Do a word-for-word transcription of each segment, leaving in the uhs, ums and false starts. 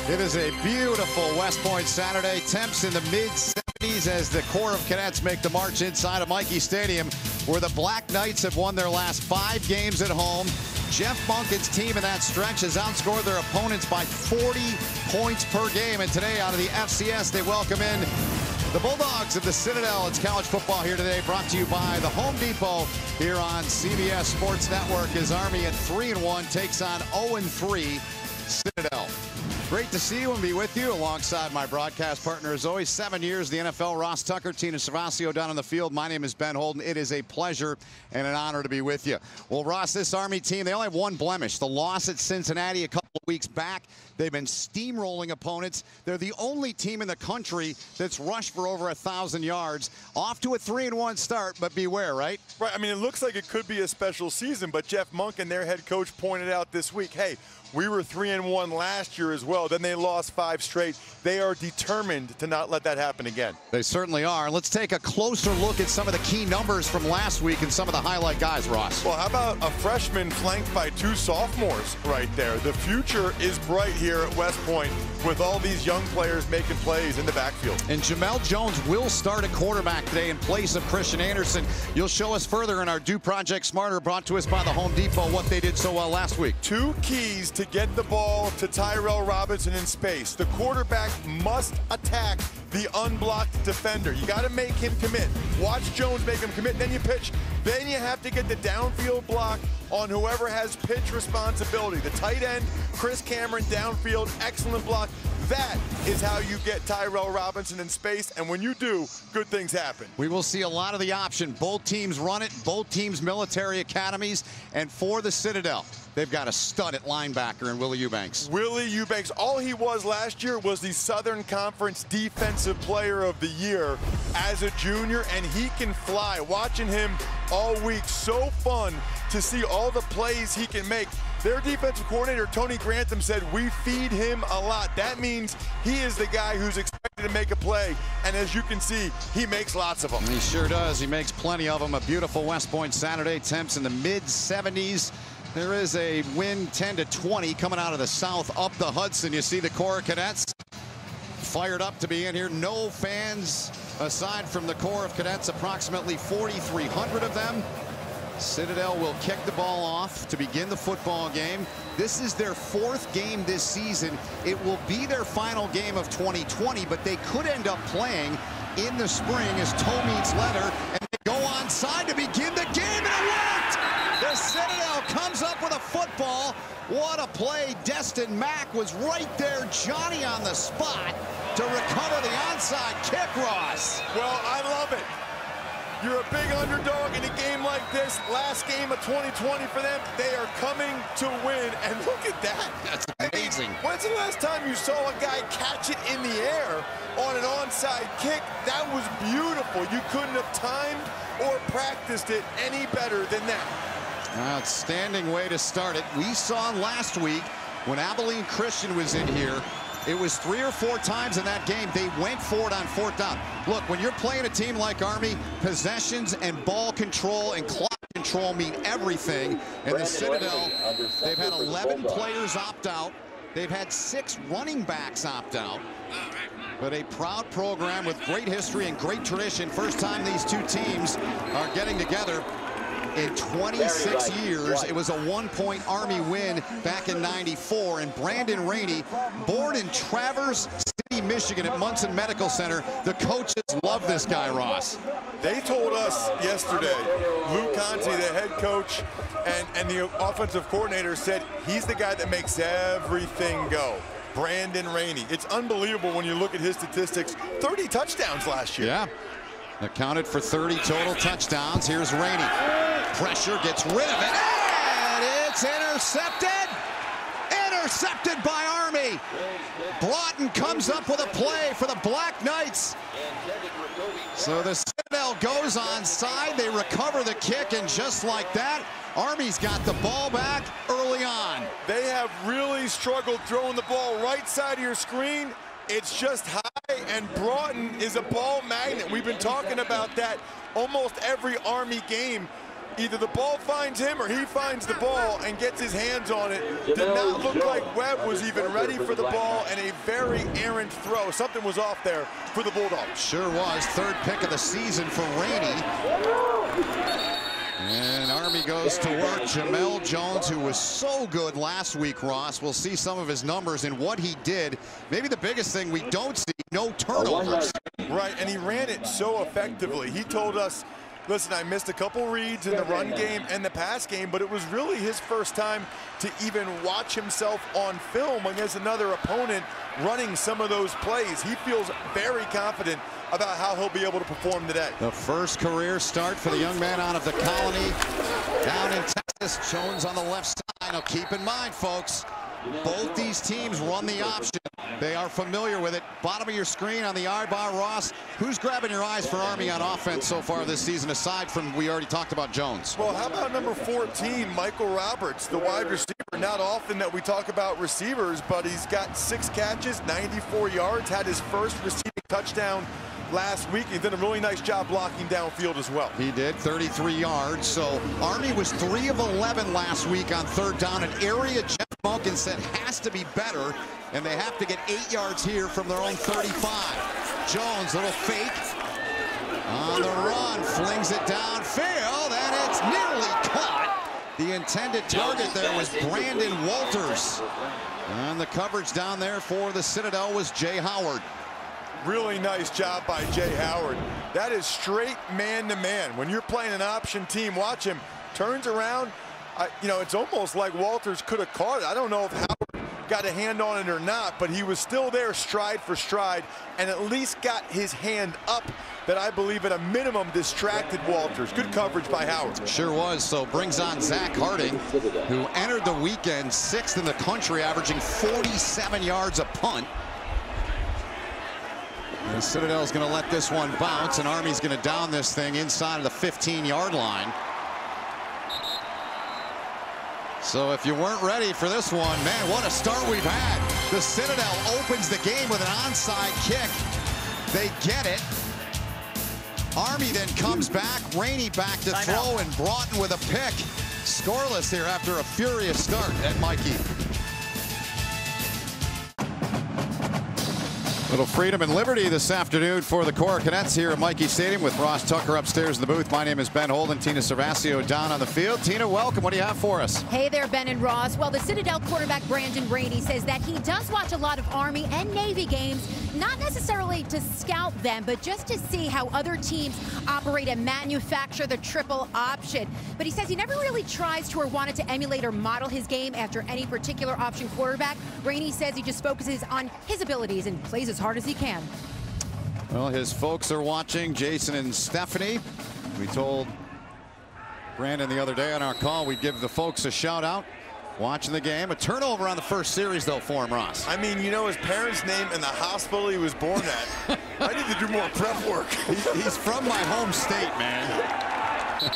It is a beautiful West Point Saturday. Temps in the mid seventies as the Corps of Cadets make the march inside of Michie Stadium, where the Black Knights have won their last five games at home. Jeff Monken's team in that stretch has outscored their opponents by forty points per game. And today out of the F C S, they welcome in the Bulldogs of the Citadel. It's college football here today, brought to you by the Home Depot here on C B S Sports Network, as Army at three and one takes on oh and three Citadel. Great to see you and be with you alongside my broadcast partner, as always, seven years, the N F L, Ross Tucker, Tina Servasio down on the field. My name is Ben Holden. It is a pleasure and an honor to be with you. Well, Ross, this Army team, they only have one blemish, the loss at Cincinnati a couple of weeks back. They've been steamrolling opponents. They're the only team in the country that's rushed for over a thousand yards. Off to a three and one start, but beware, right? Right. I mean, it looks like it could be a special season, but Jeff Monken, their head coach, pointed out this week, hey, we were three and one last year as well. Then they lost five straight. They are determined to not let that happen again. They certainly are. Let's take a closer look at some of the key numbers from last week and some of the highlight guys, Ross. Well, how about a freshman flanked by two sophomores right there? The future is bright here at West Point with all these young players making plays in the backfield. And Jamel Jones will start at quarterback today in place of Christian Anderson. You'll show us further in our Do Project Smarter, brought to us by the Home Depot, what they did so well last week. Two keys to get the ball to Tyrell Robinson in space. The quarterback must attack the unblocked defender. You got to make him commit. Watch Jones make him commit, then you pitch. Then you have to get the downfield block on whoever has pitch responsibility. The tight end, Chris Cameron, downfield, excellent block. That is how you get Tyrell Robinson in space, and when you do, good things happen. We will see a lot of the option. Both teams run it, both teams military academies, and for the Citadel, they've got a stud at linebacker in Willie Eubanks. Willie Eubanks, all he was last year was the Southern Conference Defensive Player of the Year as a junior, and he can fly. Watching him all week, so fun to see all the plays he can make. Their defensive coordinator, Tony Grantham, said, we feed him a lot. That means he is the guy who's expected to make a play, and as you can see, he makes lots of them. He sure does. He makes plenty of them. A beautiful West Point Saturday. Temps in the mid seventies. There is a wind ten to twenty coming out of the south up the Hudson. You see the Corps of Cadets fired up to be in here. No fans aside from the Corps of Cadets, approximately forty-three hundred of them. Citadel will kick the ball off to begin the football game. This is their fourth game this season. It will be their final game of twenty twenty, but they could end up playing in the spring as toe meets leather, and they go onside to begin the game, and it worked! The Citadel comes up with a football. What a play. Destin Mack was right there, Johnny on the spot to recover the onside kick, Ross. Well, I love it. You're a big underdog in a game like this. Last game of twenty twenty for them. They are coming to win, and look at that. That's amazing. I mean, when's the last time you saw a guy catch it in the air on an onside kick? That was beautiful. You couldn't have timed or practiced it any better than that. Outstanding way to start it. We saw last week when Abilene Christian was in here, it was three or four times in that game they went for it on fourth down. Look, when you're playing a team like Army, possessions and ball control and clock control mean everything. And the Citadel, they've had eleven players opt out. They've had six running backs opt out. But a proud program with great history and great tradition. First time these two teams are getting together in twenty-six years. It was a one-point Army win back in ninety-four. And Brandon Rainey, born in Traverse City, Michigan at Munson Medical Center. The coaches love this guy, Ross. They told us yesterday, Lou Conte, the head coach, and, and the offensive coordinator said he's the guy that makes everything go. Brandon Rainey. It's unbelievable when you look at his statistics. thirty touchdowns last year. Yeah. Accounted for thirty total touchdowns. Here's Rainey. Pressure, gets rid of it, and it's intercepted. Intercepted by Army. Broughton comes up with a play for the Black Knights. So the Citadel goes onside. They recover the kick, and just like that, Army's got the ball back early on. They have really struggled throwing the ball right side of your screen. It's just high, and Broughton is a ball magnet. We've been talking about that almost every Army game. Either the ball finds him or he finds the ball and gets his hands on it. Did not look like Webb was even ready for the ball, and a very errant throw. Something was off there for the Bulldogs. Sure was. Third pick of the season for Rainey. And Army goes to work. Jamel Jones, who was so good last week, Ross. We'll see some of his numbers and what he did. Maybe the biggest thing we don't see, no turnovers. Right, and he ran it so effectively. He told us, listen, I missed a couple reads in the run game and the pass game, but it was really his first time to even watch himself on film against another opponent running some of those plays. He feels very confident about how he'll be able to perform today. The first career start for the young man out of the Colony down in Texas. Jones on the left side. Now keep in mind, folks, both these teams run the option. They are familiar with it. Bottom of your screen on the I-bar, Ross. Who's grabbing your eyes for Army on offense so far this season, aside from we already talked about Jones? Well, how about number fourteen, Michael Roberts, the wide receiver? Not often that we talk about receivers, but he's got six catches, ninety-four yards, had his first receiving touchdown last week. He did a really nice job blocking downfield as well. He did, thirty-three yards. So Army was three of eleven last week on third down, an area Jeff Monken said has to be better, and they have to get eight yards here from their own thirty-five. Jones, little fake on the run, flings it downfield, and it's nearly caught. The intended target there was Brandon Walters, and the coverage down there for the Citadel was Jay Howard. Really nice job by Jay Howard. That is straight man-to-man. When you're playing an option team, watch him. Turns around. I, you know, it's almost like Walters could have caught it. I don't know if Howard got a hand on it or not, but he was still there stride for stride and at least got his hand up that I believe at a minimum distracted Walters. Good coverage by Howard. Sure was. So brings on Zach Harding, who entered the weekend sixth in the country, averaging forty-seven yards a punt. And Citadel's going to let this one bounce, and Army's going to down this thing inside of the fifteen yard line. So if you weren't ready for this one, man, what a start we've had. The Citadel opens the game with an onside kick. They get it. Army then comes back. Rainey back to throw, and Broughton with a pick. Scoreless here after a furious start at Mikey. Little freedom and liberty this afternoon for the Cora Cadets here at Mikey Stadium with Ross Tucker upstairs in the booth. My name is Ben Holden. Tina Servasio down on the field. Tina, welcome. What do you have for us? Hey there, Ben and Ross. Well, the Citadel quarterback Brandon Rainey says that he does watch a lot of Army and Navy games, not necessarily to scout them, but just to see how other teams operate and manufacture the triple option. But he says he never really tries to or wanted to emulate or model his game after any particular option quarterback. Rainey says he just focuses on his abilities and plays as hard as he can. Well, his folks are watching, Jason and Stephanie. We told Brandon the other day on our call we'd give the folks a shout out. Watching the game. A turnover on the first series, though, for him, Ross. I mean, you know his parents' name and the hospital he was born at. I need to do more prep work. He's, he's from my home state, man.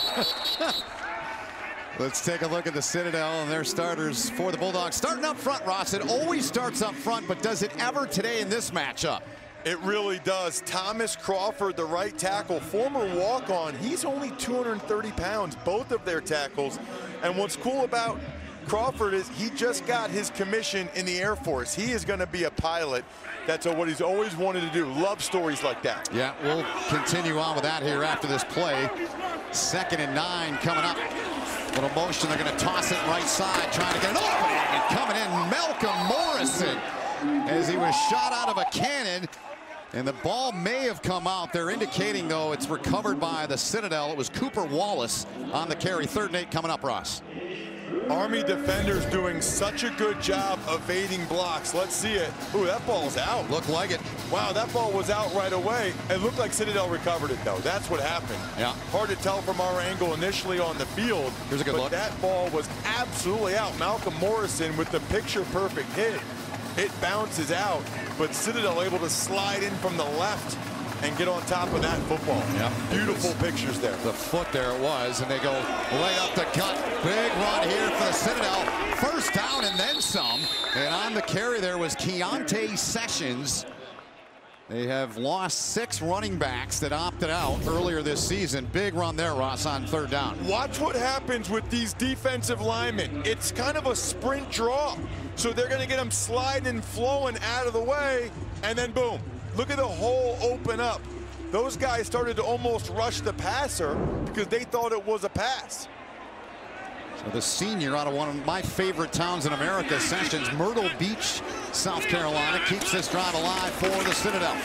Let's take a look at the Citadel and their starters for the Bulldogs. Starting up front, Ross. It always starts up front, but does it ever today in this matchup? It really does. Thomas Crawford, the right tackle, former walk-on. He's only two hundred thirty pounds, both of their tackles. And what's cool about Crawford is he just got his commission in the Air Force. He is going to be a pilot. That's what he's always wanted to do. Love stories like that. Yeah, we'll continue on with that here after this play. Second and nine coming up. Little motion, they're going to toss it right side, trying to get it open. And coming in, Malcolm Morrison, as he was shot out of a cannon. And the ball may have come out. They're indicating, though, it's recovered by the Citadel. It was Cooper Wallace on the carry. Third and eight coming up, Ross. Army defenders doing such a good job evading blocks. Let's see it. Ooh, that ball's out. Looked like it. Wow, that ball was out right away. It looked like Citadel recovered it, though. That's what happened. Yeah. Hard to tell from our angle initially on the field. Here's a good but look. That ball was absolutely out. Malcolm Morrison with the picture-perfect hit. It bounces out, but Citadel able to slide in from the left and get on top of that football. Yep. Beautiful pictures there. The foot there it was, and they go right up the gut. Big run here for the Citadel. First down and then some. And on the carry there was Keontae Sessions. They have lost six running backs that opted out earlier this season. Big run there, Ross, on third down. Watch what happens with these defensive linemen. It's kind of a sprint draw. So they're going to get them sliding and flowing out of the way, and then boom. Look at the hole open up. Those guys started to almost rush the passer because they thought it was a pass. So the senior out of one of my favorite towns in America, Sessions, Myrtle Beach, South Carolina, keeps this drive alive for the Citadel.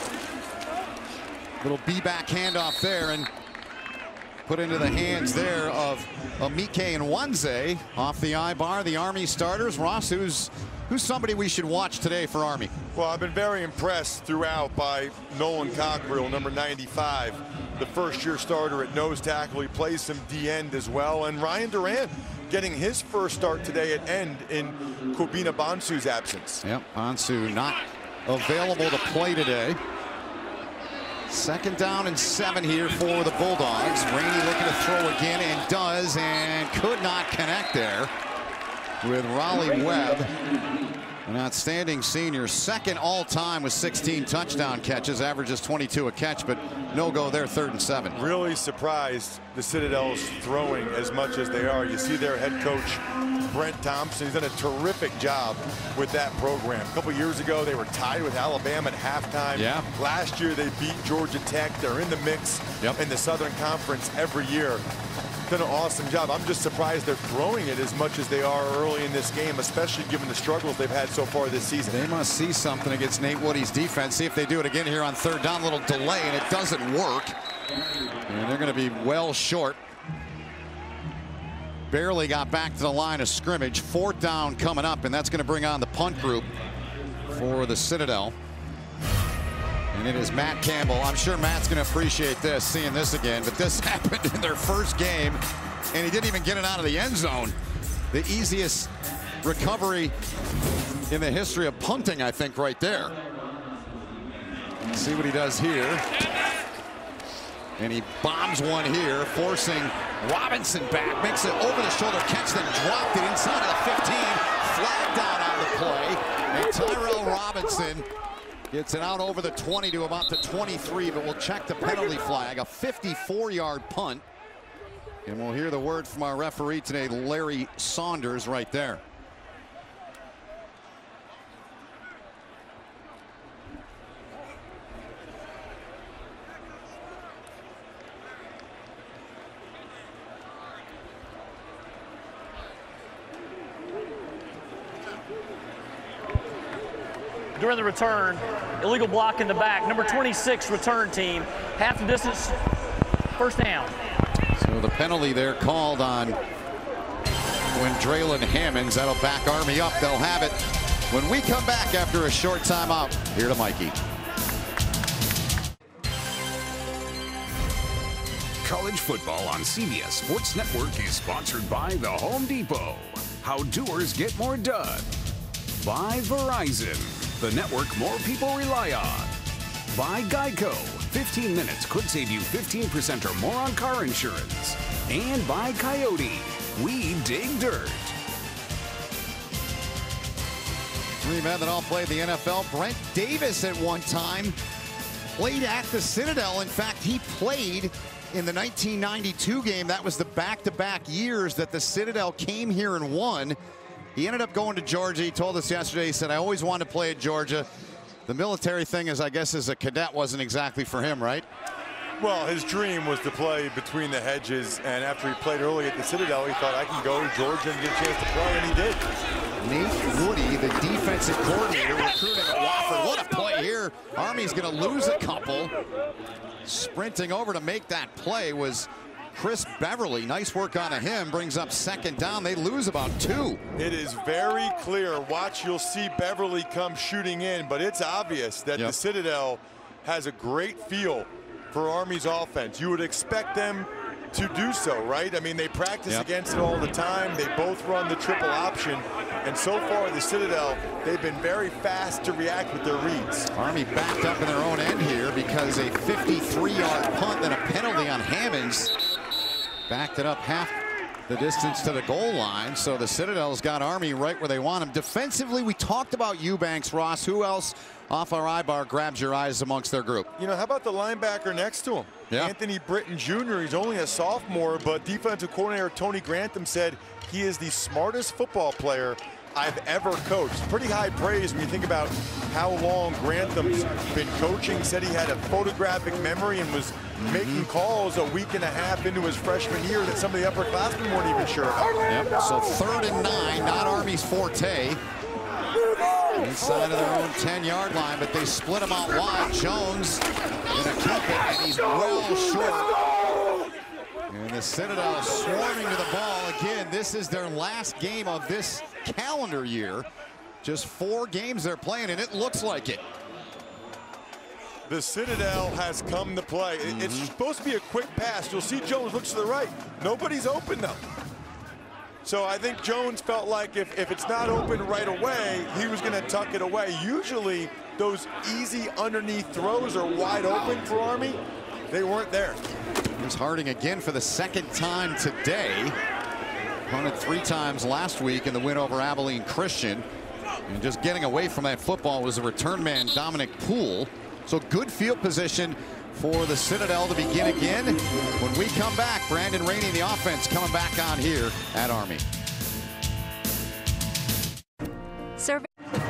Little B-back handoff there and put into the hands there of Amike and Wanze off the I-bar. The Army starters. Ross, who's who's somebody we should watch today for Army? Well, I've been very impressed throughout by Nolan Cockerill, number ninety-five, the first-year starter at nose tackle. He plays some D-end as well. And Ryan Durant getting his first start today at end in Kobina Bonsu's absence. Yep, Bonsu not available to play today. Second down and seven here for the Bulldogs. Rainey looking to throw again and does, and could not connect there with Raleigh Webb. An outstanding senior, second all-time with sixteen touchdown catches, averages twenty-two a catch, but no go there, third and seven. Really surprised the Citadel's throwing as much as they are. You see their head coach, Brent Thompson. He's done a terrific job with that program. A couple years ago, they were tied with Alabama at halftime. Yeah. Last year, they beat Georgia Tech. They're in the mix yep. in the Southern Conference every year. Done an awesome job. I'm just surprised they're throwing it as much as they are early in this game, especially given the struggles they've had so far this season. They must see something against Nate Woody's defense. See if they do it again here on third down. Little delay, and it doesn't work. And they're going to be well short. Barely got back to the line of scrimmage. Fourth down coming up, and that's going to bring on the punt group for the Citadel. And it is Matt Campbell. I'm sure Matt's going to appreciate this, seeing this again, but this happened in their first game, and he didn't even get it out of the end zone. The easiest recovery in the history of punting, I think, right there. Let's see what he does here. And he bombs one here, forcing Robinson back. Makes it over the shoulder catch, then dropped it inside of the fifteen. Flag down on the play. And Tyrell Robinson gets it out over the twenty to about the twenty-three, but we'll check the penalty flag. A fifty-four yard punt. And we'll hear the word from our referee today, Larry Saunders, right there. During the return, illegal block in the back. Number twenty-six return team, half the distance, first down. So the penalty there called on when Draylen Hammonds. That'll back Army up. They'll have it when we come back after a short timeout. Here to Mikey. College football on C B S Sports Network is sponsored by The Home Depot. How doers get more done. By Verizon, the network more people rely on. By Geico, fifteen minutes could save you fifteen percent or more on car insurance. And by Coyote, we dig dirt. Three men that all played the N F L. Brent Davis at one time played at the Citadel. In fact, he played in the nineteen ninety-two game. That was the back-to-back years that the Citadel came here and won. He ended up going to Georgia. He told us yesterday, he said, I always wanted to play at Georgia. The military thing, is, I guess, as a cadet wasn't exactly for him, right? Well, his dream was to play between the hedges, and after he played early at the Citadel, he thought, I can go to Georgia and get a chance to play, and he did. Nate Woody, the defensive coordinator, recruiting at Wofford. What a play here. Army's going to lose a couple. Sprinting over to make that play was Chris Beverly. Nice work on him. Brings up second down. They lose about two. It is very clear. Watch, you'll see Beverly come shooting in, but it's obvious that yep. the Citadel has a great feel for Army's offense. You would expect them to do so, right? I mean, they practice yep. against it all the time. They both run the triple option. And so far, the Citadel, they've been very fast to react with their reads. Army backed up in their own end here because a fifty-three yard punt and a penalty on Hammonds backed it up half the distance to the goal line. So the Citadel's got Army right where they want him. Defensively, we talked about Eubanks, Ross. Who else off our eye bar grabs your eyes amongst their group? You know, how about the linebacker next to him? Yeah. Anthony Britton Junior He's only a sophomore, but defensive coordinator Tony Grantham said he is the smartest football player I've ever coached. Pretty high praise when you think about how long Grantham's been coaching. Said he had a photographic memory and was mm-hmm. making calls a week and a half into his freshman year that some of the upperclassmen weren't even sure about. Yep. So third and nine, not Army's forte. Inside of their own ten-yard line, but they split him out wide. Jones gonna keep it, and he's well short. And the Citadel swarming to the ball. Again, this is their last game of this calendar year. Just four games they're playing, and it looks like it. The Citadel has come to play. Mm-hmm. It's supposed to be a quick pass. You'll see Jones looks to the right. Nobody's open, though. So I think Jones felt like if, if it's not open right away, he was going to tuck it away. Usually, those easy underneath throws are wide open for Army. They weren't there. Here's Harding again for the second time today. Punted three times last week in the win over Abilene Christian. And just getting away from that football was the return man, Dominic Poole. So good field position for the Citadel to begin again. When we come back, Brandon Rainey, the offense, coming back on here at Army. Survey.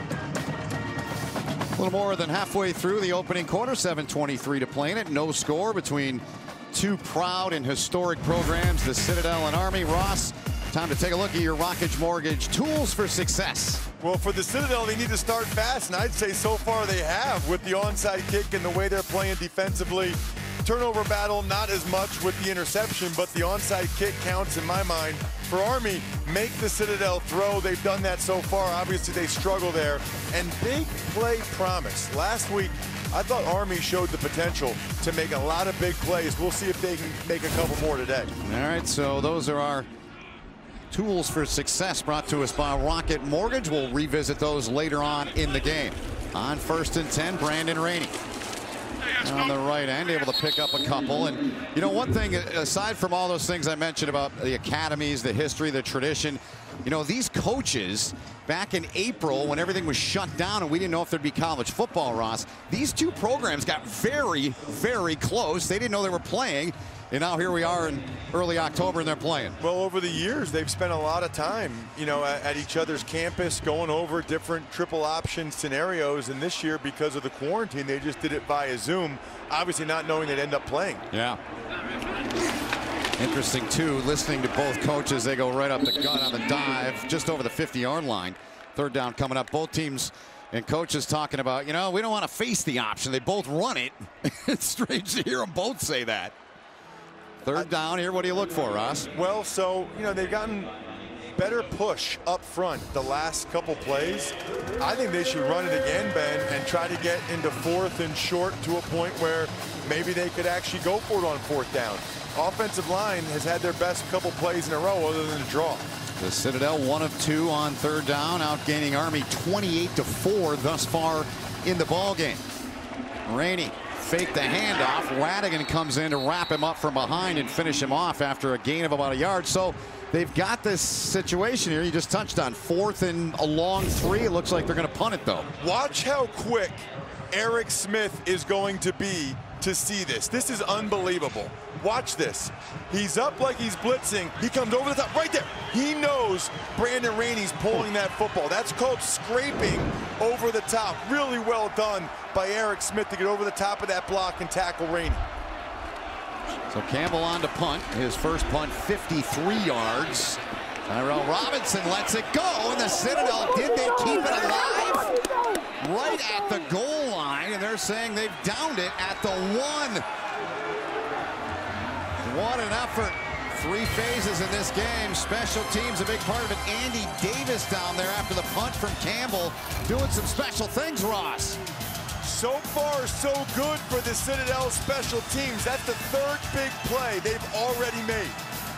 A little more than halfway through the opening quarter, seven twenty-three to play in it. No score between two proud and historic programs, the Citadel and Army. Ross, time to take a look at your Rockage Mortgage tools for success. Well, for the Citadel, they need to start fast, and I'd say so far they have with the onside kick and the way they're playing defensively. Turnover battle, not as much with the interception, but the onside kick counts in my mind. For Army, make the Citadel throw. They've done that so far. Obviously, they struggle there. And big play promise. Last week, I thought Army showed the potential to make a lot of big plays. We'll see if they can make a couple more today. All right, so those are our tools for success brought to us by Rocket Mortgage. We'll revisit those later on in the game. On first and ten, Brandon Rainey on the right end, able to pick up a couple. And you know, one thing aside from all those things I mentioned about the academies, the history, the tradition, you know, these coaches back in April when everything was shut down and we didn't know if there'd be college football, Ross, these two programs got very, very close. They didn't know they were playing. And now here we are in early October and they're playing. Well, over the years, they've spent a lot of time, you know, at, at each other's campus, going over different triple option scenarios. And this year, because of the quarantine, they just did it via Zoom, obviously not knowing they'd end up playing. Yeah. Interesting, too, listening to both coaches. They go right up the gut on the dive, just over the fifty-yard line. Third down coming up. Both teams and coaches talking about, you know, we don't want to face the option. They both run it. It's strange to hear them both say that. Third down here, what do you look for, Ross? Well, so, you know, they've gotten better push up front the last couple plays. I think they should run it again, Ben, and try to get into fourth and short to a point where maybe they could actually go for it on fourth down. Offensive line has had their best couple plays in a row other than a draw. The Citadel one of two on third down, outgaining Army twenty-eight to four thus far in the ball game. Rainey fake the handoff. Radigan comes in to wrap him up from behind and finish him off after a gain of about a yard. So they've got this situation here. You just touched on fourth and a long three. It looks like they're going to punt it, though. Watch how quick Eric Smith is going to be to see this. This is unbelievable. Watch this. He's up like he's blitzing. He comes over the top right there. He knows Brandon Rainey's pulling that football. That's called scraping over the top. Really well done by Eric Smith to get over the top of that block and tackle Rainey. So Campbell on to punt. His first punt, fifty-three yards. Tyrell Robinson lets it go, and the Citadel, did they keep it alive? Right at the goal line, and they're saying they've downed it at the one. What an effort. Three phases in this game. Special teams a big part of it. Andy Davis down there after the punt from Campbell, doing some special things, Ross. So far, so good for the Citadel special teams. That's the third big play they've already made.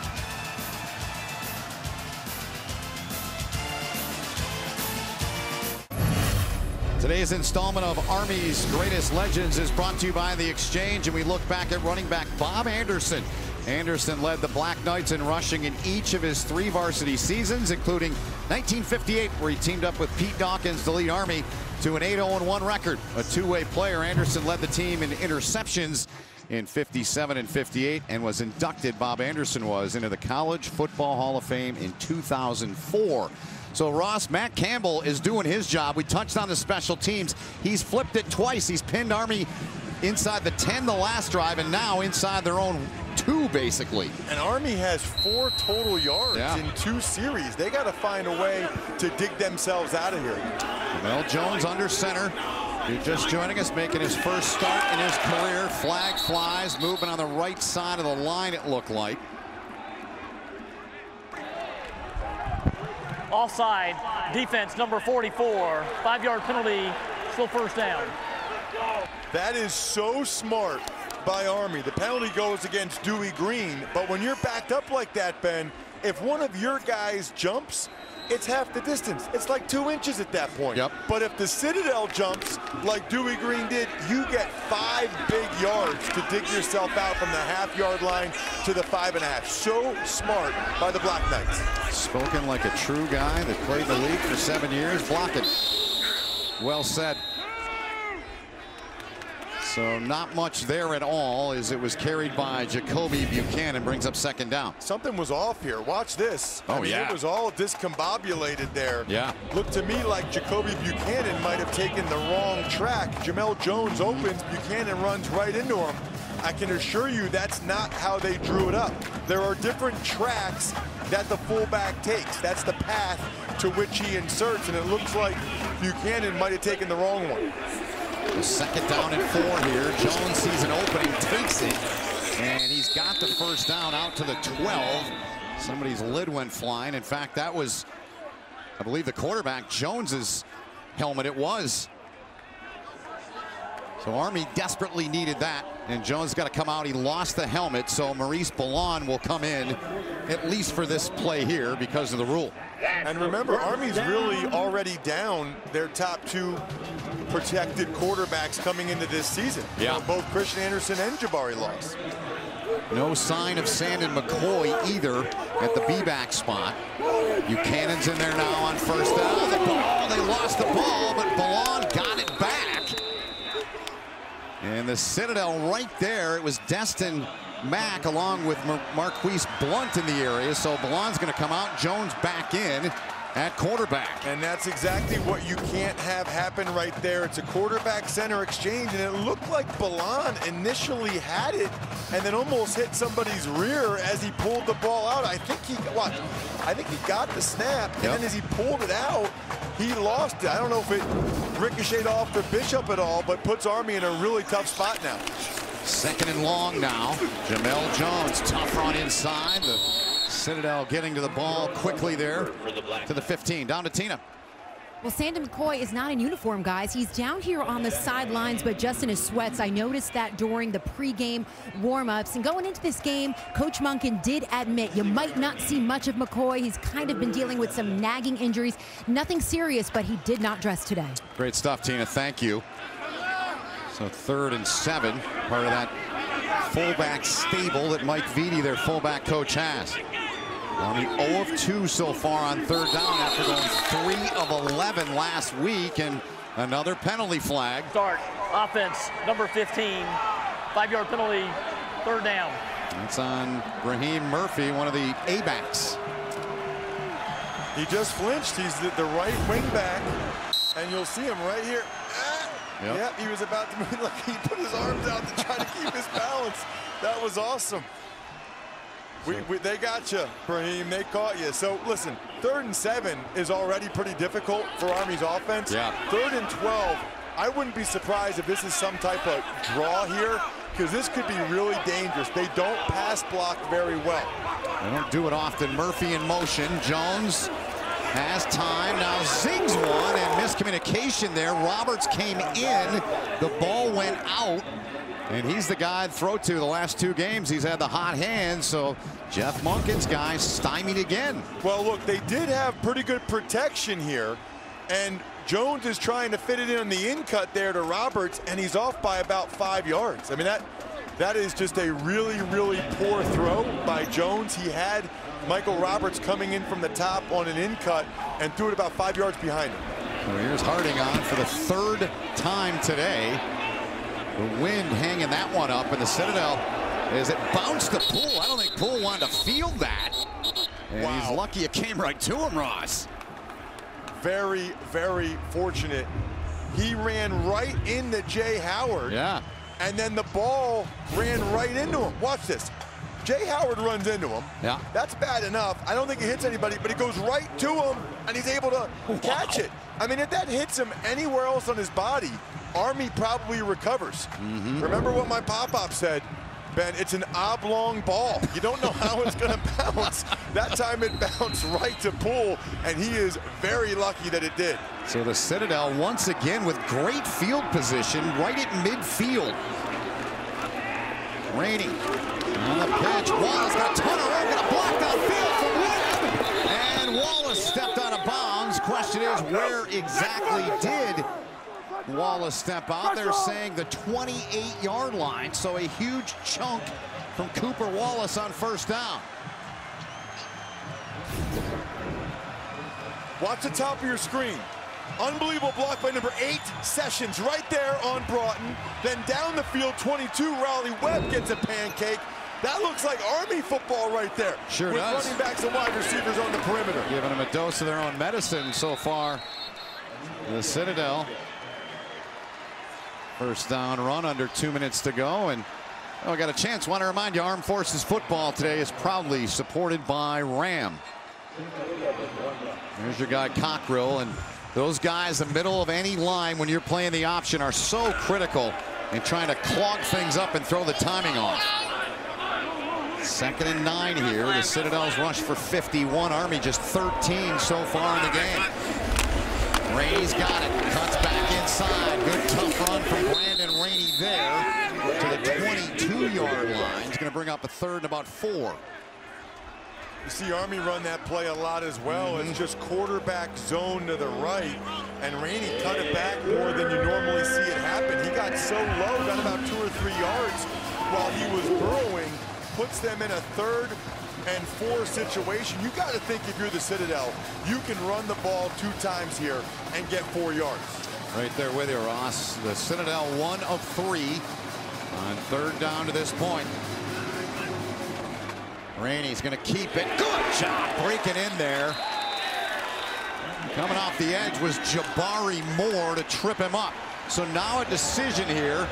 Today's installment of Army's Greatest Legends is brought to you by The Exchange, and we look back at running back Bob Anderson, Anderson led the Black Knights in rushing in each of his three varsity seasons, including nineteen fifty-eight, where he teamed up with Pete Dawkins to lead Army to an eight oh one record. A two-way player, Anderson led the team in interceptions in fifty-seven and fifty-eight and was inducted, Bob Anderson was, into the College Football Hall of Fame in two thousand four. So Ross, Matt Campbell is doing his job. We touched on the special teams. He's flipped it twice. He's pinned Army inside the ten the last drive, and now inside their own two, basically. And Army has four total yards yeah. in two series. They got to find a way to dig themselves out of here. Jamel Jones under center. You're just joining us, making his first start in his career. Flag flies, moving on the right side of the line, it looked like. Offside, defense number forty-four, five-yard penalty, still first down. That is so smart by Army. The penalty goes against Dewey Green, but when you're backed up like that, Ben, if one of your guys jumps, it's half the distance. It's like two inches at that point. Yep. But if the Citadel jumps like Dewey Green did, you get five big yards to dig yourself out from the half-yard line to the five and a half. So smart by the Black Knights. Spoken like a true guy that played the league for seven years. Block it. Well said. So not much there at all, as it was carried by Jacoby Buchanan. Brings up second down. Something was off here. Watch this. Oh, I mean, yeah. It was all discombobulated there. Yeah. Looked to me like Jacoby Buchanan might have taken the wrong track. Jamel Jones opens. Buchanan runs right into him. I can assure you that's not how they drew it up. There are different tracks that the fullback takes. That's the path to which he inserts, and it looks like Buchanan might have taken the wrong one. Second down and four here. Jones sees an opening, takes it, and he's got the first down out to the twelve. Somebody's lid went flying. In fact, that was, I believe, the quarterback, Jones's helmet. It was. So Army desperately needed that, and Jones got to come out. He lost the helmet, so Maurice Ballon will come in, at least for this play here, because of the rule. And remember, Army's really already down their top two protected quarterbacks coming into this season. Yeah. You know, both Christian Anderson and Jabari Loss. No sign of Sandon McCoy either at the B-back spot. Buchanan's in there now on first down. The ball, they lost the ball, but Ballon got it back. And the Citadel right there, it was Destin Mack along with Mar Marquise Blunt in the area. So Ballon's going to come out, Jones back in at quarterback. And that's exactly what you can't have happen right there. It's a quarterback center exchange, and it looked like Ballon initially had it and then almost hit somebody's rear as he pulled the ball out. I think he, watch, I think he got the snap, and yep. then as he pulled it out, he lost it. I don't know if it ricocheted off to Bishop at all, but puts Army in a really tough spot now. Second and long now. Jamel Jones, tough run inside. The Citadel getting to the ball quickly there to the fifteen. Down to Tina. Well, Sandon McCoy is not in uniform, guys. He's down here on the sidelines, but just in his sweats. I noticed that during the pregame warm-ups. And going into this game, Coach Monken did admit you might not see much of McCoy. He's kind of been dealing with some nagging injuries. Nothing serious, but he did not dress today. Great stuff, Tina. Thank you. So third and seven, part of that fullback stable that Mike Vitti, their fullback coach, has. Army oh of two so far on third down after going three of eleven last week, and another penalty flag. Start offense number fifteen, five-yard penalty, third down. That's on Raheem Murphy, one of the A-backs. He just flinched. He's the, the right wing back, and you'll see him right here. Ah, yep. Yeah, he was about to move, like he put his arms out to try to keep his balance. That was awesome. We, we, they got you, Raheem. They caught you. So, listen, third and seven is already pretty difficult for Army's offense. Yeah. Third and twelve, I wouldn't be surprised if this is some type of draw here, because this could be really dangerous. They don't pass block very well. They don't do it often. Murphy in motion. Jones has time. Now zings one, and miscommunication there. Roberts came in. The ball went out. And he's the guy to throw to the last two games. He's had the hot hand, so Jeff Monken's guy stymied again. Well, look, they did have pretty good protection here, and Jones is trying to fit it in on the in cut there to Roberts, and he's off by about five yards. I mean, that That is just a really, really poor throw by Jones. He had Michael Roberts coming in from the top on an in cut and threw it about five yards behind him. So here's Harding on for the third time today. The wind hanging that one up, and the Citadel, as it bounced to Poole. I don't think Poole wanted to field that. And wow. He's lucky it came right to him, Ross. Very, very fortunate. He ran right into Jay Howard. Yeah. And then the ball ran right into him. Watch this. Jay Howard runs into him. Yeah. That's bad enough. I don't think he hits anybody, but it goes right to him, and he's able to wow. catch it. I mean, if that hits him anywhere else on his body, Army probably recovers. Mm-hmm. Remember what my pop-up said, Ben, it's an oblong ball. You don't know how it's going to bounce. That time it bounced right to Poole, and he is very lucky that it did. So the Citadel once again with great field position right at midfield. Rainey on the pitch. Wallace got a ton of room, got a block downfield from Webb. And Wallace stepped out of bounds. Question is, where exactly did Wallace step out? They're saying the twenty-eight yard line, so a huge chunk from Cooper Wallace on first down. Watch the top of your screen. Unbelievable block by number eight, Sessions, right there on Broughton. Then down the field, twenty-two, Raleigh Webb gets a pancake. That looks like Army football right there. Sure with does. Running backs and wide receivers on the perimeter. Giving them a dose of their own medicine so far. The Citadel. First down run, under two minutes to go, and oh, got a chance. Want to remind you, Armed Forces football today is proudly supported by Ram. There's your guy Cockrell, and those guys, the middle of any line when you're playing the option, are so critical in trying to clog things up and throw the timing off. Second and nine here. The Citadel's rushed for fifty-one. Army just thirteen so far in the game. Rainey's got it. Cuts back inside. Good tough run from Brandon Rainey there to the twenty-two yard line. He's going to bring up a third and about four. You see Army run that play a lot as well. Mm-hmm. It's just quarterback zone to the right, and Rainey cut it back more than you normally see it happen. He got so low, got about two or three yards while he was burrowing, puts them in a third and four situation. You got to think if you're the Citadel, you can run the ball two times here and get four yards. Right there with you, Ross. The Citadel one of three on third down to this point. Rainey's going to keep it. Good job breaking in there. Coming off the edge was Jabari Moore to trip him up. So now a decision here.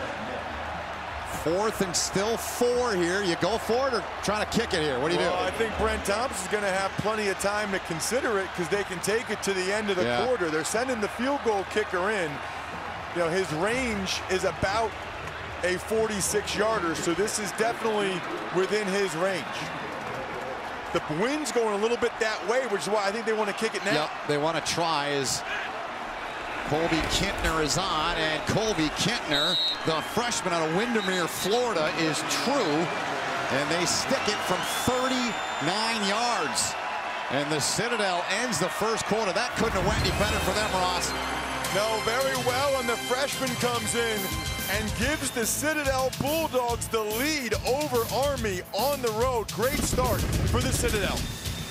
Fourth and still four here. You go for it or trying to kick it here? What do you well, do? I think Brent Thompson's going to have plenty of time to consider it because they can take it to the end of the yeah. quarter. They're sending the field goal kicker in. You know, his range is about a forty-six yarder, so this is definitely within his range. The wind's going a little bit that way, which is why I think they want to kick it now. Yep, they want to try as Colby Kintner is on, and Colby Kintner, the freshman out of Windermere, Florida, is true, and they stick it from thirty-nine yards. And the Citadel ends the first quarter. That couldn't have went any better for them, Ross. No, very well, and the freshman comes in and gives the Citadel Bulldogs the lead over Army on the road. Great start for the Citadel.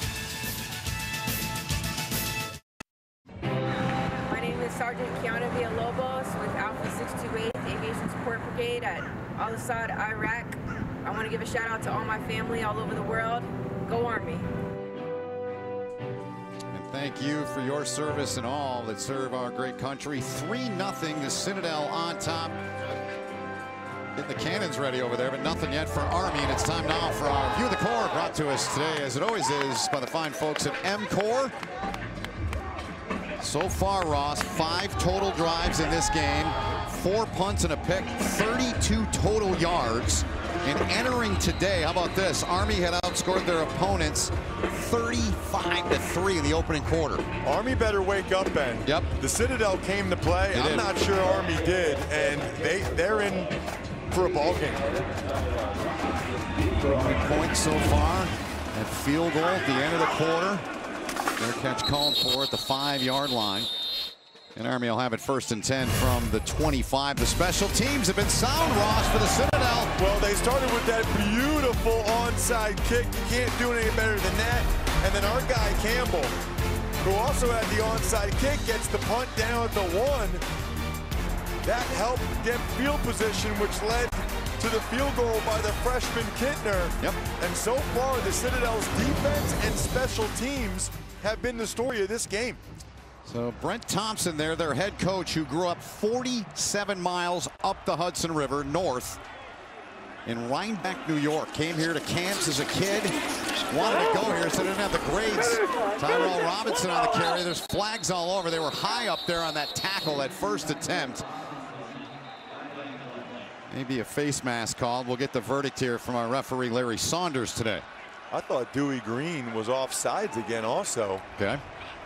My name is Sergeant Kiana Villalobos with Alpha six two eight Aviation Support Brigade at Al Asad, Iraq. I want to give a shout out to all my family all over the world. Go Army. Thank you for your service and all that serve our great country. three nothing, the Citadel on top. Getting the cannons ready over there, but nothing yet for Army. And it's time now for our View of the Corps, brought to us today, as it always is, by the fine folks at M-Corps. So far, Ross, five total drives in this game, four punts and a pick, thirty-two total yards. And entering today, how about this? Army had outscored their opponents thirty-five to three in the opening quarter. Army better wake up, Ben. Yep. The Citadel came to play. They I'm did. not sure Army did, and they, they're in for a ball game. Points so far. That field goal at the end of the quarter. Their catch called for at the five yard line. And Army will have it first and ten from the twenty-five. The special teams have been sound, Ross, for the Citadel. Well, they started with that beautiful onside kick. You can't do it any better than that. And then our guy, Campbell, who also had the onside kick, gets the punt down at the one. That helped get field position, which led to the field goal by the freshman Kintner. Yep. And so far, the Citadel's defense and special teams have been the story of this game. So Brent Thompson there, their head coach, who grew up forty-seven miles up the Hudson River north in Rhinebeck, New York. Came here to camps as a kid. Wanted to go here, so they didn't have the grades. Tyrell Robinson on the carry. There's flags all over. They were high up there on that tackle, that first attempt. Maybe a face mask called. We'll get the verdict here from our referee, Larry Saunders, today. I thought Dewey Green was offsides again also. Okay.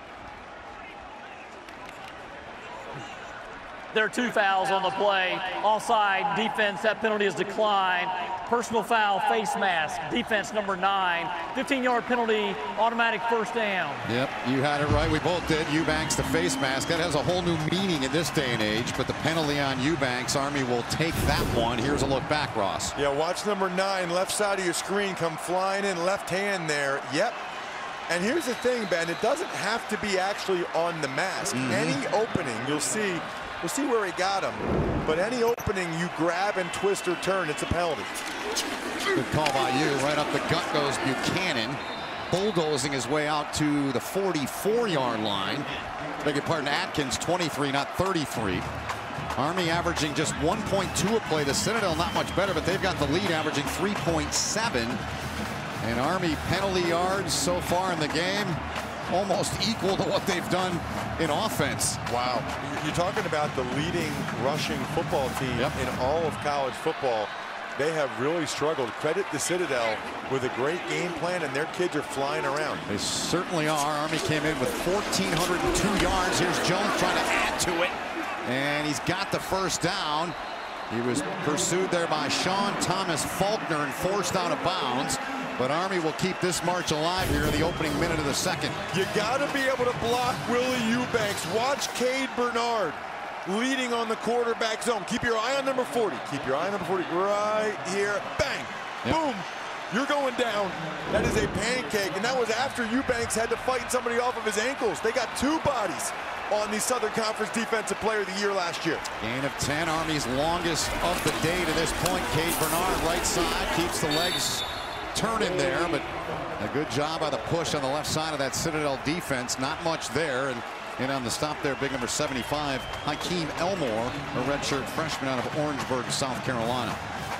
There are two fouls on the play. Offside, defense, that penalty is declined. Personal foul, face mask, defense number nine. fifteen yard penalty, automatic first down. Yep, you had it right. We both did. Eubanks, the face mask. That has a whole new meaning in this day and age, but the penalty on Eubanks, Army will take that one. Here's a look back, Ross. Yeah, watch number nine, left side of your screen, come flying in, left hand there. Yep. And here's the thing, Ben, it doesn't have to be actually on the mask. Mm-hmm. Any opening, you'll see, you'll see where he got him. But any opening you grab and twist or turn, it's a penalty. Good call by you. Right up the gut goes Buchanan, bulldozing his way out to the forty-four yard line. Beg your pardon, Atkins, twenty-three, not thirty-three. Army averaging just one point two a play. The Citadel not much better, but they've got the lead, averaging three point seven. And Army penalty yards so far in the game almost equal to what they've done in offense. Wow. You're talking about the leading rushing football team yep. in all of college football. They have really struggled. Credit the Citadel with a great game plan, and their kids are flying around. They certainly are. Army came in with fourteen oh two yards. Here's Jones trying to add to it, and he's got the first down. He was pursued there by Sean Thomas Faulkner and forced out of bounds. But Army will keep this march alive here in the opening minute of the second. You got to be able to block Willie Eubanks. Watch Cade Bernard leading on the quarterback zone. Keep your eye on number forty. Keep your eye on number forty right here. Bang. Yep. Boom. You're going down. That is a pancake. And that was after Eubanks had to fight somebody off of his ankles. They got two bodies on the Southern Conference Defensive Player of the Year last year. Gain of ten. Army's longest of the day to this point. Cade Bernard, right side, keeps the legs turning there, but a good job by the push on the left side of that Citadel defense. Not much there. And, and on the stop there, big number seventy-five, Hakeem Elmore, a redshirt freshman out of Orangeburg, South Carolina.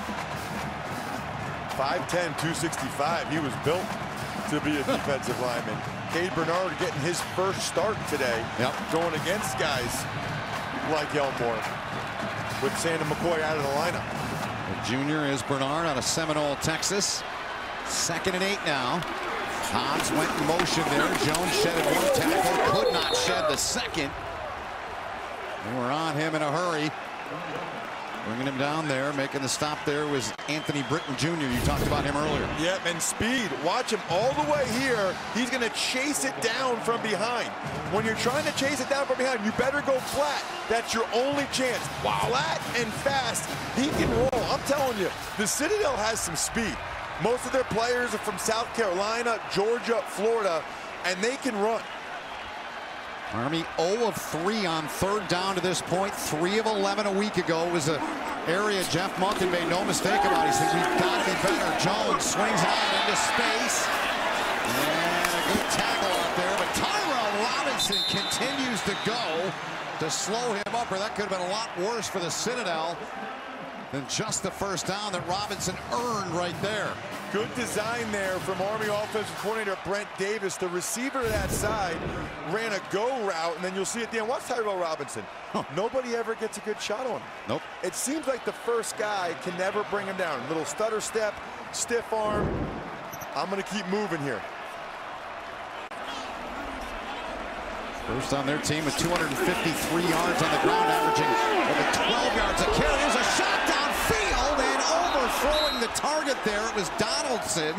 five ten, two sixty-five. He was built to be a defensive lineman. Cade Bernard getting his first start today, yep. going against guys like Elmore with Sandon McCoy out of the lineup. The junior is Bernard out of Seminole, Texas. Second and eight now. Hobbs went in motion there. Jones shedded one tackle, could not shed the second. They were on him in a hurry. Bringing him down there, making the stop there was Anthony Britton Junior You talked about him earlier. Yep, and speed. Watch him all the way here. He's going to chase it down from behind. When you're trying to chase it down from behind, you better go flat. That's your only chance. Wow. Flat and fast. He can roll. I'm telling you, the Citadel has some speed. Most of their players are from South Carolina, Georgia, Florida, and they can run. Army zero of three on third down to this point. three of eleven a week ago. It was an area Jeff Monken made no mistake about. He said, we've got to be better. Jones swings out into space. And a good tackle out there. But Tyrell Robinson continues to go to slow him up, or that could have been a lot worse for the Citadel than just the first down that Robinson earned right there. Good design there from Army offensive coordinator Brent Davis. The receiver to that side ran a go route, and then you'll see at the end, watch Tyrell Robinson. Huh. Nobody ever gets a good shot on him. Nope. It seems like the first guy can never bring him down. Little stutter step, stiff arm. I'm going to keep moving here. First on their team with two hundred fifty-three yards on the ground, averaging over twelve yards a carry. There's a shot downfield and overthrowing the target there. It was Donaldson.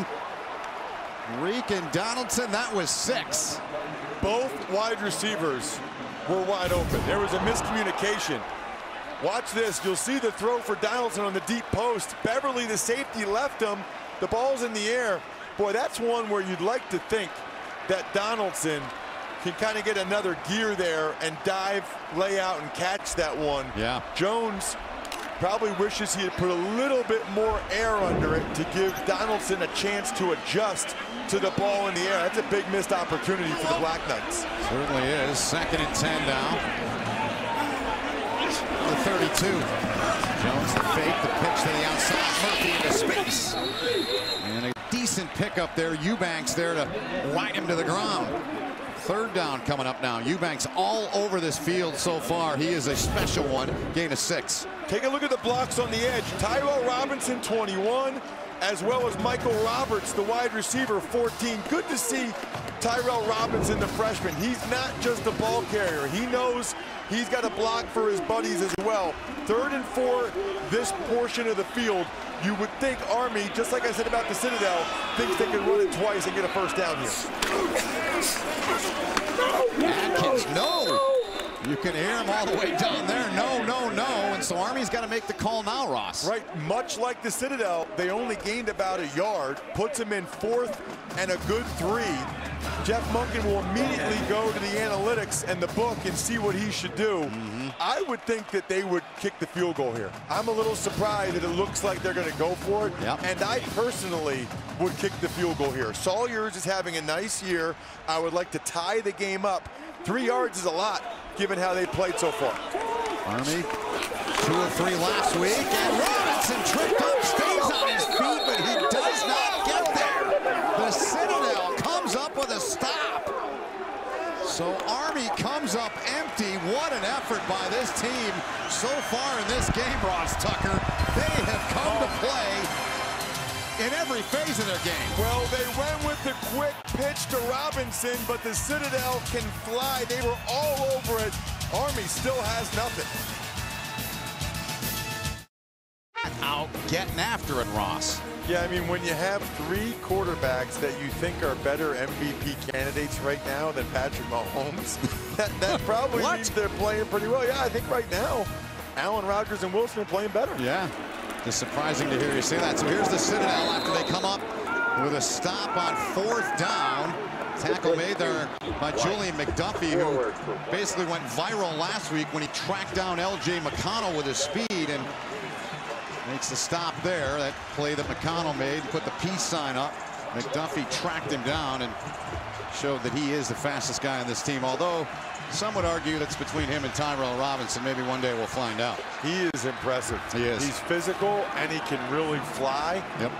Reek and Donaldson, that was six. Both wide receivers were wide open. There was a miscommunication. Watch this. You'll see the throw for Donaldson on the deep post. Beverly, the safety, left him. The ball's in the air. Boy, that's one where you'd like to think that Donaldson can kind of get another gear there and dive, lay out, and catch that one. Yeah. Jones probably wishes he had put a little bit more air under it to give Donaldson a chance to adjust to the ball in the air. That's a big missed opportunity for the Black Knights. Certainly is. Second and ten now. The thirty-two. Jones the fake, the pitch to the outside. Murphy into space. And a decent pickup there. Eubanks there to ride him to the ground. Third down coming up now. Eubanks all over this field so far. He is a special one. Gain of six. Take a look at the blocks on the edge. Tyrell Robinson, twenty-one, as well as Michael Roberts, the wide receiver, fourteen. Good to see Tyrell Robinson, the freshman. He's not just a ball carrier. He knows he's got a block for his buddies as well. Third and four, this portion of the field. You would think Army, just like I said about the Citadel, thinks they can run it twice and get a first down here. Atkins, no. You can hear him all the way down there. No, no, no. And so Army's got to make the call now, Ross. Right, much like the Citadel, they only gained about a yard, puts him in fourth and a good three. Jeff Monken will immediately go to the analytics and the book and see what he should do. Mm-hmm. I would think that they would kick the field goal here. I'm a little surprised that it looks like they're going to go for it. Yep. And I personally would kick the field goal here. Sawyers is having a nice year. I would like to tie the game up. Three yards is a lot, given how they played so far. Army, two or three last week, and Robinson tripped up, stays on his feet, but he does not get there. The Citadel comes up with a stop. So Army comes up empty. What an effort by this team so far in this game, Ross Tucker. They have come to play in every phase of their game. Well, they went with the quick pitch to Robinson, but the Citadel can fly. They were all over it. Army still has nothing. Out getting after it, Ross. Yeah, I mean, when you have three quarterbacks that you think are better M V P candidates right now than Patrick Mahomes, that, that probably means they're playing pretty well. Yeah, I think right now, Allen, Rodgers, and Wilson are playing better. Yeah, it's surprising to hear you say that. So here's the Citadel after they come up with a stop on fourth down. Tackle made there by Julian McDuffie, who basically went viral last week when he tracked down L J McConnell with his speed and makes the stop there. That play that McConnell made, put the peace sign up. McDuffie tracked him down and showed that he is the fastest guy on this team, although some would argue that's between him and Tyrell Robinson. Maybe one day we'll find out. He is impressive. He is. He's physical and he can really fly. Yep.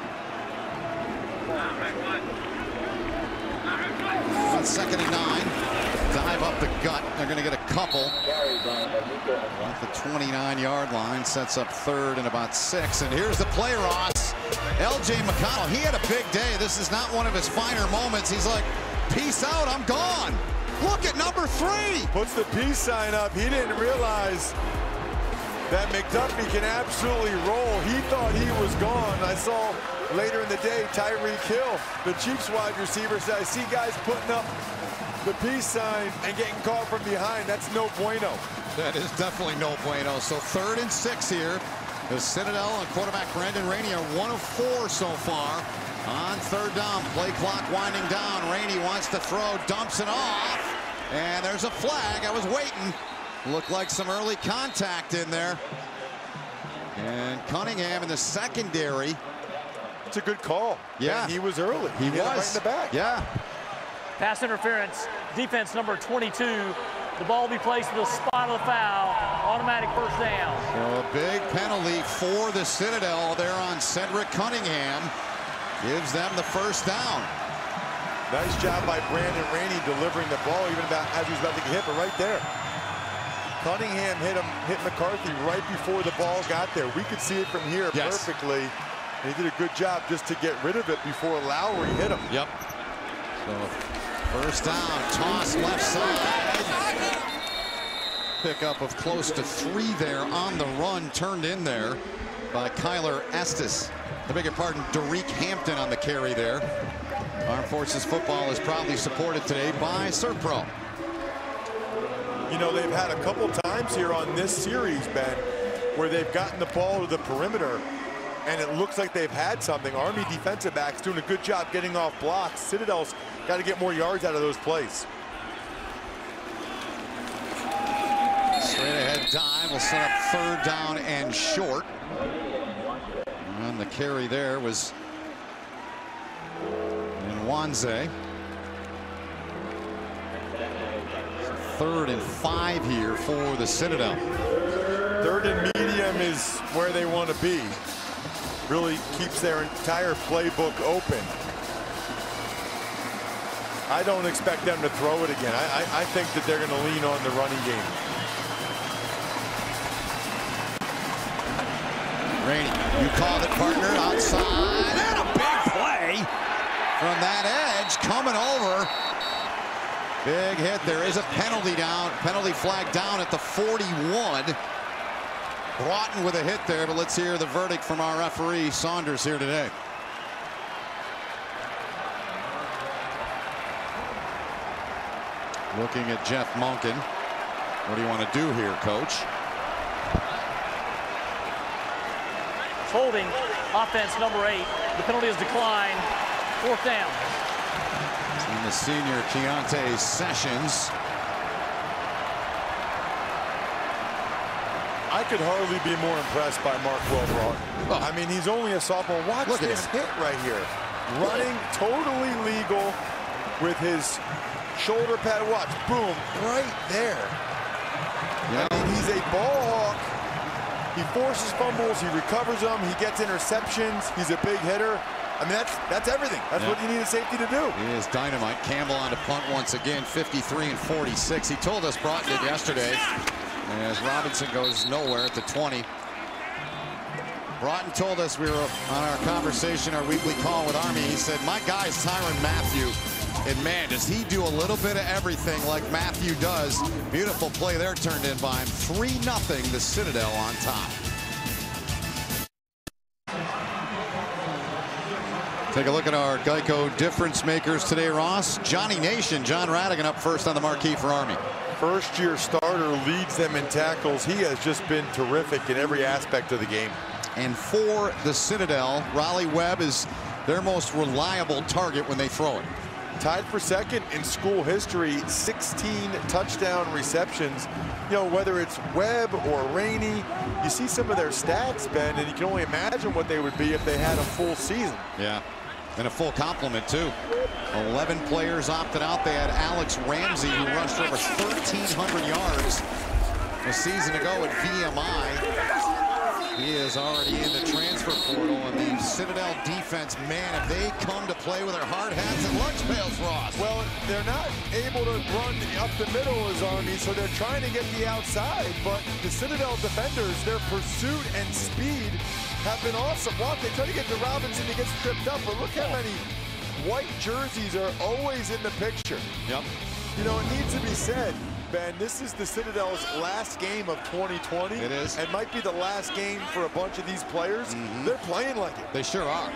On second and nine, dive up the gut. They're going to get a couple at the twenty-nine yard line. Sets up third and about six. And here's the play, Ross. L J McConnell, he had a big day. This is not one of his finer moments. He's like, peace out, I'm gone. Look at number three. Puts the peace sign up. He didn't realize that McDuffie can absolutely roll. He thought he was gone. I saw later in the day, Tyreek Hill, the Chiefs wide receiver, said, I see guys putting up the peace sign and getting caught from behind. That's no bueno. That is definitely no bueno. So third and six here. The Citadel and quarterback Brandon Rainey are one of four so far. On third down, play clock winding down. Rainey wants to throw, dumps it off. And there's a flag. I was waiting. Looked like some early contact in there. And Cunningham in the secondary. It's a good call. Yeah. And he was early. He, he was. Right in the back. Yeah. Pass interference, defense number twenty-two. The ball will be placed in the spot of the foul. Automatic first down. So a big penalty for the Citadel there on Cedric Cunningham. Gives them the first down. Nice job by Brandon Rainey delivering the ball even about as he was about to get hit, but right there. Cunningham hit him, hit McCarthy right before the ball got there. We could see it from here yes. perfectly. And he did a good job just to get rid of it before Lowry hit him. Yep. So first down, toss left side. Pickup of close to three there on the run, turned in there by Kyler Estes. I beg your pardon, Derek Hampton on the carry there. Armed Forces Football is proudly supported today by ServPro. You know, they've had a couple times here on this series, Ben, where they've gotten the ball to the perimeter, and it looks like they've had something. Army defensive backs doing a good job getting off blocks. Citadel's got to get more yards out of those plays. Straight ahead dive will set up third down and short. And the carry there was Nwanze. Third and five here for the Citadel. Third and medium is where they want to be. Really keeps their entire playbook open. I don't expect them to throw it again. I, I, I think that they're going to lean on the running game. Rainey, you called it, partner, outside, and a big play from that edge coming over. Big hit. There is a penalty down, penalty flag down at the forty-one. Broughton with a hit there, but let's hear the verdict from our referee, Saunders, here today. Looking at Jeff Monken. What do you want to do here, coach? Holding, offense number eight. The penalty is declined. Fourth down. And the senior Keontae Sessions. I could hardly be more impressed by Marquel Broughton. Oh. I mean, he's only a sophomore. Watch Look this hit right here. Running totally legal with his shoulder pad. Watch, boom, right there. Yeah. I mean, he's a ball hawk. He forces fumbles, he recovers them, he gets interceptions, he's a big hitter. I mean, that's that's everything. That's yep. what you need a safety to do. He is dynamite. Campbell on to punt once again, fifty-three and forty-six. He told us Broughton did yesterday as Robinson goes nowhere at the twenty. Broughton told us, we were on our conversation, our weekly call with Army, he said, my guy is Tyrann Mathieu. And man, does he do a little bit of everything like Mathieu does. Beautiful play there turned in by him. three nothing, the Citadel on top. Take a look at our Geico difference makers today, Ross. Johnny Nation, John Radigan up first on the marquee for Army. First year starter, leads them in tackles. He has just been terrific in every aspect of the game. And for the Citadel, Raleigh Webb is their most reliable target when they throw it. Tied for second in school history, sixteen touchdown receptions. You know, whether it's Webb or Rainey, you see some of their stats, Ben, and you can only imagine what they would be if they had a full season. Yeah, and a full complement, too. eleven players opted out. They had Alex Ramsey, who rushed over thirteen hundred yards a season ago at V M I. He is already in the transfer portal, and the Citadel defense, man, if they come to play with their hard hats and lunch pails, Ross. Well, they're not able to run up the middle as Army, so they're trying to get the outside, but the Citadel defenders, their pursuit and speed have been awesome. Watch, they try to get to Robinson, he gets tripped up, but look how many white jerseys are always in the picture. Yep. You know, it needs to be said, Ben, this is the Citadel's last game of twenty twenty. It is. And might be the last game for a bunch of these players. Mm-hmm. They're playing like it. They sure are.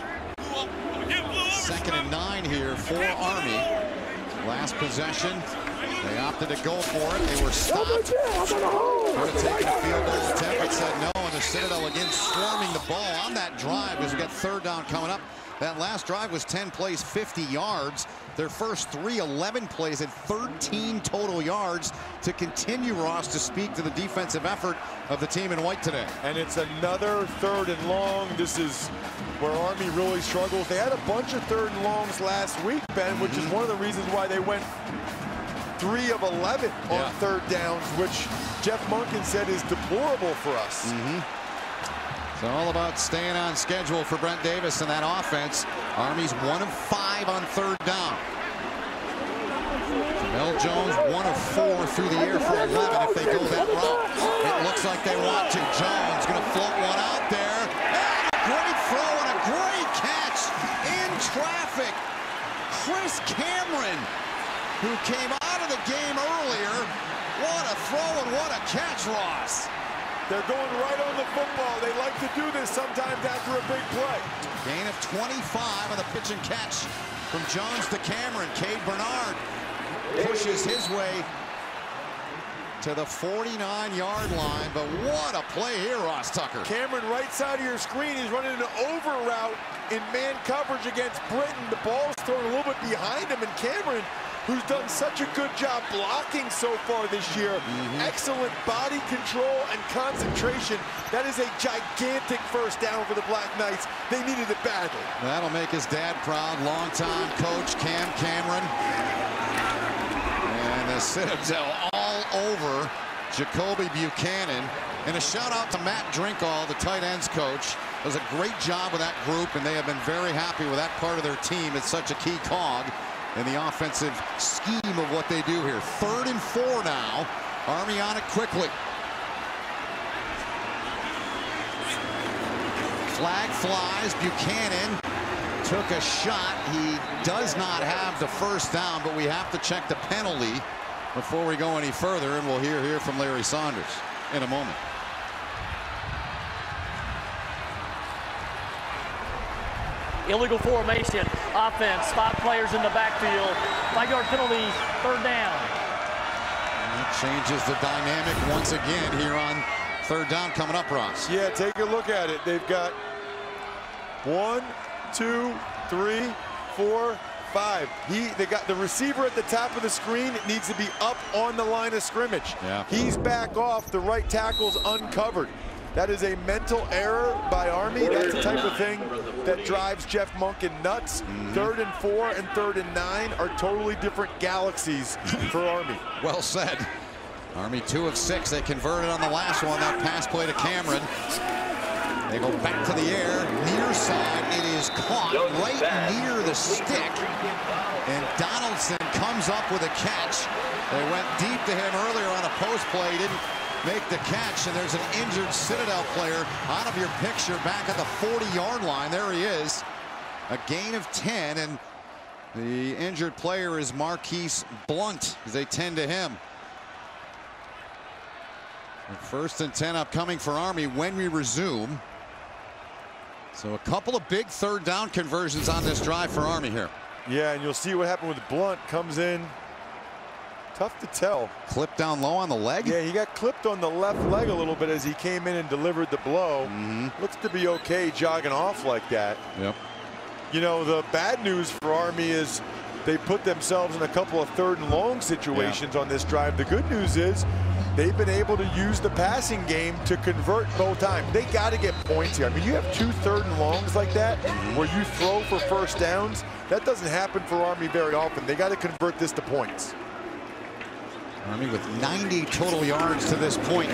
Second and nine here for Army. Last possession. They opted to go for it. They were stopped. Could have taken a field goal attempt, but said no. And the Citadel again swarming the ball on that drive as we got third down coming up. That last drive was ten plays, fifty yards. Their first three, eleven plays at thirteen total yards to continue, Ross, to speak to the defensive effort of the team in white today. And it's another third and long. This is where Army really struggles. They had a bunch of third and longs last week, Ben, which mm-hmm. is one of the reasons why they went three of eleven yeah. on third downs, which Jeff Monken said is deplorable for us. Mm-hmm. It's all about staying on schedule for Brent Davis and that offense. Army's one of five on third down. Jamel Jones one of four through the air for eleven if they go that route. It looks like they want to. Jones going to float one out there. And a great throw and a great catch in traffic. Chris Cameron, who came out of the game earlier. What a throw and what a catch, Ross. They're going right on the football. They like to do this sometimes after a big play. Gain of twenty-five on the pitch and catch from Jones to Cameron. Cade Bernard pushes his way to the forty-nine yard line. But what a play here, Ross Tucker. Cameron, right side of your screen, he's running an over route in man coverage against Britton. The ball's thrown a little bit behind him, and Cameron, who's done such a good job blocking so far this year, mm-hmm. excellent body control and concentration. That is a gigantic first down for the Black Knights. They needed it badly. That'll make his dad proud. Longtime coach Cam Cameron. And the Citadel all over Jacoby Buchanan. And a shout out to Matt Drinkall, the tight ends coach. Does a great job with that group, and they have been very happy with that part of their team. It's such a key cog in the offensive scheme of what they do here. Third and four now. Army on it quickly. Flag flies. Buchanan took a shot. He does not have the first down, but we have to check the penalty before we go any further, and we'll hear here from Larry Saunders in a moment. Illegal formation, offense, five players in the backfield, five-yard penalty, third down. And that changes the dynamic once again here on third down coming up, Ross. Yeah, take a look at it. They've got one, two, three, four, five. He, they got the receiver at the top of the screen. It needs to be up on the line of scrimmage. Yeah. He's back off. The right tackle's uncovered. That is a mental error by Army. That's the type of thing that drives Jeff Monken nuts. Mm-hmm. Third and four and third and nine are totally different galaxies for Army. Well said. Army two of six. They converted on the last one. That pass play to Cameron. They go back to the air. Near side. It is caught right near the stick. And Donaldson comes up with a catch. They went deep to him earlier on a post play. He didn't make the catch, and there's an injured Citadel player out of your picture back at the forty yard line. There he is. A gain of ten, and the injured player is Marquise Blunt as they tend to him. First and ten upcoming for Army when we resume. So a couple of big third down conversions on this drive for Army here. Yeah, and you'll see what happened with Blunt. Comes in. Tough to tell. Clipped down low on the leg? Yeah, he got clipped on the left leg a little bit as he came in and delivered the blow. Mm-hmm. Looks to be okay jogging off like that. Yep. You know, the bad news for Army is they put themselves in a couple of third and long situations yeah. on this drive. The good news is they've been able to use the passing game to convert both times. They got to get points here. I mean, you have two third and longs like that mm-hmm. where you throw for first downs. That doesn't happen for Army very often. They got to convert this to points. Army with ninety total yards to this point.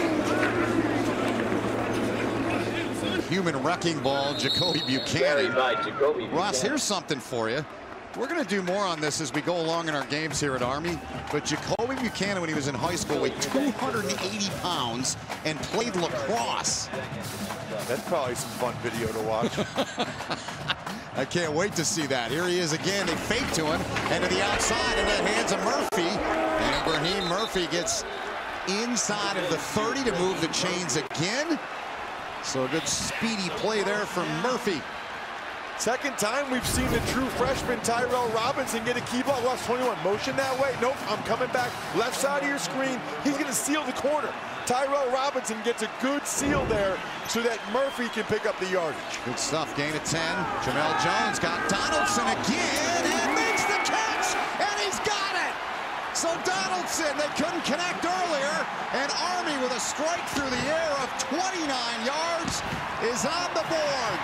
Human wrecking ball, Jacoby Buchanan. Jacoby Ross, here's something for you. We're going to do more on this as we go along in our games here at Army. But Jacoby Buchanan, when he was in high school, weighed two hundred eighty pounds and played lacrosse. That's probably some fun video to watch. I can't wait to see that. Here he is again. They fake to him and to the outside, and then hands of Murphy. And Ibrahim Murphy gets inside of the thirty to move the chains again. So a good speedy play there from Murphy. Second time we've seen the true freshman Tyrell Robinson get a key ball. Watch twenty-one, motion that way. Nope, I'm coming back. Left side of your screen. He's going to seal the corner. Tyrell Robinson gets a good seal there so that Murphy can pick up the yardage. Good stuff, gain of ten. Jamel Jones got Donaldson again and makes the catch, and he's got it. So Donaldson, they couldn't connect earlier, and Army with a strike through the air of twenty-nine yards is on the board.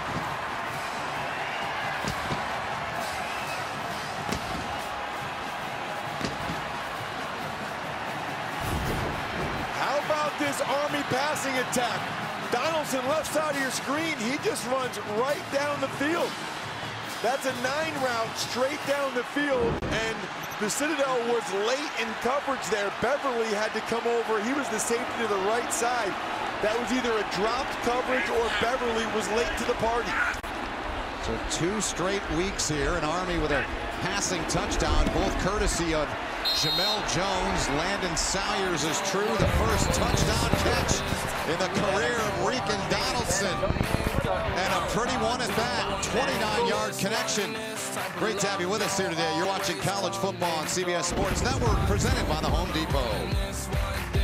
This Army passing attack. Donaldson left side of your screen. He just runs right down the field. That's a nine route straight down the field, and the Citadel was late in coverage there. Beverly had to come over. He was the safety to the right side. That was either a dropped coverage or Beverly was late to the party. So two straight weeks here, an Army with a passing touchdown, both courtesy of Jamel Jones. Landon Salyers is true, the first touchdown catch in the career of Rican Donaldson. And a pretty one at that, twenty-nine yard connection. Great to have you with us here today. You're watching college football on C B S Sports Network, presented by the Home Depot.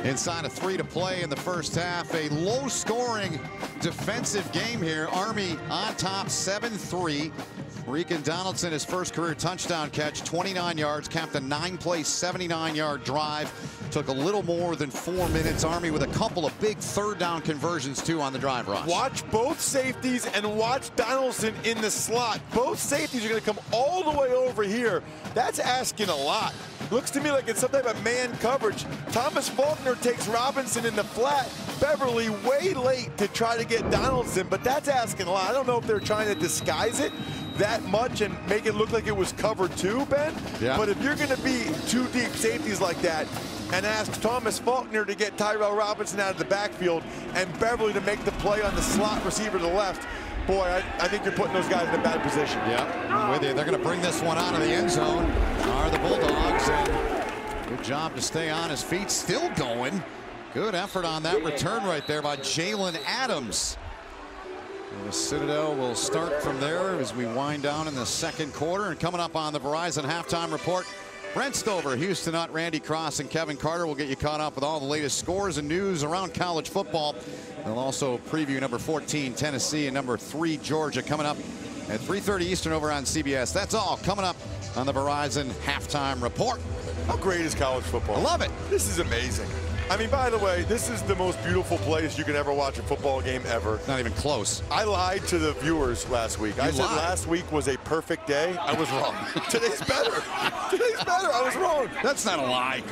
inside of three to play in the first half. A low-scoring defensive game here. Army on top seven three. Rican Donaldson, his first career touchdown catch, twenty-nine yards, capped a nine-play, seventy-nine yard drive. Took a little more than four minutes. Army with a couple of big third down conversions, too, on the drive, Ross. Watch both safeties and watch Donaldson in the slot. Both safeties are going to come all the way over here. That's asking a lot. Looks to me like it's some type of man coverage. Thomas Faulkner takes Robinson in the flat. Beverly way late to try to get Donaldson, but that's asking a lot. I don't know if they're trying to disguise it that much and make it look like it was covered too, Ben. Yeah. But if you're going to be two deep safeties like that and ask Thomas Faulkner to get Tyrell Robinson out of the backfield and Beverly to make the play on the slot receiver to the left, boy, I, I think you're putting those guys in a bad position. Yeah, I'm with you. They're going to bring this one out of the end zone. Are the Bulldogs, and good job to stay on his feet. Still going. Good effort on that return right there by Jalen Adams. And the Citadel will start from there as we wind down in the second quarter. And coming up on the Verizon halftime report, Brent Stover, Houston Nutt, Randy Cross, and Kevin Carter will get you caught up with all the latest scores and news around college football. They'll also preview number fourteen, Tennessee, and number three, Georgia, coming up at three thirty Eastern over on C B S. That's all coming up on the Verizon halftime report. How great is college football? I love it. This is amazing. I mean, by the way, this is the most beautiful place you can ever watch a football game ever. Not even close. I lied to the viewers last week. You I said lied. last week was a perfect day. I was wrong. Today's better. Today's better. I was wrong. That's not a lie.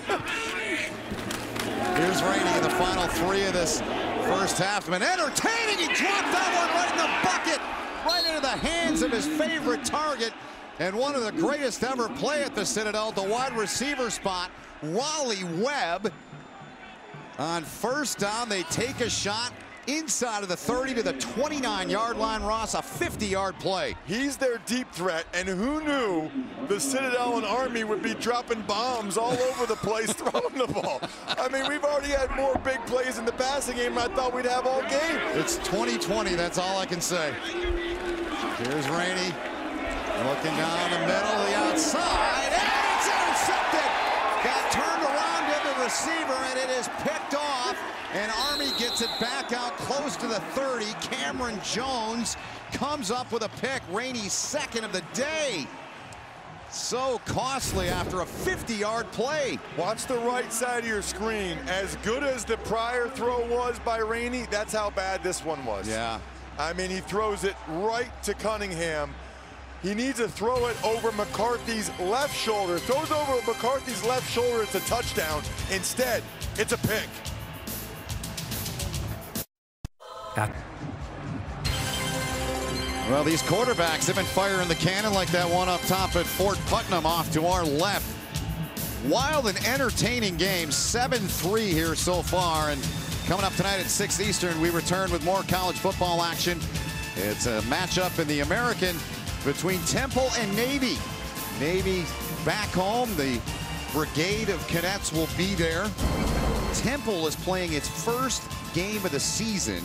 Here's Rainey in the final three of this first half. And entertaining. He dropped that one right in the bucket. Right into the hands of his favorite target. And one of the greatest ever play at the Citadel, the wide receiver spot, Wally Webb. On first down, they take a shot inside of the thirty to the twenty-nine yard line. Ross, a fifty yard play. He's their deep threat, and who knew the Citadel and Army would be dropping bombs all over the place throwing the ball. I mean, we've already had more big plays in the passing game than I thought we'd have all game. It's twenty twenty, that's all I can say. Here's Rainey looking down the middle, the outside, and it's intercepted. Got turned around to the receiver, and it is picked off. And Army gets it back out close to the thirty. Cameron Jones comes up with a pick. Rainey's second of the day. So costly after a fifty yard play. Watch the right side of your screen. As good as the prior throw was by Rainey, that's how bad this one was. Yeah. I mean, he throws it right to Cunningham. He needs to throw it over McCarthy's left shoulder. Throws over McCarthy's left shoulder, it's a touchdown. Instead, it's a pick. Well, these quarterbacks have been firing the cannon like that one up top at Fort Putnam off to our left. Wild and entertaining game, seven three here so far. And coming up tonight at six Eastern, we return with more college football action. It's a matchup in the American between Temple and Navy. Navy back home. The brigade of cadets will be there. Temple is playing its first game of the season.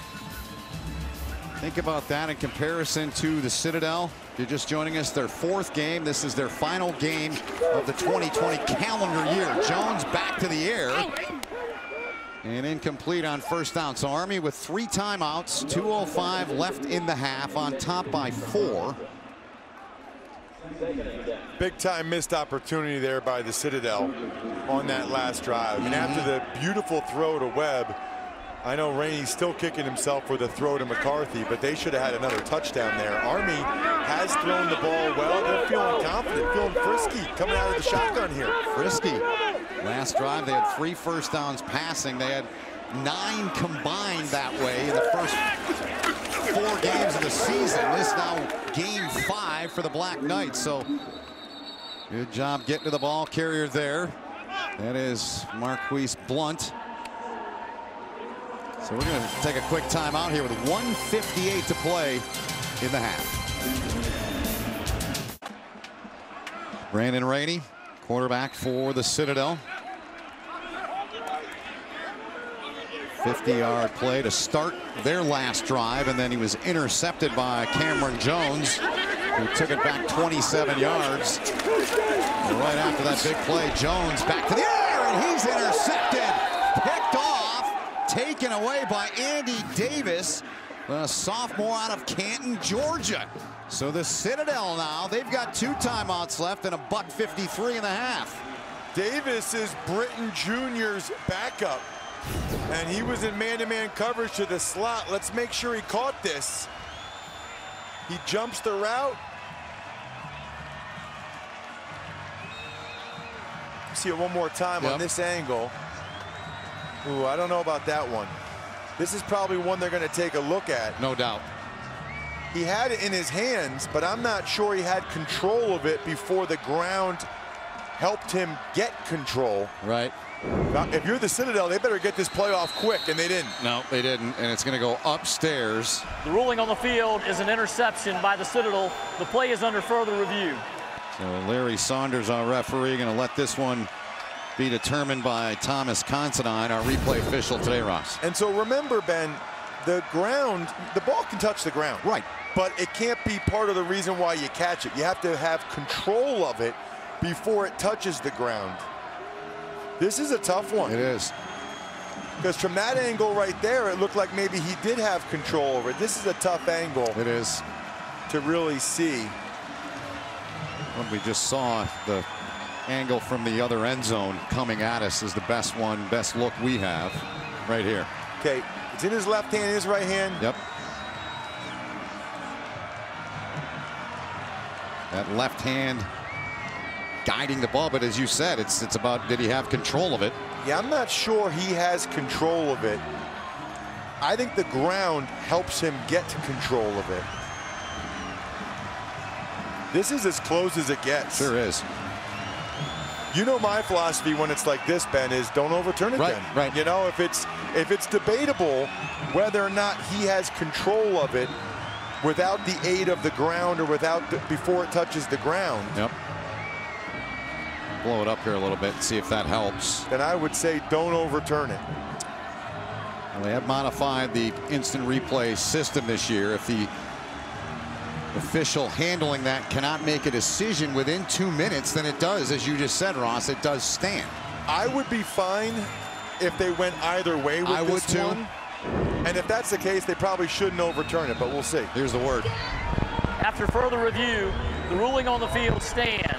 Think about that in comparison to the Citadel. If you're just joining us, their fourth game. This is their final game of the twenty twenty calendar year. Jones back to the air. And incomplete on first down. So Army with three timeouts, two oh five left in the half, on top by four. Big time missed opportunity there by the Citadel on that last drive. And after the beautiful throw to Webb, I know Rainey's still kicking himself for the throw to McCarthy, but they should have had another touchdown there. Army has thrown the ball well. They're feeling confident, feeling frisky coming out of the shotgun here. Frisky. Last drive, they had three first downs passing. They had nine combined that way in the first four games of the season. This now game five for the Black Knights. So good job getting to the ball carrier there. That is Marquise Blunt. So we're going to take a quick timeout here with one fifty-eight to play in the half. Brandon Rainey, quarterback for the Citadel. fifty yard play to start their last drive, and then he was intercepted by Cameron Jones, who took it back twenty-seven yards. And right after that big play, Jones back to the air, and he's intercepted. taken away by Andy Davis, a sophomore out of Canton, Georgia. So the Citadel now, they've got two timeouts left and a buck fifty-three and a half. Davis is Britton Junior's backup, and he was in man-to-man coverage to the slot. Let's make sure he caught this. He jumps the route. See it one more time yep. on this angle. Ooh, I don't know about that one. This is probably one they're going to take a look at. No doubt. He had it in his hands, but I'm not sure he had control of it before the ground helped him get control. Right. Now, if you're the Citadel, they better get this play off quick, and they didn't. No, they didn't, and it's going to go upstairs. The ruling on the field is an interception by the Citadel. The play is under further review. So Larry Saunders, our referee, going to let this one be determined by Thomas Considine, our replay official today, Ross. And so remember, Ben, the ground, the ball can touch the ground. Right. But it can't be part of the reason why you catch it. You have to have control of it before it touches the ground. This is a tough one. It is. Because from that angle right there, it looked like maybe he did have control over it. This is a tough angle. It is. To really see. When we just saw the angle from the other end zone coming at us is the best one, best look we have right here. Okay, it's in his left hand, his right hand. Yep. That left hand guiding the ball, but as you said, it's it's about did he have control of it? Yeah, I'm not sure he has control of it. I think the ground helps him get control of it. This is as close as it gets. Sure is. You know my philosophy when it's like this, Ben, is don't overturn it right, then. Right. You know, if it's if it's debatable whether or not he has control of it without the aid of the ground or without the, before it touches the ground. Yep. Blow it up here a little bit and see if that helps. Then I would say don't overturn it. Well, they have modified the instant replay system this year. If the official handling that cannot make a decision within two minutes, then it does, as you just said, Ross, it does stand. I would be fine if they went either way with I this would too. one. And if that's the case, they probably shouldn't overturn it, but we'll see. Here's the word. After further review, the ruling on the field stands.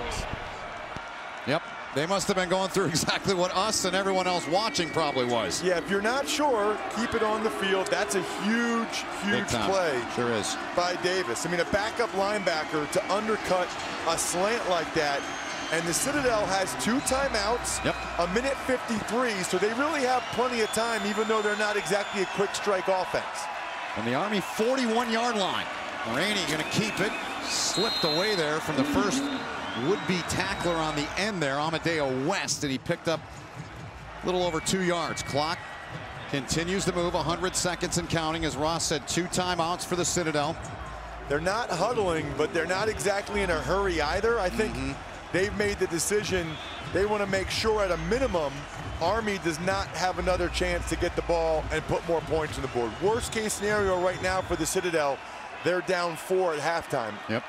Yep. They must have been going through exactly what us and everyone else watching probably was. Yeah, if you're not sure, keep it on the field. That's a huge, huge play. Sure is. By Davis. I mean, a backup linebacker to undercut a slant like that. And the Citadel has two timeouts, yep. a minute fifty-three, so they really have plenty of time, even though they're not exactly a quick strike offense. On the Army forty-one yard line. Rainey going to keep it. Slipped away there from the first would-be tackler on the end there, Amadeo West, and he picked up a little over two yards. Clock continues to move, one hundred seconds and counting. As Ross said, two timeouts for the Citadel. They're not huddling, but they're not exactly in a hurry either. I think mm-hmm. they've made the decision. They want to make sure at a minimum Army does not have another chance to get the ball and put more points on the board. Worst case scenario right now for the Citadel, they're down four at halftime. Yep.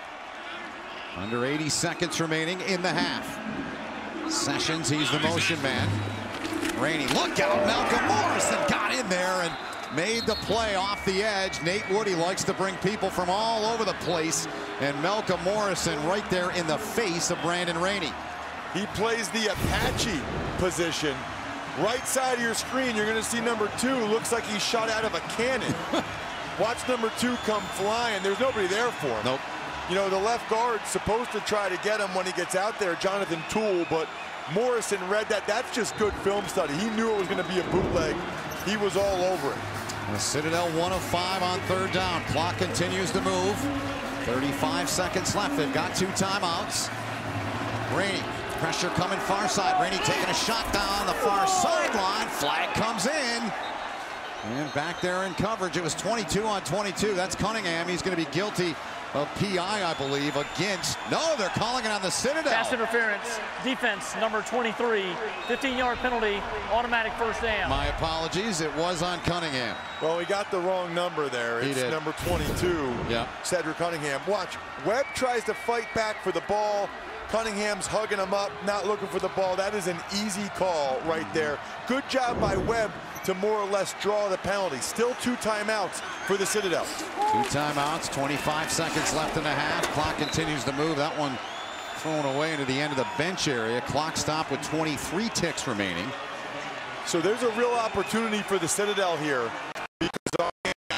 Under eighty seconds remaining in the half. Sessions, he's the motion man. Rainey, look out. Malcolm Morrison got in there and made the play off the edge. Nate Woody likes to bring people from all over the place. And Malcolm Morrison right there in the face of Brandon Rainey. He plays the Apache position. Right side of your screen, you're going to see number two. Looks like he's shot out of a cannon. Watch number two come flying. There's nobody there for him. Nope. You know, the left guard's supposed to try to get him when he gets out there, Jonathan Toole, but Morrison read that. That's just good film study. He knew it was going to be a bootleg. He was all over it. The Citadel one of five on third down. Clock continues to move. thirty-five seconds left. They've got two timeouts. Rainey, pressure coming far side. Rainey taking a shot down the far sideline. Flag comes in. And back there in coverage, it was twenty-two on twenty-two. That's Cunningham. He's going to be guilty of P I, I believe, against. No, they're calling it on the Citadel. Pass interference, defense number twenty-three, fifteen yard penalty, automatic first down. My apologies, it was on Cunningham. Well, he got the wrong number there. He it's did. number twenty-two, yeah. Cedric Cunningham. Watch, Webb tries to fight back for the ball. Cunningham's hugging him up, not looking for the ball. That is an easy call right there. Good job by Webb to more or less draw the penalty. Still two timeouts for the Citadel. Two timeouts, twenty-five seconds left in the half. Clock continues to move. That one thrown away into the end of the bench area. Clock stop with twenty-three ticks remaining. So there's a real opportunity for the Citadel here, because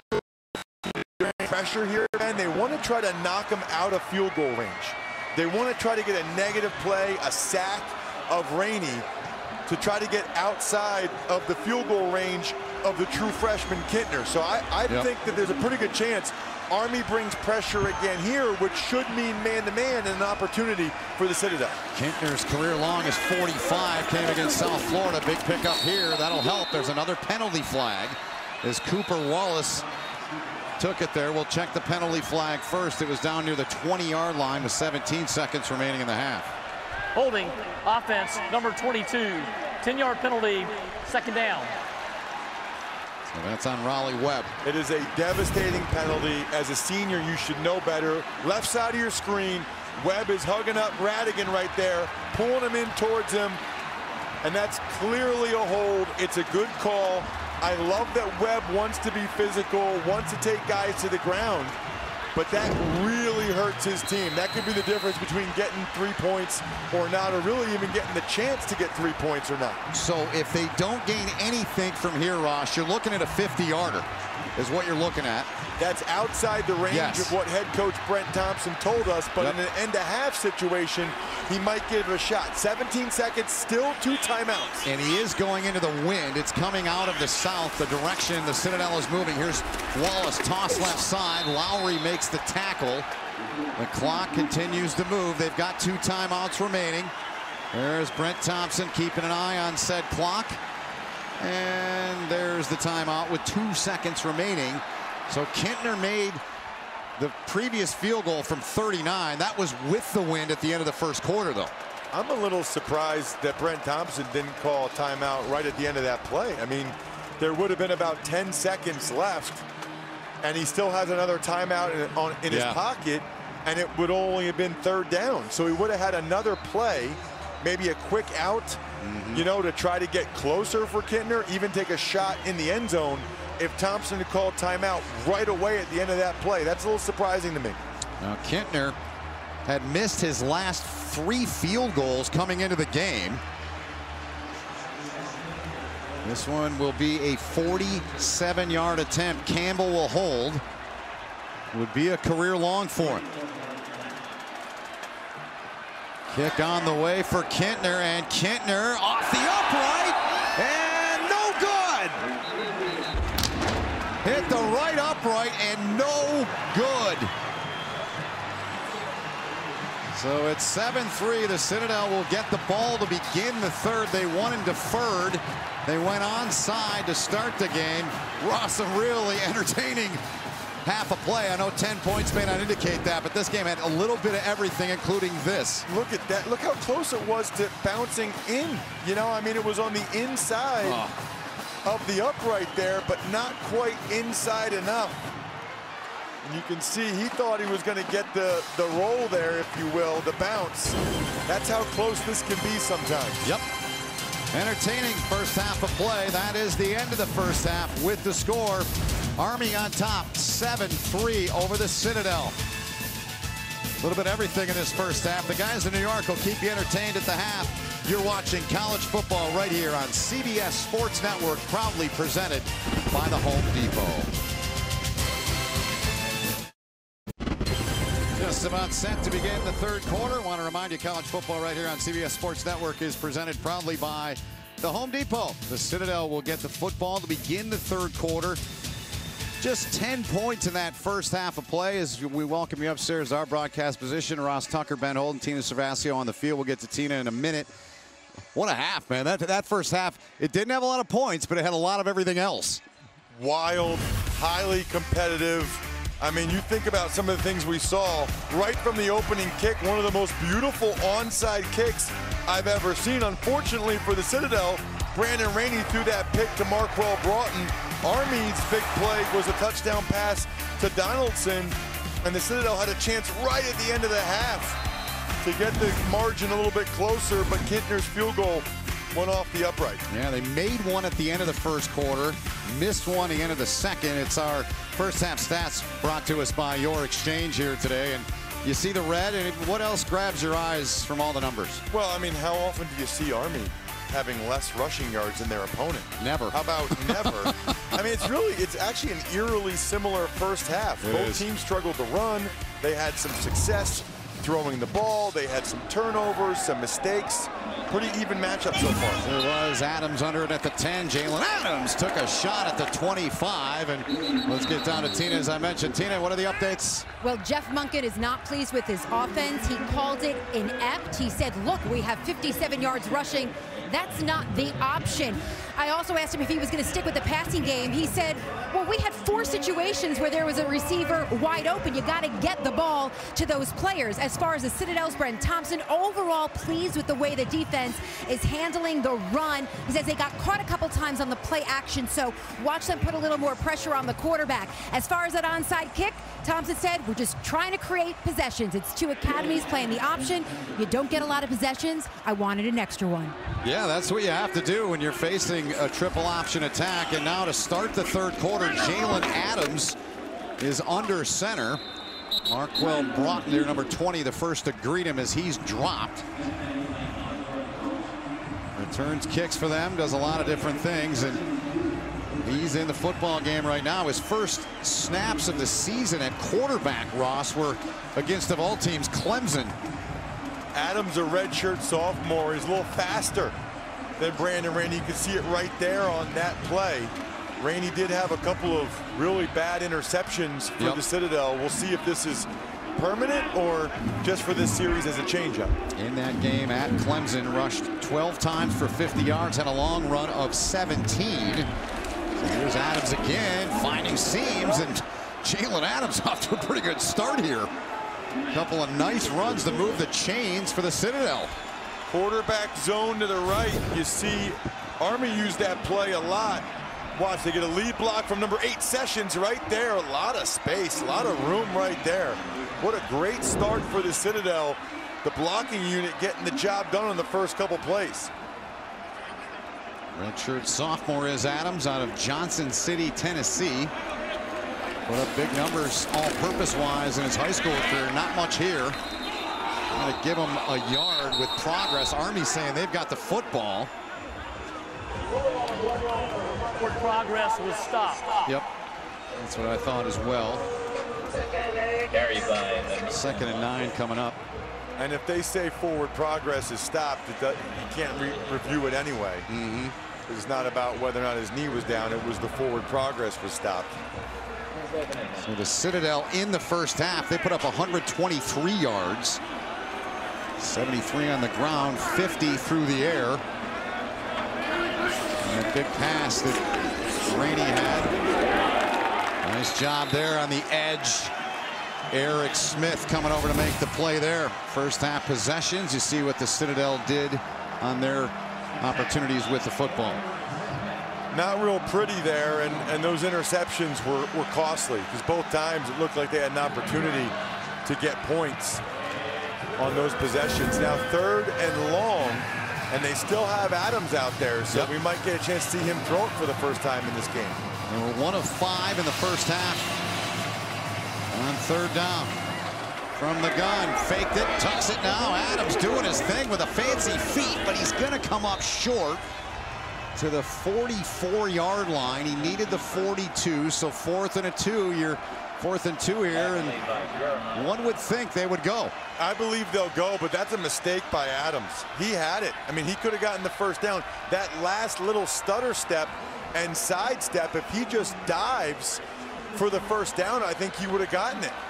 pressure here, and they want to try to knock them out of field goal range. They want to try to get a negative play, a sack of Rainey, to try to get outside of the field goal range of the true freshman Kintner. So I, I yep. think that there's a pretty good chance Army brings pressure again here, which should mean man-to-man and an opportunity for the Citadel. Kintner's career long is forty-five, came against South Florida. Big pickup here, that'll help. There's another penalty flag as Cooper Wallace took it there. We'll check the penalty flag first. It was down near the twenty-yard line with seventeen seconds remaining in the half. Holding offense number twenty-two, ten-yard penalty, second down. So that's on Raleigh Webb. It is a devastating penalty. As a senior, you should know better. Left side of your screen, Webb is hugging up Radigan right there, pulling him in towards him, and that's clearly a hold. It's a good call. I love that Webb wants to be physical, wants to take guys to the ground, but that really hurts his team. That could be the difference between getting three points or not, or really even getting the chance to get three points or not. So if they don't gain anything from here, Ross, you're looking at a fifty-yarder is what you're looking at. That's outside the range yes. of what head coach Brent Thompson told us, but yep. in an end-to-half situation, he might give it a shot. seventeen seconds, still two timeouts. And he is going into the wind. It's coming out of the south, the direction the Citadel is moving. Here's Wallace, toss left side. Lowry makes the tackle. The clock continues to move. They've got two timeouts remaining. There's Brent Thompson keeping an eye on said clock. And there's the timeout with two seconds remaining. So Kintner made the previous field goal from thirty-nine. That was with the wind at the end of the first quarter, though. I'm a little surprised that Brent Thompson didn't call a timeout right at the end of that play. I mean, there would have been about ten seconds left, and he still has another timeout in, on, in yeah. his pocket, and it would only have been third down. So he would have had another play, maybe a quick out, mm-hmm. you know, to try to get closer for Kintner, even take a shot in the end zone. If Thompson had called timeout right away at the end of that play, that's a little surprising to me. Now, Kintner had missed his last three field goals coming into the game. This one will be a forty-seven yard attempt. Campbell will hold. Would be a career long for him. Kick on the way for Kintner, and Kintner off the upright, and no good. Hit the right upright and no good. So it's seven three. The Citadel will get the ball to begin the third. They won and deferred. They went onside to start the game. Ross, a really entertaining half a play. I know ten points may not indicate that, but this game had a little bit of everything, including this. Look at that. Look how close it was to bouncing in. You know, I mean, it was on the inside oh. of the upright there, but not quite inside enough. And you can see he thought he was going to get the, the roll there, if you will, the bounce. That's how close this can be sometimes. Yep. Entertaining first half of play. That is the end of the first half with the score. Army on top, seven three over the Citadel. A little bit of everything in this first half. The guys in New York will keep you entertained at the half. You're watching college football right here on C B S Sports Network, proudly presented by the Home Depot. Just about set to begin the third quarter. I want to remind you, college football right here on C B S Sports Network is presented proudly by the Home Depot. The Citadel will get the football to begin the third quarter. Just ten points in that first half of play as we welcome you upstairs, our broadcast position. Ross Tucker, Ben Holden, Tina Cervasio on the field. We'll get to Tina in a minute. What a half, man. That, that first half, it didn't have a lot of points, but it had a lot of everything else. Wild, highly competitive. I mean, you think about some of the things we saw right from the opening kick, one of the most beautiful onside kicks I've ever seen. Unfortunately for the Citadel, Brandon Rainey threw that pick to Marquell Broughton. Army's big play was a touchdown pass to Donaldson, and the Citadel had a chance right at the end of the half to get the margin a little bit closer, but Kintner's field goal one off the upright. Yeah, they made one at the end of the first quarter, missed one at the end of the second. It's our first half stats brought to us by Your Exchange here today. And you see the red, and what else grabs your eyes from all the numbers? Well, I mean, how often do you see Army having less rushing yards than their opponent? Never. How about never? I mean, it's really, it's actually an eerily similar first half. It Both is. teams struggled to run. They had some success throwing the ball. They had some turnovers, some mistakes. Pretty even matchup so far. There was Adams under it at the ten. Jalen Adams took a shot at the twenty-five. And let's get down to Tina, as I mentioned. Tina, what are the updates? Well, Jeff Monken is not pleased with his offense. He called it inept. He said, look, we have fifty-seven yards rushing. That's not the option. I also asked him if he was going to stick with the passing game. He said, well, we had four situations where there was a receiver wide open. You got to get the ball to those players. As far as the Citadel's Brent Thompson, overall pleased with the way the defense is handling the run. He says they got caught a couple times on the play action, so watch them put a little more pressure on the quarterback. As far as that onside kick, Thompson said, we're just trying to create possessions. It's two academies playing the option. You don't get a lot of possessions. I wanted an extra one. Yeah, that's what you have to do when you're facing a triple option attack. And now to start the third quarter, Jalen Adams is under center. Marquel Broughton there, number twenty, the first to greet him as he's dropped. Returns kicks for them, does a lot of different things, and he's in the football game right now. His first snaps of the season at quarterback, Ross, were against, of all teams, Clemson. Adams, a redshirt sophomore, is a little faster than Brandon Rainey. You can see it right there on that play. Rainey did have a couple of really bad interceptions for yep. the Citadel. We'll see if this is permanent or just for this series as a changeup. In that game at Clemson, rushed twelve times for fifty yards, had a long run of seventeen. So here's Adams again, finding seams, and Jalen Adams off to a pretty good start here. A couple of nice runs to move the chains for the Citadel. Quarterback zone to the right. You see Army use that play a lot. Watch, they get a lead block from number eight, Sessions, right there. A lot of space, a lot of room right there. What a great start for the Citadel. The blocking unit getting the job done on the first couple plays. Redshirt sophomore is Adams out of Johnson City, Tennessee. Put up big numbers all-purpose wise in his high school career. Not much here. Going to give him a yard with progress. Army saying they've got the football. Forward progress was stopped. Yep, that's what I thought as well. Second and nine coming up. And if they say forward progress is stopped, it does, you can't re review it anyway. Mm-hmm. It's not about whether or not his knee was down. It was the forward progress was stopped. So the Citadel in the first half, they put up one hundred twenty-three yards. seventy-three on the ground, fifty through the air. And a big pass that Rainey had. Nice job there on the edge. Eric Smith coming over to make the play there. First half possessions. You see what the Citadel did on their opportunities with the football. Not real pretty there, and, and those interceptions were, were costly because both times it looked like they had an opportunity to get points on those possessions. Now third and long, and they still have Adams out there, so yep. we might get a chance to see him throw it for the first time in this game. They were one of five in the first half. On third down. From the gun, faked it, tucks it now. Adams doing his thing with a fancy feet, but he's going to come up short to the forty-four yard line. He needed the forty-two, so fourth and a two. You're fourth and two here, and one would think they would go. I believe they'll go, but that's a mistake by Adams. He had it. I mean, he could have gotten the first down. That last little stutter step and sidestep, if he just dives for the first down, I think he would have gotten it.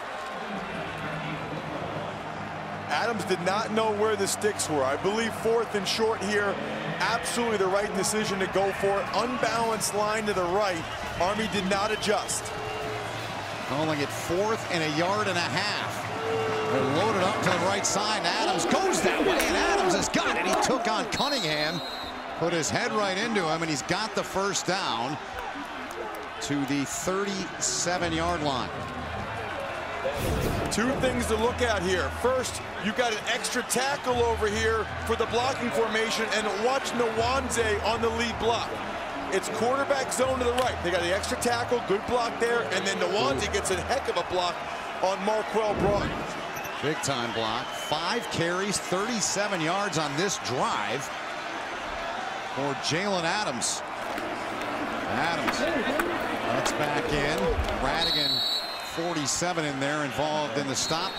Adams did not know where the sticks were. I believe fourth and short here, absolutely the right decision to go for it. Unbalanced line to the right. Army did not adjust. Calling it fourth and a yard and a half. They're loaded up to the right side. Adams goes that way, and Adams has got it. He took on Cunningham, put his head right into him, and he's got the first down to the thirty-seven yard line. Two things to look at here. First, you got an extra tackle over here for the blocking formation, and watch Nwanze on the lead block. It's quarterback zone to the right. They got the extra tackle, good block there, and then Nwanze gets a heck of a block on Marquell Broughton. Big time block. Five carries, thirty-seven yards on this drive for Jalen Adams. Adams gets back in. Radigan, forty-seven in there, involved in the stop.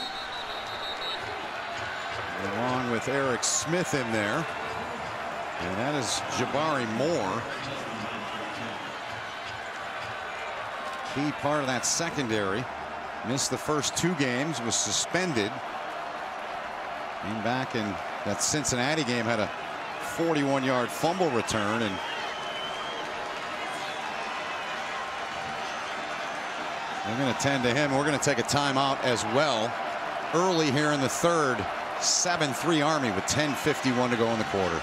Along with Eric Smith in there. And that is Jabari Moore. Key part of that secondary. Missed the first two games, was suspended. Came back in that Cincinnati game, had a forty-one yard fumble return, and they're going to tend to him. We're going to take a timeout as well. Early here in the third, seven three Army with ten fifty-one to go in the quarter.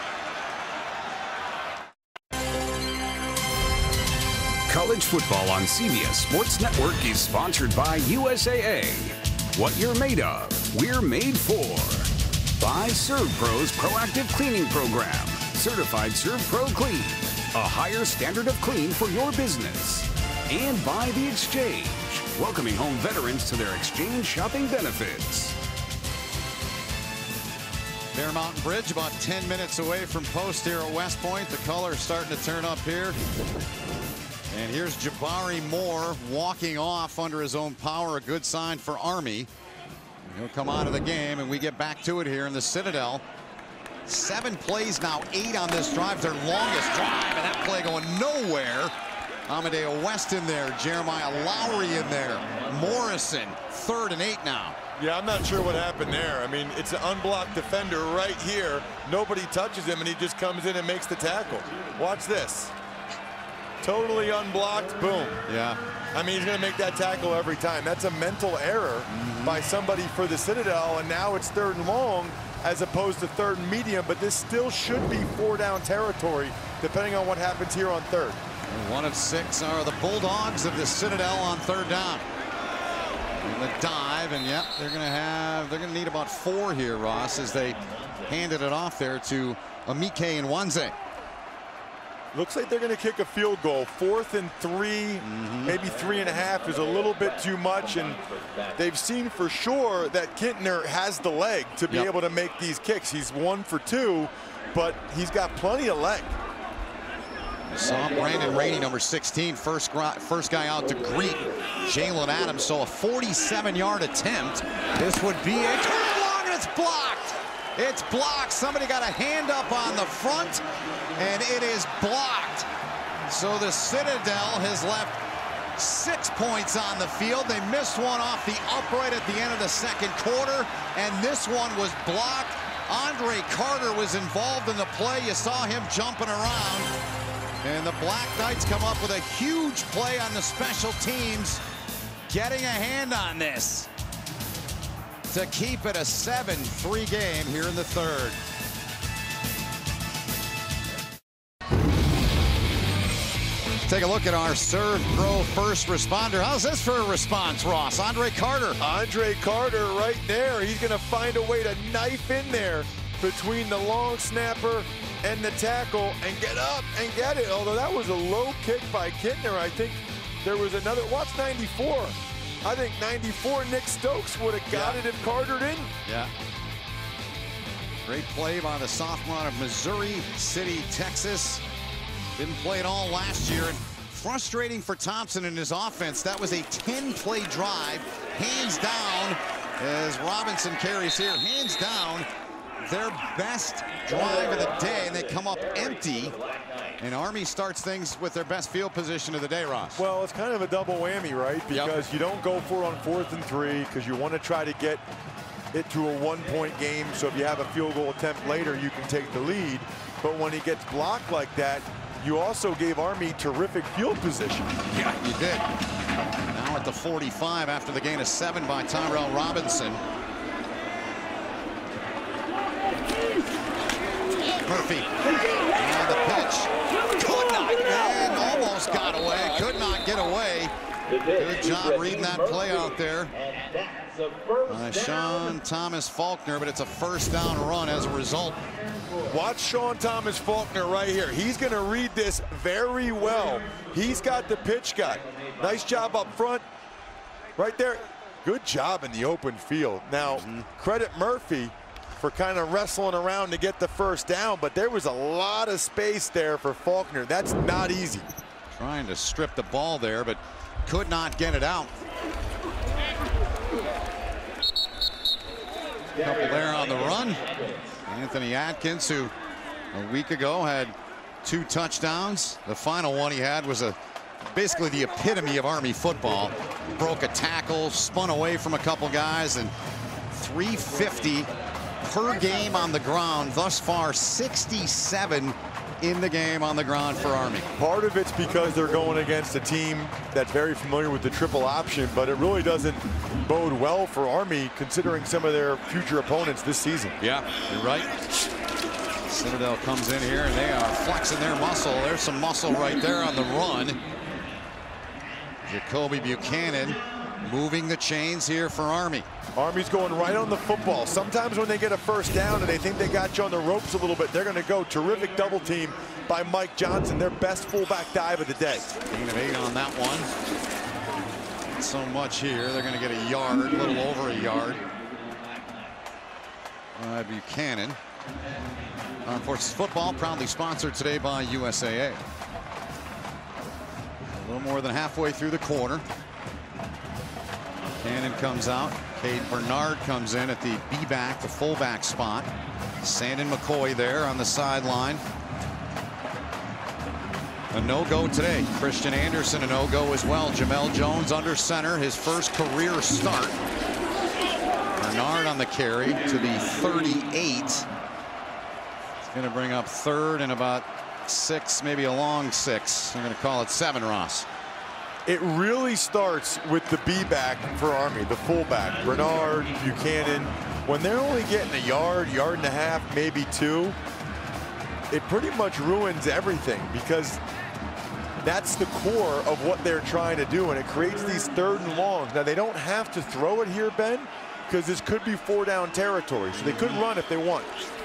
College football on C B S Sports Network is sponsored by U S A A. What you're made of, we're made for. By ServPro's Proactive Cleaning Program. Certified ServPro Clean. A higher standard of clean for your business. And by The Exchange. Welcoming home veterans to their exchange shopping benefits. Bear Mountain Bridge about ten minutes away from post here at West Point. The color starting to turn up here. And here's Jabari Moore walking off under his own power. A good sign for Army. He'll come out of the game, and we get back to it here in the Citadel. Seven plays now, eight on this drive. Their longest drive, and that play going nowhere. Amadeo West in there, Jeremiah Lowry in there, Morrison, third and eight now. Yeah, I'm not sure what happened there. I mean, it's an unblocked defender right here. Nobody touches him, and he just comes in and makes the tackle. Watch this. Totally unblocked, boom. Yeah. I mean, he's going to make that tackle every time. That's a mental error mm-hmm. by somebody for the Citadel, and now it's third and long as opposed to third and medium, but this still should be four down territory depending on what happens here on third. One of six are the Bulldogs of the Citadel on third down. And the dive, and yep, they're going to have, they're going to need about four here, Ross, as they handed it off there to Amike Nwanze. Looks like they're going to kick a field goal. Fourth and three, mm-hmm. maybe three and a half is a little bit too much, and they've seen for sure that Kintner has the leg to be yep. able to make these kicks. He's one for two, but he's got plenty of leg. Saw Brandon Rainey, number sixteen, first, first guy out to greet Jalen Adams. So a forty-seven yard attempt. This would be a turn long, and it's blocked. It's blocked. Somebody got a hand up on the front, and it is blocked. So the Citadel has left six points on the field. They missed one off the upright at the end of the second quarter, and this one was blocked. Andre Carter was involved in the play. You saw him jumping around. And the Black Knights come up with a huge play on the special teams, getting a hand on this to keep it a seven three game here in the third. Take a look at our ServPro first responder. How's this for a response, Ross? Andre Carter. Andre Carter right there. He's going to find a way to knife in there between the long snapper and the tackle and get up and get it. Although that was a low kick by Kintner. I think there was another. Watch ninety-four. I think ninety-four, Nick Stokes would have got yeah. it if Carter didn't. Yeah. Great play by the sophomore out of Missouri City, Texas. Didn't play at all last year. And frustrating for Thompson and his offense. That was a ten play drive. Hands down, as Robinson carries here. Hands down, their best drive of the day, and they come up empty. And Army starts things with their best field position of the day, Ross. Well, it's kind of a double whammy, right? Because yep. you don't go for it on fourth and three because you want to try to get it to a one-point game. So if you have a field goal attempt later, you can take the lead. But when he gets blocked like that, you also gave Army terrific field position. Yeah, you did. Now at the forty-five after the gain of seven by Tyrell Robinson. Murphy on the pitch. Could not, and almost got away. Could not get away. Good job reading that play out there. Uh, Sean Thomas Faulkner, but it's a first down run as a result. Watch Sean Thomas Faulkner right here. He's going to read this very well. He's got the pitch gut. Nice job up front. Right there. Good job in the open field. Now, mm-hmm. credit Murphy for kind of wrestling around to get the first down, but there was a lot of space there for Faulkner. That's not easy. Trying to strip the ball there, but could not get it out. Couple there on the run. Anthony Atkins, who a week ago had two touchdowns. The final one he had was a basically the epitome of Army football. Broke a tackle, spun away from a couple guys, and three fifty per game on the ground. Thus far, sixty-seven in the game on the ground for Army. Part of it's because they're going against a team that's very familiar with the triple option, but it really doesn't bode well for Army considering some of their future opponents this season. Yeah, you're right. Citadel comes in here and they are flexing their muscle. There's some muscle right there on the run. Jacoby Buchanan moving the chains here for Army. Army's going right on the football. Sometimes when they get a first down and they think they got you on the ropes a little bit, they're going to go. Terrific double team by Mike Johnson, their best fullback dive of the day. Gain of eight on that one. Not so much here. They're going to get a yard, a little over a yard. Uh, Buchanan. Armed Forces Football proudly sponsored today by U S A A. A little more than halfway through the quarter. Cannon comes out. Cade Bernard comes in at the B-back, the fullback spot. Sandon McCoy there on the sideline. A no-go today. Christian Anderson a no-go as well. Jamel Jones under center, his first career start. Bernard on the carry to the thirty-eight. It's going to bring up third and about six, maybe a long six. I'm going to call it seven, Ross. It really starts with the B-back for Army, the fullback, Bernard, Buchanan. When they're only getting a yard, yard and a half, maybe two, it pretty much ruins everything because that's the core of what they're trying to do, and it creates these third and longs. Now, they don't have to throw it here, Ben, because this could be four-down territory, so they could run if they want.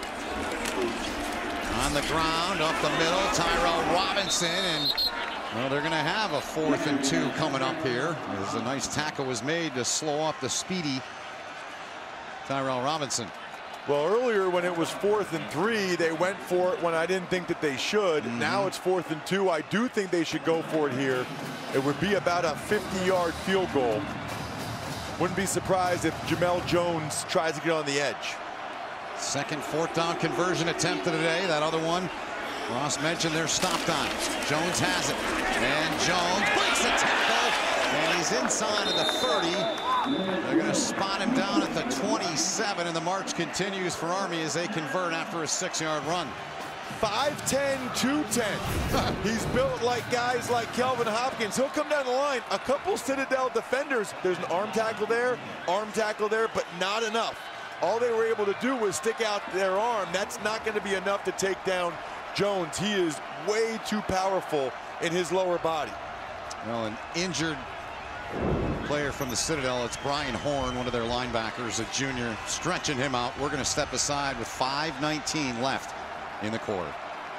On the ground, up the middle, Tyrell Robinson, and well, they're going to have a fourth and two coming up here. As a nice tackle was made to slow up the speedy Tyrell Robinson. Well, earlier when it was fourth and three, they went for it when I didn't think that they should. Mm-hmm. Now it's fourth and two. I do think they should go for it here. It would be about a fifty yard field goal. Wouldn't be surprised if Jamel Jones tries to get on the edge. Second fourth down conversion attempt of the day. That other one, Ross mentioned their stop times. Jones has it. And Jones breaks the tackle. And he's inside of the thirty. They're going to spot him down at the twenty-seven. And the march continues for Army as they convert after a six yard run. five ten, two ten. He's built like guys like Kelvin Hopkins. He'll come down the line. A couple Citadel defenders. There's an arm tackle there, arm tackle there, but not enough. All they were able to do was stick out their arm. That's not going to be enough to take down Jones. He is way too powerful in his lower body. Well, an injured player from the Citadel, it's Brian Horn, one of their linebackers, a junior, stretching him out. We're going to step aside with five nineteen left in the quarter.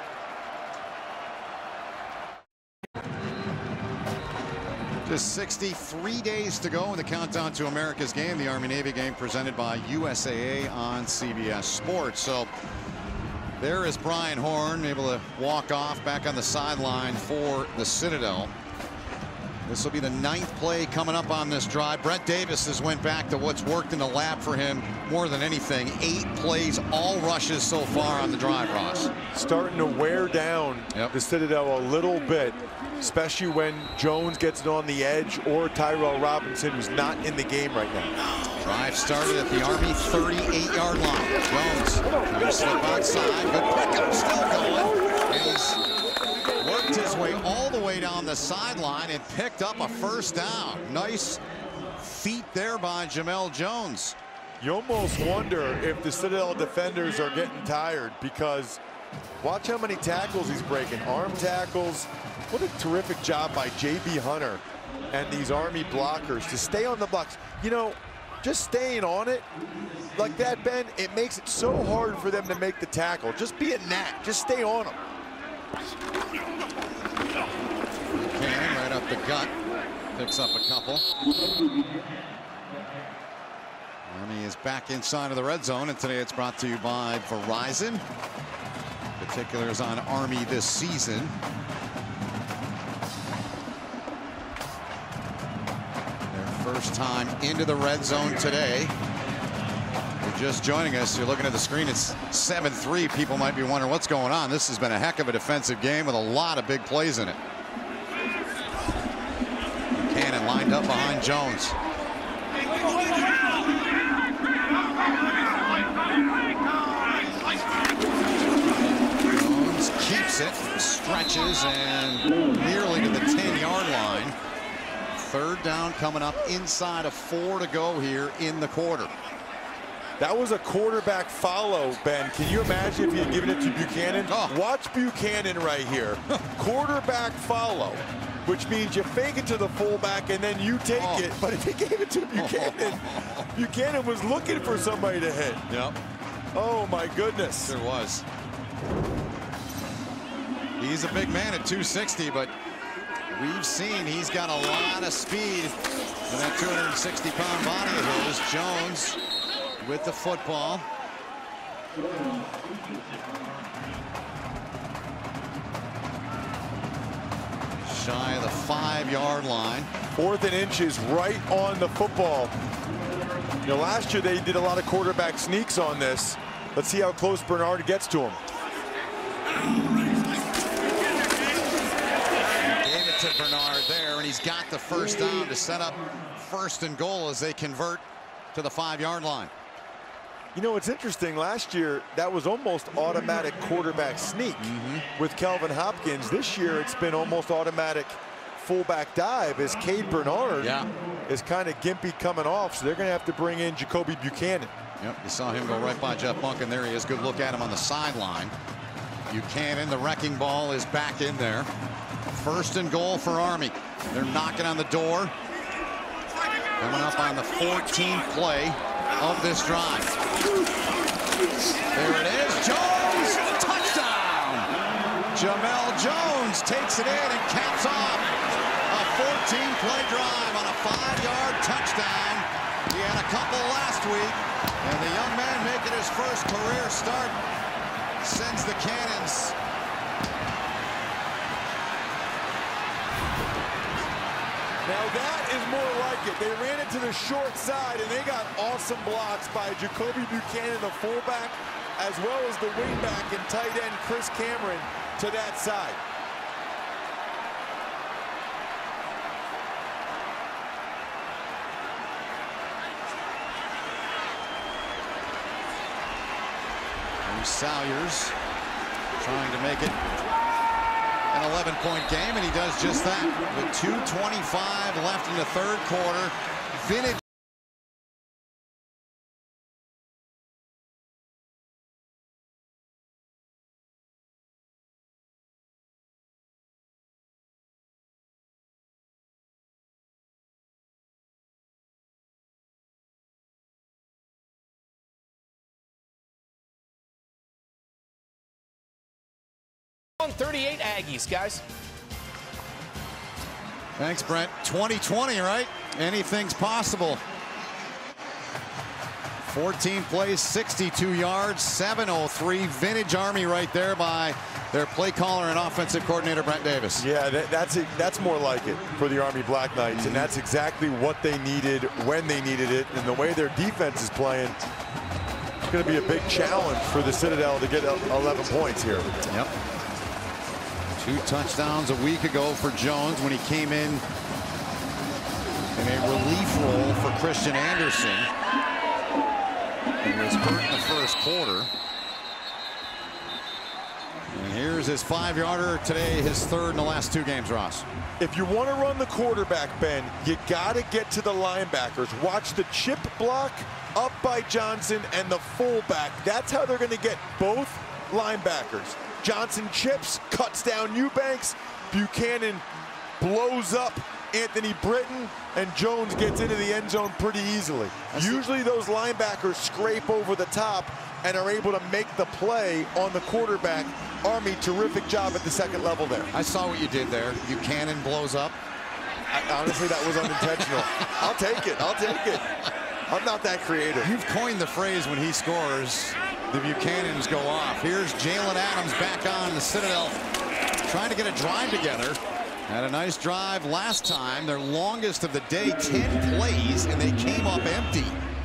Just sixty-three days to go in the countdown to America's game, the Army-Navy game presented by U S A A on C B S Sports. So there is Brian Horn able to walk off back on the sideline for the Citadel. This will be the ninth play coming up on this drive. Brett Davis has went back to what's worked in the lab for him more than anything. Eight plays, all rushes so far on the drive, Ross. Starting to wear down yep. the Citadel a little bit, especially when Jones gets it on the edge or Tyrell Robinson, who's not in the game right now. Drive started at the Army thirty-eight yard line. Jones trying to slip outside. Good pickup, still going. And he's worked his way all the way down the sideline and picked up a first down. Nice feet there by Jamel Jones. You almost wonder if the Citadel defenders are getting tired, because watch how many tackles he's breaking. Arm tackles. What a terrific job by J B Hunter and these Army blockers to stay on the blocks. You know, just staying on it like that, Ben, it makes it so hard for them to make the tackle. Just be a gnat. Just stay on them. Cannon right up the gut. Picks up a couple. Army is back inside of the red zone, and today it's brought to you by Verizon. Particulars on Army this season. Their first time into the red zone today. You're just joining us, you're looking at the screen, it's seven three. People might be wondering what's going on. This has been a heck of a defensive game with a lot of big plays in it. Cannon lined up behind Jones. Jones keeps it, stretches, and nearly to the ten yard line. Third down coming up inside of four to go here in the quarter. That was a quarterback follow, Ben. Can you imagine if he had given it to Buchanan? Oh. Watch Buchanan right here. Quarterback follow, which means you fake it to the fullback and then you take oh. it. But if he gave it to Buchanan, Buchanan was looking for somebody to hit. Yep. Oh, my goodness. There was. He's a big man at two sixty, but we've seen he's got a lot of speed in that two hundred sixty pound body of his. Jones with the football. Shy of the five yard line. Fourth and inches right on the football. You know, last year they did a lot of quarterback sneaks on this. Let's see how close Bernard gets to him. Gave it to Bernard there, and he's got the first down to set up first and goal as they convert to the five yard line. You know, it's interesting. Last year, that was almost automatic quarterback sneak mm-hmm. with Kelvin Hopkins. This year, it's been almost automatic fullback dive as Cade Bernard yeah. is kind of gimpy coming off. So they're going to have to bring in Jacoby Buchanan. Yep, you saw him go right by Jeff Bunkin. There he is. Good look at him on the sideline. Buchanan, the wrecking ball, is back in there. First and goal for Army. They're knocking on the door. Coming up on the fourteenth play of this drive. There it is. Jones, touchdown. Jamel Jones takes it in and caps off a fourteen play drive on a five yard touchdown. He had a couple last week, and the young man making his first career start sends the Cannons Now that is more like it. They ran it to the short side, and they got awesome blocks by Jacoby Buchanan, the fullback, as well as the wingback and tight end Chris Cameron to that side. Salyers trying to make it an eleven point game, and he does just that with two twenty-five left in the third quarter. Vintage. thirty-eight Aggies, guys. Thanks, Brent. twenty twenty, right? Anything's possible. fourteen plays, sixty-two yards, seven oh three. Vintage Army right there by their play caller and offensive coordinator, Brent Davis. Yeah, that, that's it. That's more like it for the Army Black Knights, mm-hmm. and that's exactly what they needed when they needed it. And the way their defense is playing, it's going to be a big challenge for the Citadel to get eleven points here. Yep. Two touchdowns a week ago for Jones when he came in in a relief role for Christian Anderson. He was hurt in the first quarter. And here's his five yarder today, his third in the last two games, Ross. If you want to run the quarterback, Ben, you got to get to the linebackers. Watch the chip block up by Johnson and the fullback. That's how they're going to get both linebackers. Johnson chips, cuts down Eubanks. Buchanan blows up Anthony Britton, and Jones gets into the end zone pretty easily. Usually those linebackers scrape over the top and are able to make the play on the quarterback. Army, terrific job at the second level there. I saw what you did there. Buchanan blows up. I, honestly, that was unintentional. I'll take it. I'll take it. I'm not that creative. You've coined the phrase when he scores, the Buchanans go off. Here's Jalen Adams back on the Citadel, trying to get a drive together. Had a nice drive last time, their longest of the day, ten plays, and they came up empty.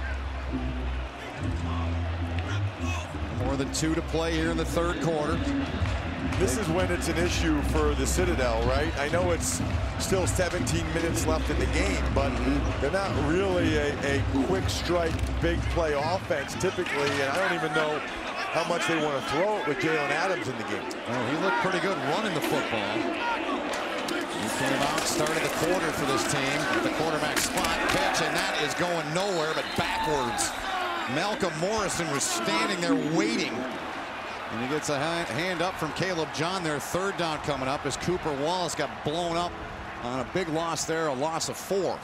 More than two to play here in the third quarter. This is when it's an issue for the Citadel, right? I know it's still seventeen minutes left in the game, but they're not really a, a quick strike, big play offense typically, and I don't even know how much they want to throw it with Jalen Adams in the game. Oh, he looked pretty good running the football. He came out, started the quarter for this team. The quarterback spot pitch, and that is going nowhere but backwards. Malcolm Morrison was standing there waiting. And he gets a hand up from Caleb John there. Third down coming up as Cooper Wallace got blown up on a big loss there, a loss of four.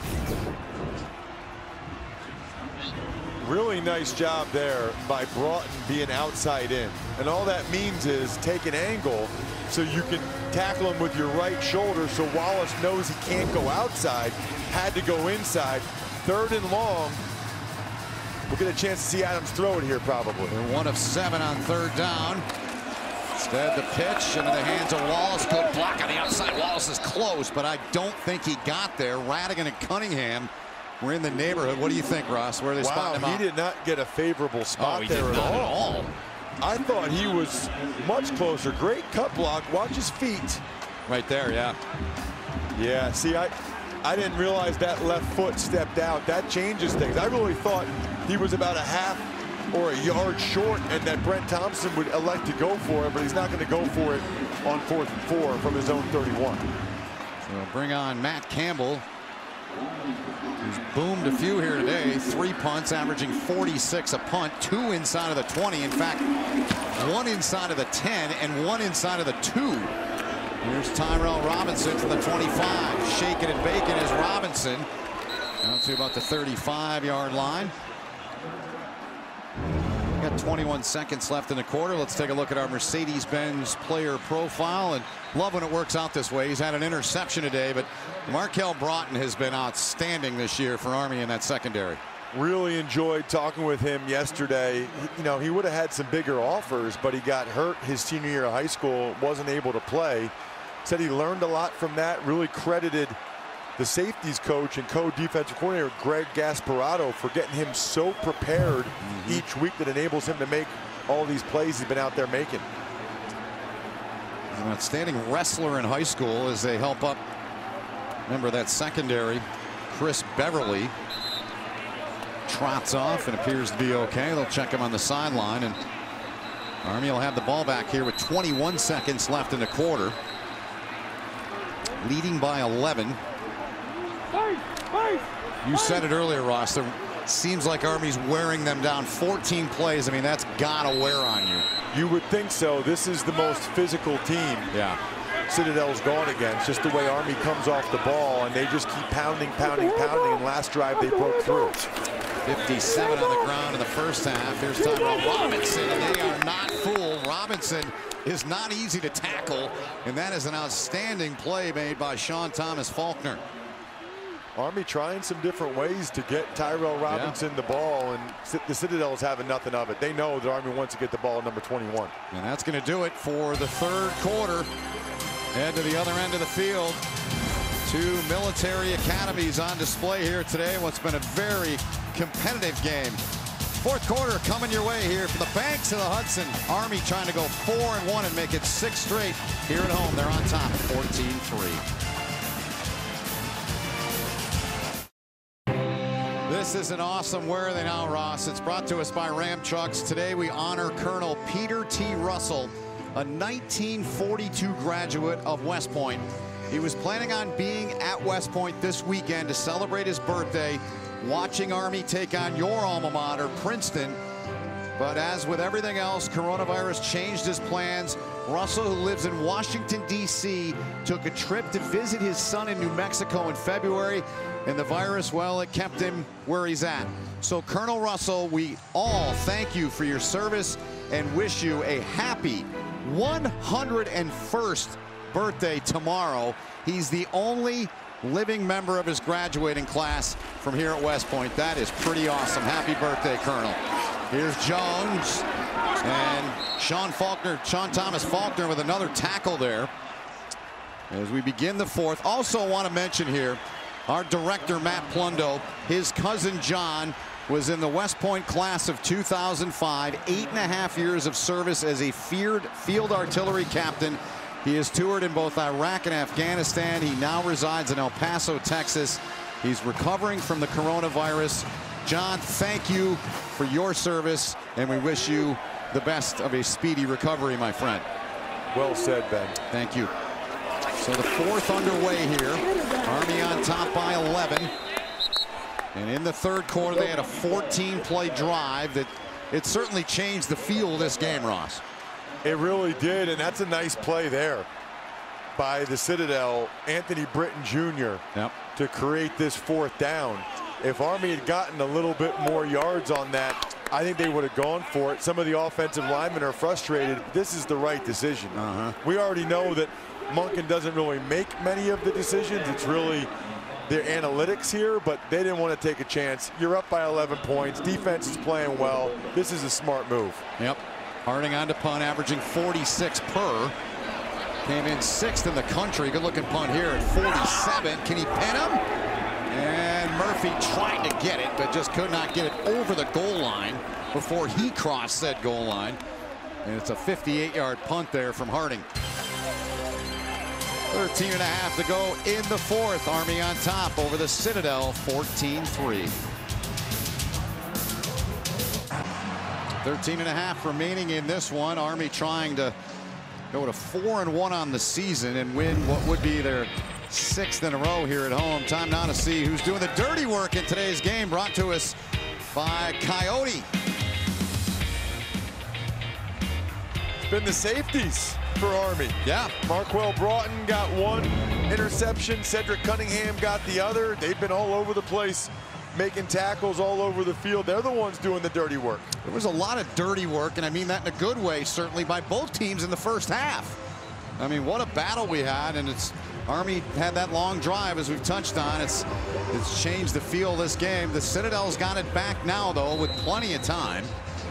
Really nice job there by Broughton being outside in. And all that means is take an angle so you can tackle him with your right shoulder so Wallace knows he can't go outside. Had to go inside. Third and long. We'll get a chance to see Adams throw it here probably. They're one of seven on third down. Instead the pitch into the hands of Wallace. Good block on the outside. Wallace is close, but I don't think he got there. Radigan and Cunningham were in the neighborhood. What do you think, Ross? Where are they wow, spotting him he out? did not get a favorable spot oh, he there did at, not all. at all. I thought he was much closer. Great cut block. Watch his feet. Right there, yeah. Yeah, see, I, I didn't realize that left foot stepped out. That changes things. I really thought he was about a half or a yard short and that Brent Thompson would elect to go for it, but he's not going to go for it on fourth and four from his own thirty-one. So bring on Matt Campbell, who's boomed a few here today. Three punts, averaging forty-six a punt, two inside of the twenty. In fact, one inside of the ten and one inside of the two. Here's Tyrell Robinson from the twenty-five. Shaking and baking is Robinson. Down to about the thirty-five yard line. Got twenty-one seconds left in the quarter. Let's take a look at our Mercedes-Benz player profile, and love when it works out this way. He's had an interception today, but Markel Broughton has been outstanding this year for Army in that secondary. Really enjoyed talking with him yesterday. You know, he would have had some bigger offers, but he got hurt his senior year of high school, wasn't able to play. Said he learned a lot from that, really credited the safeties coach and co-defensive coordinator Greg Gasparato for getting him so prepared mm-hmm. each week that enables him to make all these plays he's been out there making. He's an outstanding wrestler in high school as they help up. Remember that secondary. Chris Beverly trots off and appears to be okay. They'll check him on the sideline, and Army will have the ball back here with twenty-one seconds left in the quarter. Leading by eleven. You said it earlier, Ross. It seems like Army's wearing them down. fourteen plays. I mean, that's gotta wear on you. You would think so. This is the most physical team. Yeah. Citadel's gone against. Just the way Army comes off the ball, and they just keep pounding, pounding, pounding. And last drive they broke through. fifty-seven on the ground in the first half. Here's Tyrell Robinson, and they are not fooled. Robinson is not easy to tackle, and that is an outstanding play made by Sean Thomas Faulkner. Army trying some different ways to get Tyrell Robinson yeah. the ball, and the Citadel's having nothing of it. They know the Army wants to get the ball at number twenty-one. And that's going to do it for the third quarter. Head to the other end of the field. Two military academies on display here today. What's been a very competitive game. Fourth quarter coming your way here from the banks of the Hudson. Army trying to go four and one and make it six straight here at home. They're on top, fourteen three. This is an awesome Where Are They Now, Ross? It's brought to us by Ram Trucks. Today we honor Colonel Peter T. Russell, a nineteen forty-two graduate of West Point. He was planning on being at West Point this weekend to celebrate his birthday, watching Army take on your alma mater, Princeton. But as with everything else, coronavirus changed his plans. Russell, who lives in Washington, D C, took a trip to visit his son in New Mexico in February, and the virus, well, it kept him where he's at. So, Colonel Russell, we all thank you for your service and wish you a happy one hundred first birthday tomorrow. He's the only living member of his graduating class from here at West Point. That is pretty awesome. Happy birthday, Colonel. Here's Jones and Sean Faulkner, Sean Thomas Faulkner with another tackle there as we begin the fourth. Also want to mention here, our director, Matt Plundo, his cousin John was in the West Point class of two thousand five, eight and a half years of service as a feared field artillery captain. He has toured in both Iraq and Afghanistan. He now resides in El Paso, Texas. He's recovering from the coronavirus. John, thank you for your service, and we wish you the best of a speedy recovery, my friend. Well said, Ben. Thank you. So the fourth underway here. Army on top by eleven. And in the third quarter, they had a fourteen play drive that it certainly changed the feel of this game, Ross. It really did, and that's a nice play there by the Citadel, Anthony Britton Junior Yep. to create this fourth down. If Army had gotten a little bit more yards on that, I think they would have gone for it. Some of the offensive linemen are frustrated. This is the right decision. Uh-huh. We already know that Monken doesn't really make many of the decisions. It's really their analytics here, but they didn't want to take a chance. You're up by eleven points. Defense is playing well. This is a smart move. Yep. Harding on to punt, averaging forty-six per. Came in sixth in the country. Good looking punt here at forty-seven. Can he pin him? And Murphy tried to get it, but just could not get it over the goal line before he crossed said goal line. And it's a fifty-eight yard punt there from Harding. thirteen and a half to go in the fourth. Army on top over the Citadel, fourteen three. thirteen and a half remaining in this one. Army trying to go to four and one on the season and win what would be their sixth in a row here at home. Time now to see who's doing the dirty work in today's game, brought to us by Coyote. It's been the safeties for Army. Yeah. Marquell Broughton got one interception. Cedric Cunningham got the other. They've been all over the place, making tackles all over the field. They're the ones doing the dirty work. There was a lot of dirty work, and I mean that in a good way, certainly, by both teams in the first half. I mean, what a battle we had, and it's Army had that long drive, as we've touched on. It's it's changed the feel of this game. The Citadel's got it back now, though, with plenty of time.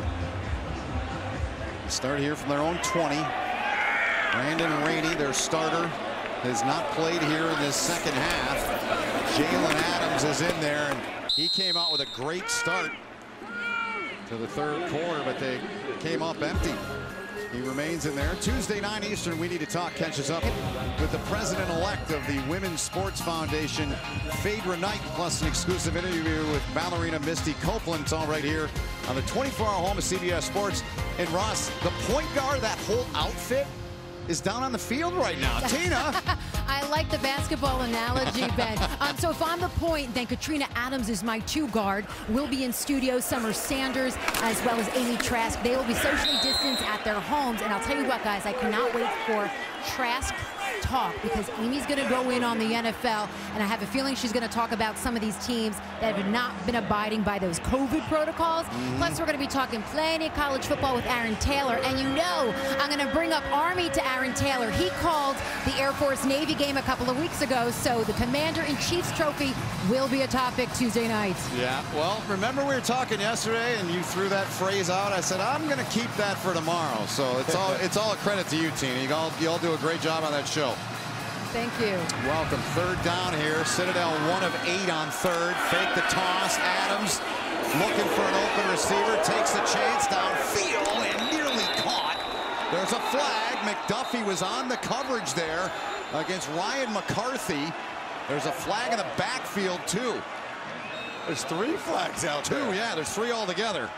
Start here from their own twenty. Brandon Rainey, their starter, has not played here in this second half. Jalen Adams is in there, and he came out with a great start to the third quarter, but they came up empty. He remains in there. Tuesday, nine Eastern, We Need to Talk catches up with the president-elect of the Women's Sports Foundation, Phaedra Knight, plus an exclusive interview with ballerina Misty Copeland. It's all right here on the twenty-four hour home of C B S Sports. And Ross, the point guard, that whole outfit is down on the field right now. Tina. I like the basketball analogy, Ben. Um, so if I'm the point, then Katrina Adams is my two guard. We'll be in studio. Summer Sanders as well as Amy Trask. They will be socially distanced at their homes. And I'll tell you what, guys, I cannot wait for Trask talk, because Amy's going to go in on the N F L, and I have a feeling she's going to talk about some of these teams that have not been abiding by those COVID protocols. Mm-hmm. Plus, we're going to be talking plenty of college football with Aaron Taylor, and you know I'm going to bring up Army to Aaron Taylor. He called the Air Force Navy game a couple of weeks ago, so the Commander-in-Chief's trophy will be a topic Tuesday night. Yeah, well, remember we were talking yesterday, and you threw that phrase out. I said I'm going to keep that for tomorrow. So it's all it's all a credit to you, Tina. You all you all do a great job on that show. Thank you. Welcome. Third down here. Citadel one of eight on third. Fake the toss. Adams looking for an open receiver. Takes the chance downfield and nearly caught. There's a flag. McDuffie was on the coverage there against Ryan McCarthy. There's a flag in the backfield, too. There's three flags out Two, there. yeah, there's three altogether.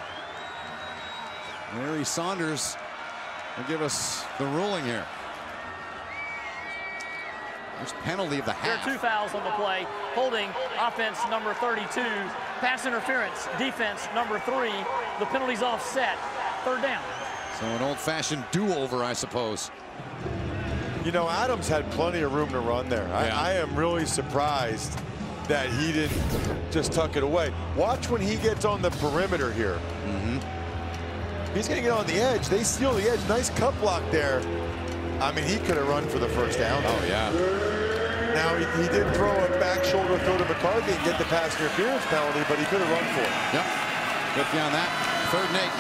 Mary Saunders will give us the ruling here. There's penalty of the half. There are two fouls on the play. Holding, offense number thirty-two. Pass interference, defense number three. The penalty's offset. Third down. So an old-fashioned do-over, I suppose. You know, Adams had plenty of room to run there. I, Yeah. I am really surprised that he didn't just tuck it away. Watch when he gets on the perimeter here. Mm-hmm. He's going to get on the edge. They steal the edge. Nice cut block there. I mean, he could have run for the first down. Oh, yeah. Now, he, he did throw a back shoulder throw to McCarthy and get the pass interference penalty, but he could have run for it. Yep. Good on that. Third and eight.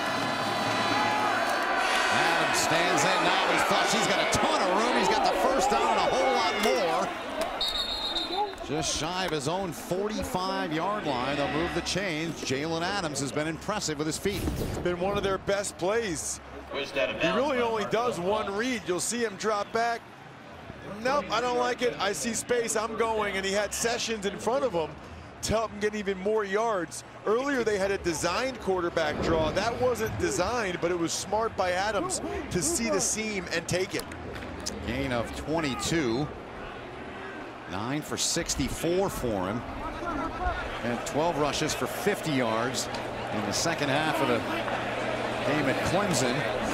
Adams stands in now. He thought he's got a ton of room. He's got the first down and a whole lot more. Just shy of his own forty-five yard line. They'll move the chains. Jalen Adams has been impressive with his feet. It's been one of their best plays. He really only does one read. You'll see him drop back. Nope, I don't like it. I see space. I'm going. And he had Sessions in front of him to help him get even more yards. Earlier, they had a designed quarterback draw. That wasn't designed, but it was smart by Adams to see the seam and take it. Gain of twenty-two. nine for sixty-four for him. And twelve rushes for fifty yards in the second half of the game at Clemson.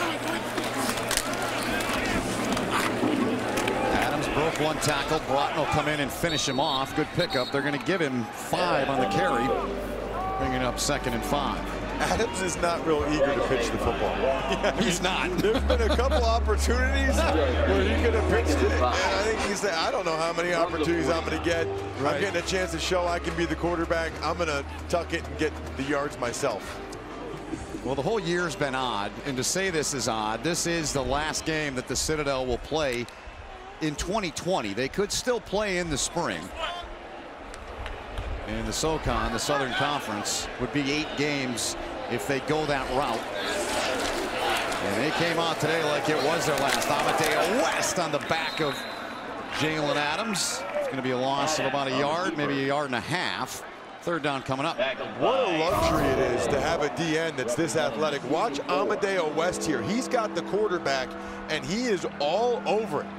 Adams broke one tackle. Broughton will come in and finish him off. Good pickup. They're going to give him five on the carry, bringing up second and five. Adams is not real eager to pitch the football. Yeah, he's not. There's been a couple opportunities where he could have pitched it, and I think he said, I don't know how many opportunities I'm going to get. Right. I'm getting a chance to show I can be the quarterback. I'm going to tuck it and get the yards myself. Well, the whole year's been odd, and to say this is odd, this is the last game that the Citadel will play in twenty twenty. They could still play in the spring. And the SoCon, the Southern Conference, would be eight games if they go that route. And they came out today like it was their last. Amadeo West on the back of Jalen Adams. It's going to be a loss of about a yard, maybe a yard and a half. Third down coming up. What a luxury it is to have a D N that's this athletic. Watch Amadeo West here. He's got the quarterback, and he is all over it.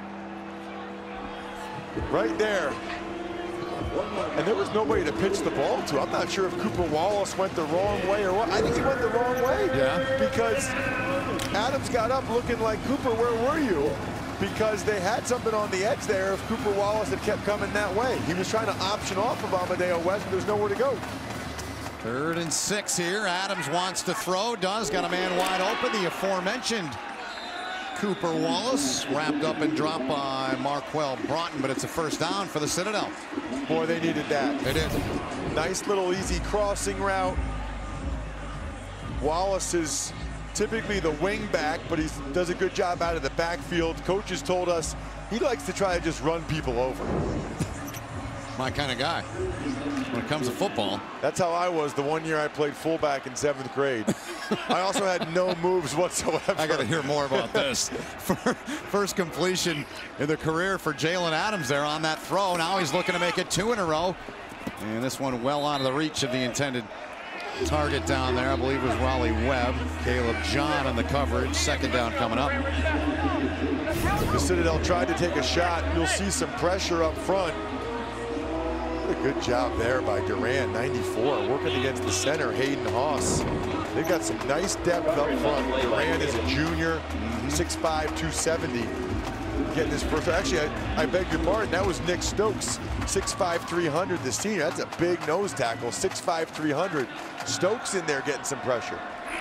Right there. And there was nobody to pitch the ball to. I'm not sure if Cooper Wallace went the wrong way or what. I think he went the wrong way. Yeah. Because Adams got up looking like, Cooper, where were you? Because they had something on the edge there if Cooper Wallace had kept coming that way. He was trying to option off of Amadeo West, but there's nowhere to go. Third and six here. Adams wants to throw. Does. Got a man wide open. The aforementioned Cooper Wallace wrapped up and dropped by Marquel Broughton, but it's a first down for the Citadel. Boy, they needed that. They did. Nice little easy crossing route. Wallace is typically the wing back, but he does a good job out of the backfield. Coaches told us he likes to try to just run people over. My kind of guy when it comes to football. That's how I was the one year I played fullback in seventh grade. I also had no moves whatsoever. I got to hear more about this. First completion in the career for Jalen Adams there on that throw. Now he's looking to make it two in a row. And this one well out of the reach of the intended target down there. I believe it was Raleigh Webb. Caleb John on the coverage. Second down coming up. The Citadel tried to take a shot. You'll see some pressure up front. A good job there by Durant, ninety-four, working against the center, Hayden Haas. They've got some nice depth up front. Durant is a junior, six five, two seventy. Getting his first, actually, I, I beg your pardon, that was Nick Stokes, six five, three hundred, the senior. That's a big nose tackle, six five, three hundred. Stokes in there getting some pressure.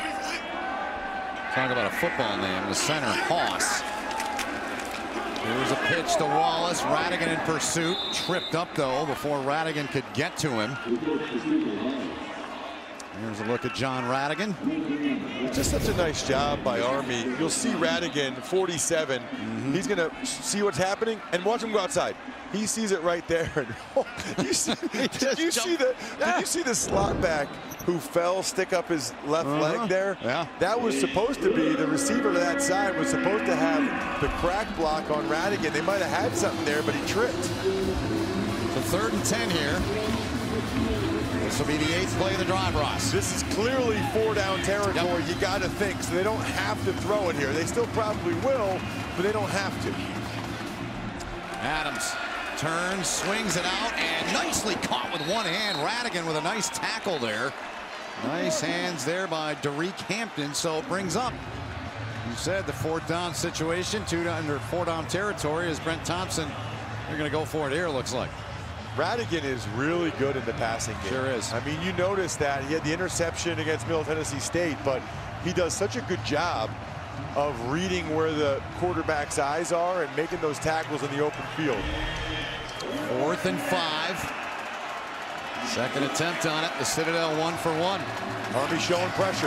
Talk about a football name, the center, Haas. Here's a pitch to Wallace. Radigan in pursuit. Tripped up, though, before Radigan could get to him. Here's a look at John Radigan. Just such a nice job by Army. You'll see Radigan, forty-seven. Mm-hmm. He's going to see what's happening and watch him go outside. He sees it right there. Oh, you see, did you see the? Did you see the slot back who fell, stick up his left uh-huh. leg there? Yeah. That was supposed to be the receiver to that side was supposed to have the crack block on Radigan. They might have had something there, but he tripped. So third and ten here. This will be the eighth play of the drive, Ross. This is clearly four down territory. Yep. You got to think, so they don't have to throw it here. They still probably will, but they don't have to. Adams turns, swings it out, and nicely caught with one hand. Radigan with a nice tackle there. Nice hands there by Derek Hampton, so it brings up You said the fourth down situation, two down under four down territory is Brent Thompson. They're going to go for it here, looks like. Radigan is really good in the passing game. Sure is. I mean, you notice that he had the interception against Middle Tennessee State, but he does such a good job of reading where the quarterback's eyes are and making those tackles in the open field. Fourth and five. Second attempt on it. The Citadel one for one. Army showing pressure.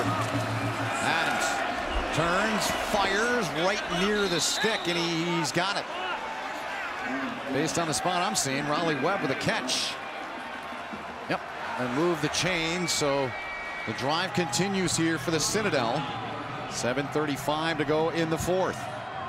Adams turns, fires right near the stick, and he, he's got it. Based on the spot I'm seeing, Raleigh Webb with a catch. Yep, and move the chain, so the drive continues here for the Citadel. seven thirty-five to go in the fourth.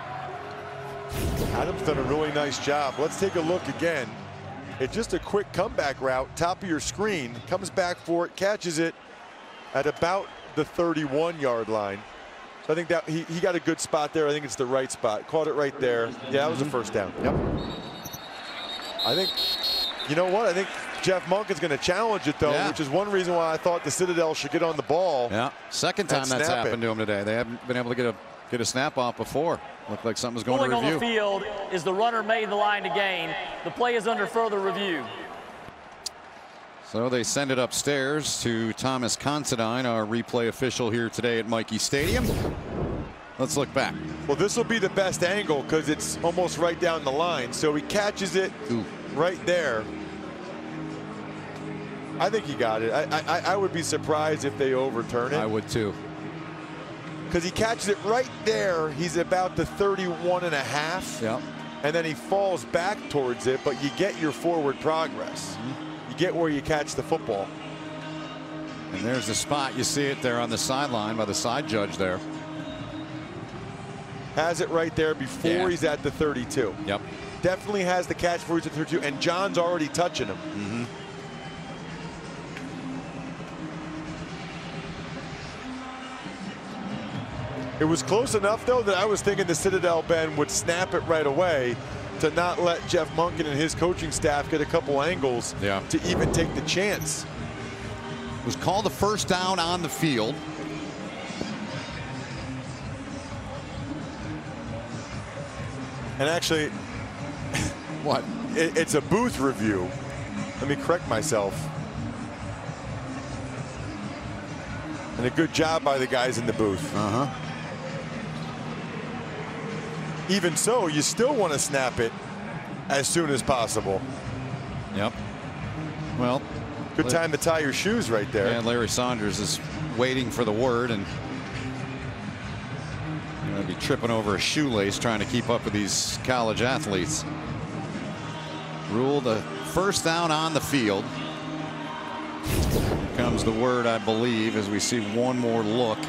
Adams done a really nice job. Let's take a look again. It's just a quick comeback route, top of your screen, comes back for it, catches it at about the thirty-one yard line. So I think that he, he got a good spot there. I think it's the right spot. Caught it right there. Yeah, that was a first down. Yep. I think, you know what? I think Jeff Monk is going to challenge it, though, yeah. which is one reason why I thought the Citadel should get on the ball. Yeah, second time that's happened it. to him today. They haven't been able to get a get a snap off before. Looked like something was going Pulling to review. on the field is the runner made the line to gain. The play is under further review. So they send it upstairs to Thomas Considine, our replay official here today at Michie Stadium. Let's look back. Well, this will be the best angle because it's almost right down the line. So he catches it Ooh. right there. I think he got it. I, I, I would be surprised if they overturn it. I would too. Because he catches it right there. He's about the thirty-one and a half. Yep. And then he falls back towards it, but you get your forward progress. Mm-hmm. You get where you catch the football. And there's the spot. You see it there on the sideline by the side judge there. Has it right there before yeah. he's at the thirty-two. Yep. Definitely has the catch before he's at thirty-two, and John's already touching him. Mm-hmm. It was close enough, though, that I was thinking the Citadel, Ben, would snap it right away to not let Jeff Monken and his coaching staff get a couple angles yeah. to even take the chance. It was called the first down on the field. And actually, what? It, it's a booth review. Let me correct myself. And a good job by the guys in the booth. Uh-huh. Even so, you still want to snap it as soon as possible. Yep. Well, good time to tie your shoes right there. And Larry Saunders is waiting for the word, and going to be tripping over a shoelace trying to keep up with these college athletes. Ruled a first down on the field. Here comes the word, I believe, as we see one more look.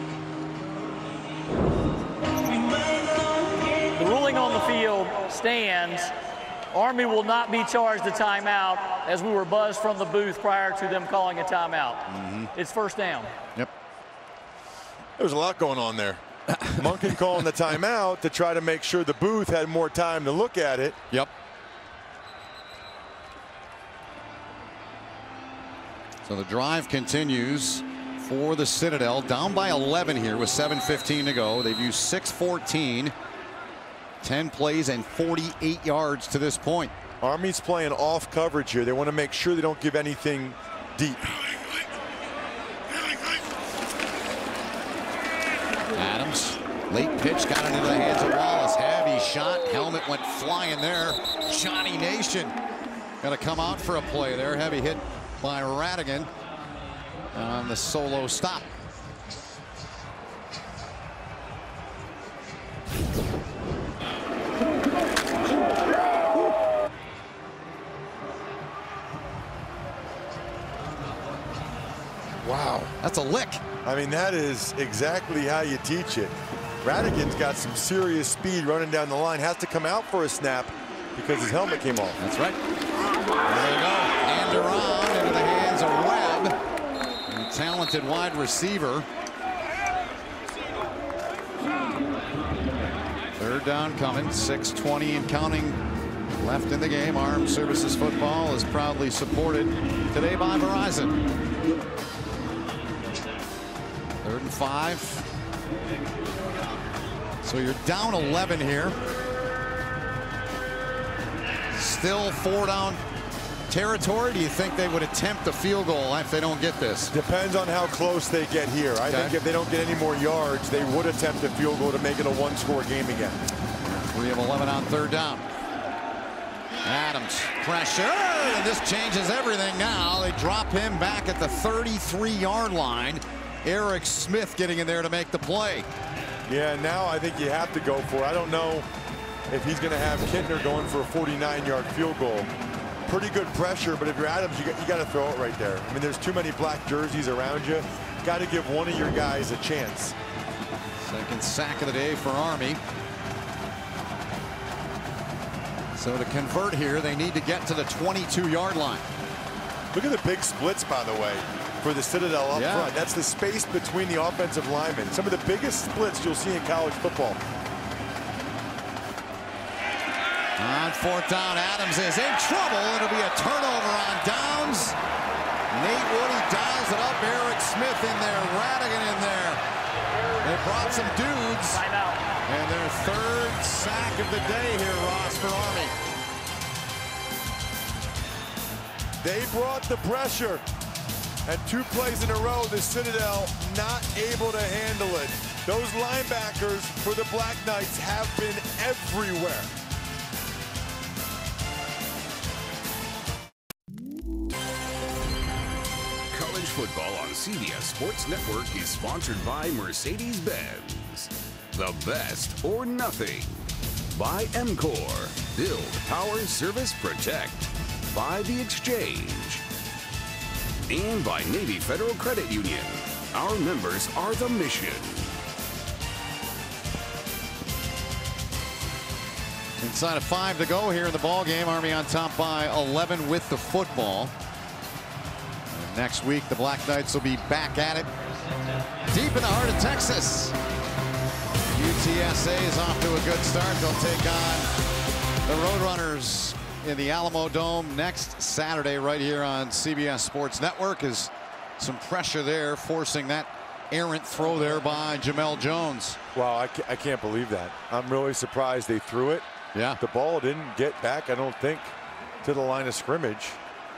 The ruling on the field stands. Army will not be charged a timeout, as we were buzzed from the booth prior to them calling a timeout. Mm-hmm. It's first down. Yep. There's a lot going on there. Monken calling the timeout to try to make sure the booth had more time to look at it. Yep. So the drive continues for the Citadel, down by eleven here with seven fifteen to go. They've used six fourteen, ten plays and forty-eight yards to this point. Army's playing off coverage here. They want to make sure they don't give anything deep. Adams, late pitch, got it into the hands of Wallace. Heavy shot, helmet went flying there. Johnny Nation got to come out for a play there. Heavy hit by Radigan on the solo stop. Wow. That's a lick. I mean, that is exactly how you teach it. Radigan's got some serious speed running down the line. Has to come out for a snap because his helmet came off. That's right. There you go. And around into the hands of Webb, a talented wide receiver. Third down coming, six twenty and counting left in the game. Armed Services Football is proudly supported today by Verizon. Third and five. So you're down eleven here. Still four down territory. Do you think they would attempt a field goal if they don't get this? Depends on how close they get here. I Okay. think if they don't get any more yards, they would attempt a field goal to make it a one-score game again. three of eleven on third down. Adams, pressure, and this changes everything now. They drop him back at the thirty-three yard line. Eric Smith getting in there to make the play. Yeah, now I think you have to go for it. I don't know if he's going to have Kittner going for a forty-nine yard field goal. Pretty good pressure, but if you're Adams, you got, you got to throw it right there. I mean, there's too many black jerseys around you. Got to give one of your guys a chance. Second sack of the day for Army. So to convert here, they need to get to the twenty-two yard line. Look at the big splits, by the way, for the Citadel up Yeah. front. That's the space between the offensive linemen. Some of the biggest splits you'll see in college football. On fourth down, Adams is in trouble. It'll be a turnover on downs. Nate Woody dials it up. Eric Smith in there. Radigan in there. They brought some dudes. Timeout. And their third sack of the day here, Ross, for Army. They brought the pressure. And two plays in a row, the Citadel not able to handle it. Those linebackers for the Black Knights have been everywhere. College football on C B S Sports Network is sponsored by Mercedes-Benz. The best or nothing. By EMCOR. Build, power, service, protect. By The Exchange. And by Navy Federal Credit Union. Our members are the mission. Inside of five to go here in the ball game. Army on top by eleven with the football. And next week, the Black Knights will be back at it deep in the heart of Texas. U T S A is off to a good start. They'll take on the Roadrunners in the Alamo Dome next Saturday right here on C B S Sports Network. Is some pressure there, forcing that errant throw there by Jamel Jones. Wow, I can't, I can't believe that. I'm really surprised they threw it. Yeah. The ball didn't get back, I don't think, to the line of scrimmage.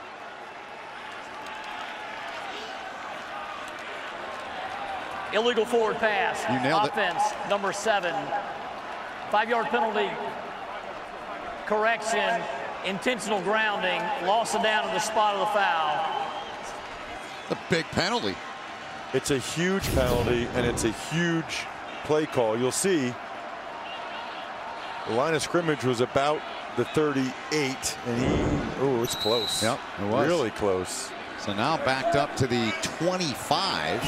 Illegal forward pass. You nailed it. Offense, number seven. Five-yard penalty. Correction. Intentional grounding. Loss of down to the spot of the foul. A big penalty. It's a huge penalty, and it's a huge play call. You'll see the line of scrimmage was about the thirty-eight, and he, oh, it's close. Yep, it was. Really close. So now backed up to the twenty-five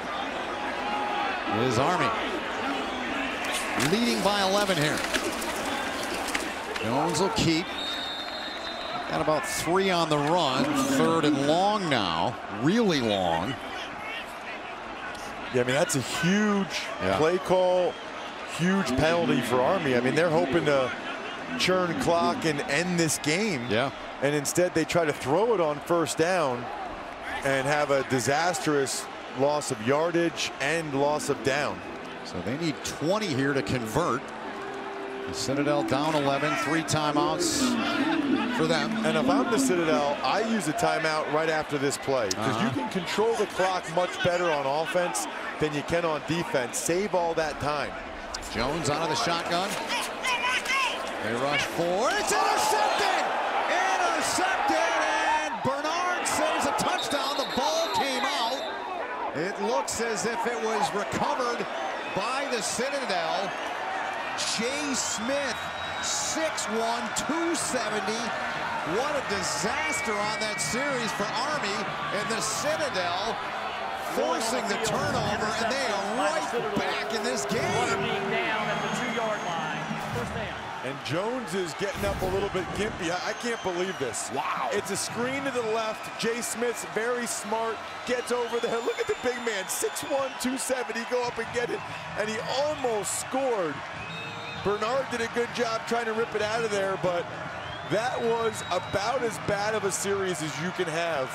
is Army. Leading by eleven here. Jones will keep. Got about three on the run. Third and long now. Really long. Yeah, I mean, that's a huge Yeah. play call, huge penalty for Army. I mean, they're hoping to churn clock and end this game. Yeah. And instead they try to throw it on first down and have a disastrous loss of yardage and loss of down. So they need twenty here to convert. The Citadel down eleven, three timeouts for them. And if I'm the Citadel, I use a timeout right after this play because Uh-huh. you can control the clock much better on offense than you can on defense. Save all that time. Jones out of the shotgun. They rush forward. It's intercepted! Intercepted! And Bernard saves a touchdown. The ball came out. It looks as if it was recovered by the Citadel. Jay Smith, six one, two seventy. What a disaster on that series for Army, and the Citadel forcing the turnover, and they are right back in this Runner game. being down at the two-yard line. First down. And Jones is getting up a little bit gimpy. I, I can't believe this. Wow. It's a screen to the left. Jay Smith's very smart. Gets over there. Look at the big man. six one, two seventy. Go up and get it. And he almost scored. Bernard did a good job trying to rip it out of there, but that was about as bad of a series as you can have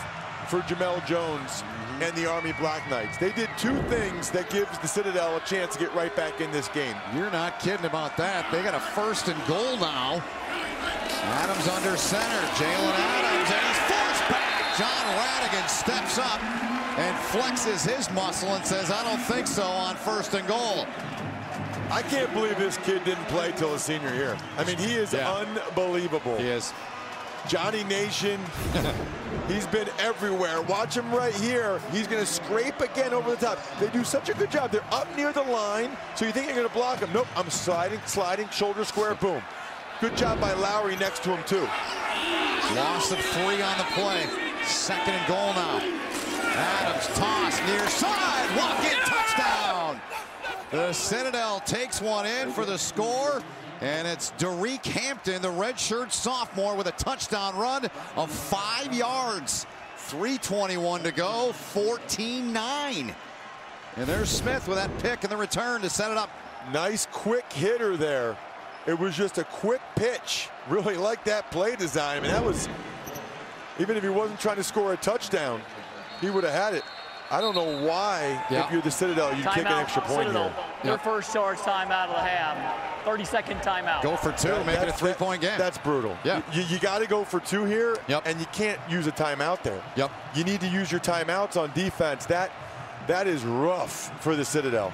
for Jamel Jones and the Army Black Knights. They did two things that gives the Citadel a chance to get right back in this game. You're not kidding about that. They got a first and goal now. Adams under center. Jalen Adams, and he's forced back. John Radigan steps up and flexes his muscle and says, I don't think so on first and goal. I can't believe this kid didn't play till his senior year. I mean, he is yeah. unbelievable. He is. Johnny Nation, he's been everywhere. Watch him right here. He's going to scrape again over the top. They do such a good job. They're up near the line, so you think you're going to block him. Nope, I'm sliding, sliding, shoulder square, boom. Good job by Lowry next to him, too. Loss of three on the play. Second and goal now. Adams toss near side. Walk-in touchdown. The Citadel takes one in for the score. And it's Derek Hampton, the redshirt sophomore, with a touchdown run of five yards. three twenty-one to go, fourteen nine. And there's Smith with that pick and the return to set it up. Nice quick hitter there. It was just a quick pitch. Really like that play design. I mean, that was, even if he wasn't trying to score a touchdown, he would have had it. I don't know why, yep. if you're the Citadel, you'd Timeout, kick an extra point Citadel, here. Their Yep. first charge timeout of the half. thirty second timeout. Go for two, That- make it a that's- three-point game. That's brutal. Yeah. You, you got to go for two here, Yep. and you can't use a timeout there. Yep. You need to use your timeouts on defense. That, that is rough for the Citadel.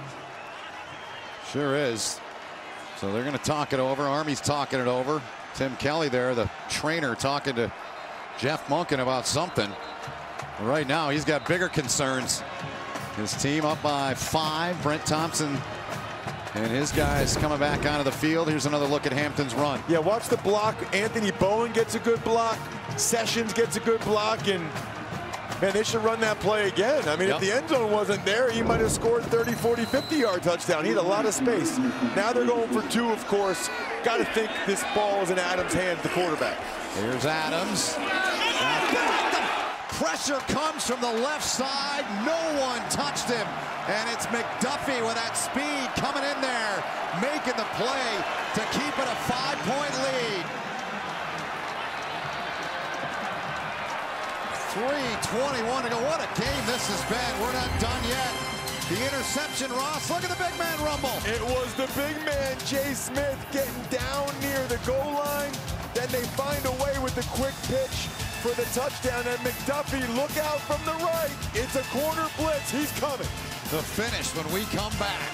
Sure is. So they're going to talk it over. Army's talking it over. Tim Kelly there, the trainer, talking to Jeff Monken about something. Right now, he's got bigger concerns. His team up by five. Brent Thompson and his guys coming back onto the field. Here's another look at Hampton's run. Yeah, watch the block. Anthony Bowen gets a good block. Sessions gets a good block. And, man, they should run that play again. I mean, Yep. if the end zone wasn't there, he might have scored thirty, forty, fifty yard touchdown. He had a lot of space. Now they're going for two, of course. Got to think this ball is in Adams' hands, the quarterback. Here's Adams. Pressure comes from the left side. No one touched him. And it's McDuffie with that speed coming in there, making the play to keep it a five-point lead. three twenty-one to go. What a game this has been. We're not done yet. The interception, Ross. Look at the big man rumble. It was the big man, Jay Smith, getting down near the goal line. Then they find a way with the quick pitch for the touchdown. And McDuffie, look out from the right. It's a corner blitz. He's coming. The finish when we come back.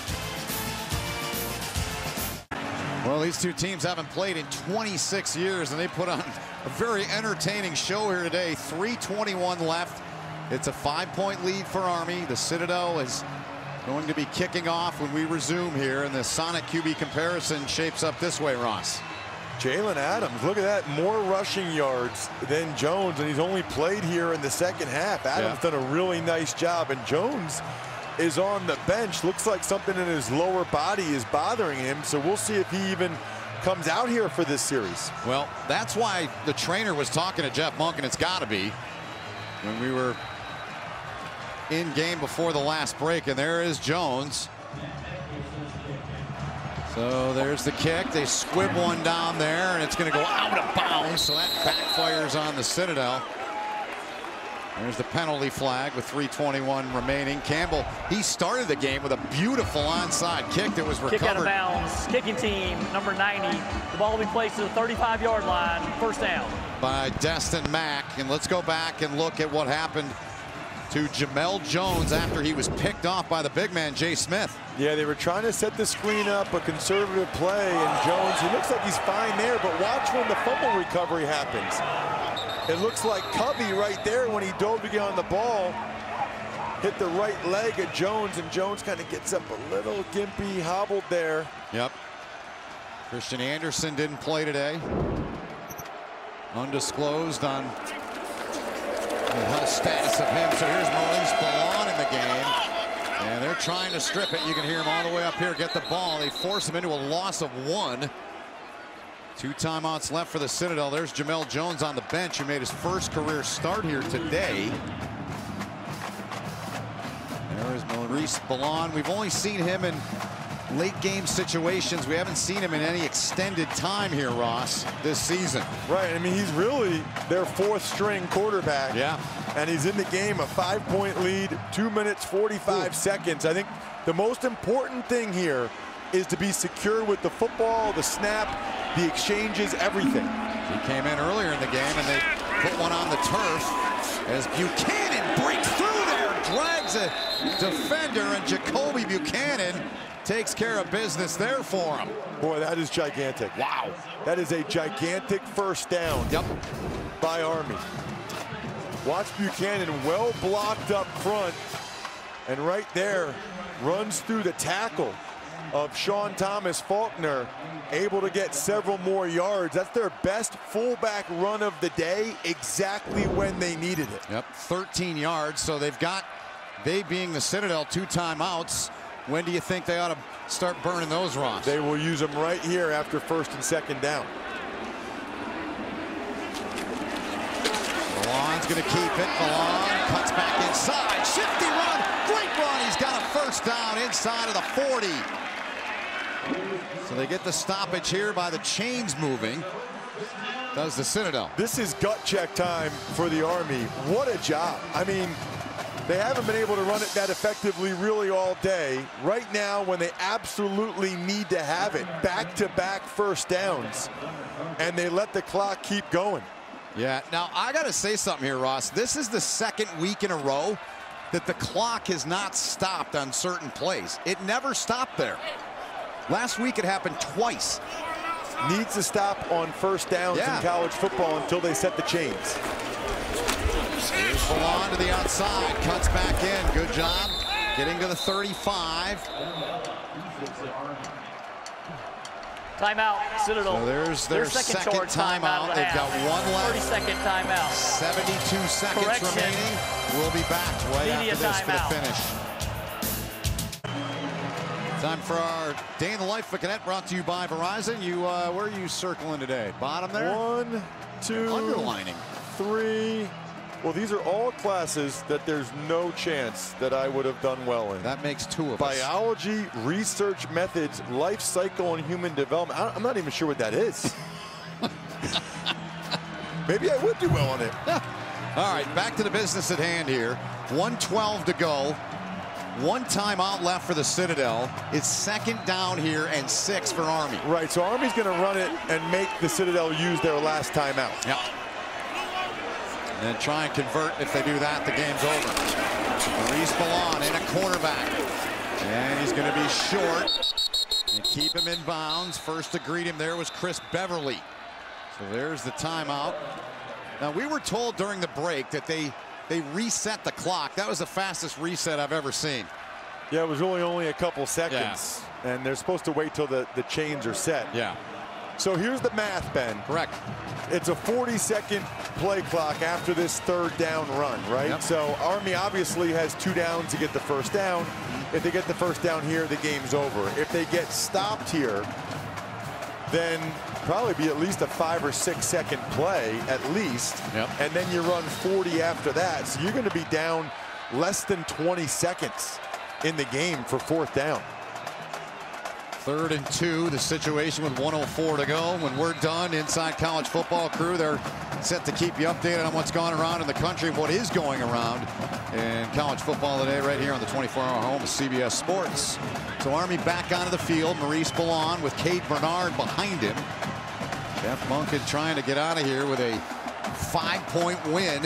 Well, these two teams haven't played in twenty-six years, and they put on a very entertaining show here today. three twenty-one left. It's a five-point lead for Army. The Citadel is going to be kicking off when we resume here, and the Sonic Q B comparison shapes up this way, Ross. Jalen Adams, look at that, more rushing yards than Jones, and he's only played here in the second half. Adams Yeah. done a really nice job, and Jones is on the bench. Looks like something in his lower body is bothering him, so we'll see if he even comes out here for this series. Well, that's why the trainer was talking to Jeff Monken. It's got to be when we were in game before the last break, and there is Jones. So there's the kick. They squib one down there, and it's going to go out of bounds, so that backfires on the Citadel. There's the penalty flag with three twenty-one remaining. Campbell, he started the game with a beautiful onside kick that was recovered. Kick out of bounds. Kicking team, number ninety. The ball will be placed to the thirty-five yard line. First down. By Destin Mack. And let's go back and look at what happened to Jamel Jones after he was picked off by the big man, Jay Smith. Yeah, they were trying to set the screen up, a conservative play, and Jones, he looks like he's fine there, but watch when the fumble recovery happens. It looks like Covey right there when he dove to get on the ball, hit the right leg of Jones, and Jones kind of gets up a little gimpy, hobbled there. Yep. Christian Anderson didn't play today. Undisclosed on the health status of him. So here's Maurice Ballon in the game. And they're trying to strip it. You can hear him all the way up here get the ball. They force him into a loss of one. Two timeouts left for the Citadel. There's Jamel Jones on the bench, who made his first career start here today. There is Maurice Ballon. We've only seen him in late game situations. We haven't seen him in any extended time here, Ross, this season. Right. I mean, he's really their fourth string quarterback. Yeah. And he's in the game, a five point lead, two minutes, forty-five Ooh. seconds. I think the most important thing here is to be secure with the football, the snap, the exchanges, everything. He came in earlier in the game and they put one on the turf as Buchanan breaks through there, drags a defender, and Jacoby Buchanan takes care of business there for him. Boy, that is gigantic. Wow. That is a gigantic first down yep. by Army. Watch Buchanan well blocked up front, and right there runs through the tackle of Sean Thomas Faulkner, able to get several more yards. That's their best fullback run of the day, exactly when they needed it. Yep, thirteen yards, so they've got, they being the Citadel, two timeouts. When do you think they ought to start burning those, Ross? They will use them right here after first and second down. Milan's going to keep it. Milan cuts back inside. Shifty run. Great run. He's got a first down inside of the forty. So they get the stoppage here by the chains moving. Does the Citadel. This is gut check time for the Army. What a job. I mean, they haven't been able to run it that effectively really all day. Right now, when they absolutely need to have it, back-to-back first downs, and they let the clock keep going. Yeah, now I got to say something here, Ross. This is the second week in a row that the clock has not stopped on certain plays. It never stopped there. Last week it happened twice. Needs to stop on first downs yeah. in college football until they set the chains. Here's Milan to the outside, cuts back in. Good job getting to the thirty-five. Timeout, Citadel. So there's their, their second, second timeout. timeout They've got one left. thirty second timeout. seventy-two seconds Correction. remaining. We'll be back right Media after this timeout. for the finish. Time for our Day in the Life of Cadet, brought to you by Verizon. You, uh, where are you circling today? Bottom there? One, two, underlining. Three. Well, these are all classes that there's no chance that I would have done well in. That makes two of Biology, us. Biology, research methods, life cycle, and human development. I'm not even sure what that is. Maybe I would do well on it. Yeah. All right, back to the business at hand here. one twelve to go. One timeout left for the Citadel. It's second down here and six for Army. Right, so Army's going to run it and make the Citadel use their last timeout. Yep. And then try and convert. If they do that, the game's over. Maurice Milan in a cornerback. And he's going to be short. And keep him in bounds. First to greet him there was Chris Beverly. So there's the timeout. Now, we were told during the break that they they reset the clock. That was the fastest reset I've ever seen. Yeah, it was really only a couple seconds. Yeah. And they're supposed to wait till the, the chains are set. Yeah. So here's the math, Ben. Correct. It's a forty second play clock after this third down run, right? Yep. So Army obviously has two downs to get the first down. If they get the first down here, the game's over. If they get stopped here, then probably be at least a five or six second play at least. Yep. And then you run forty after that. So you're going to be down less than twenty seconds in the game for fourth down. Third and two, the situation with one oh four to go. When we're done, Inside College Football crew, they're set to keep you updated on what's going around in the country, what is going around in college football today, right here on the twenty-four hour home of C B S Sports. So Army back onto the field. Maurice Milan with Cade Bernard behind him. Jeff Monken trying to get out of here with a five-point win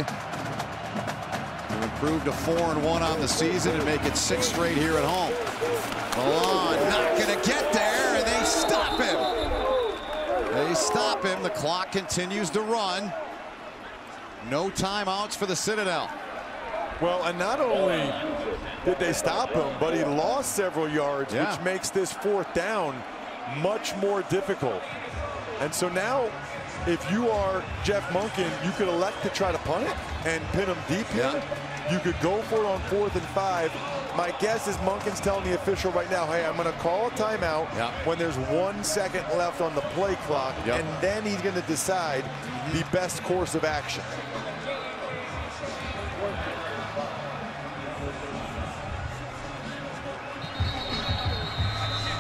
to improve to four and one on the season and make it six straight here at home. Milan not going to get there, and they stop him. They stop him. The clock continues to run. No timeouts for the Citadel. Well, and not only did they stop him, but he lost several yards, yeah. which makes this fourth down much more difficult. And so now, if you are Jeff Monken, you could elect to try to punt it and pin him deep here. Yeah. You could go for it on fourth and five. My guess is Monken's telling the official right now, hey, I'm going to call a timeout yep. when there's one second left on the play clock, yep. and then he's going to decide the best course of action.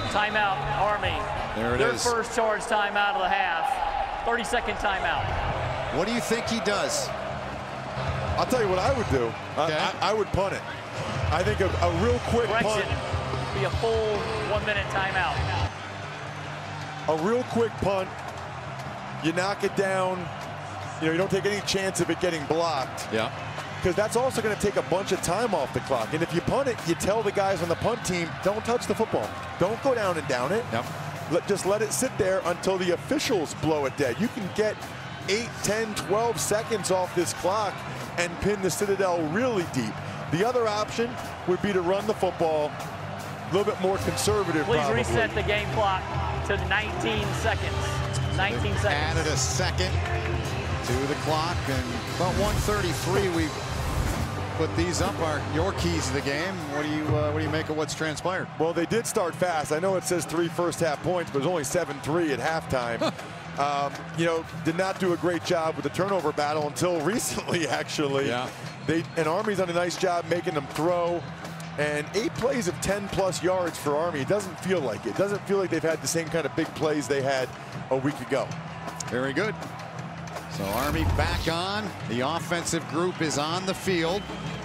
Timeout, Army. There it Their is. first charge timeout of the half. thirty second timeout. What do you think he does? I'll tell you what I would do. Okay. I, I, I would punt it. I think a, a real quick Correction, punt. be a full one minute timeout. A real quick punt. You knock it down. You know, you don't take any chance of it getting blocked. Yeah. Because that's also going to take a bunch of time off the clock. And if you punt it, you tell the guys on the punt team, don't touch the football. Don't go down and down it. Yep. Let, just let it sit there until the officials blow it dead. You can get eight, ten, twelve seconds off this clock and pin the Citadel really deep. The other option would be to run the football a little bit more conservative. Please probably. reset the game clock to nineteen seconds. nineteen seconds. Added a second to the clock, and about one thirty-three we put these up. Are your keys to the game? What do you uh, what do you make of what's transpired? Well, they did start fast. I know it says three first half points, but it was only seven three at halftime. um, you know, did not do a great job with the turnover battle until recently, actually. Yeah. They and Army's done a nice job making them throw. And eight plays of ten plus yards for Army. It doesn't feel like it. It doesn't feel like they've had the same kind of big plays they had a week ago. Very good. So Army back on. The offensive group is on the field.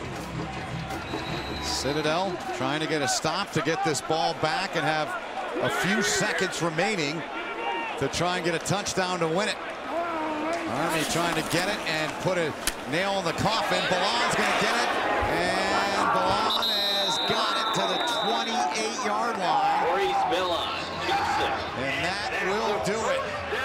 Citadel trying to get a stop to get this ball back and have a few seconds remaining to try and get a touchdown to win it. Army trying to get it and put a nail in the coffin. Ballon's going to get it, and Ballon has got it to the twenty-eight yard line. Maurice Ballon, And that will do it.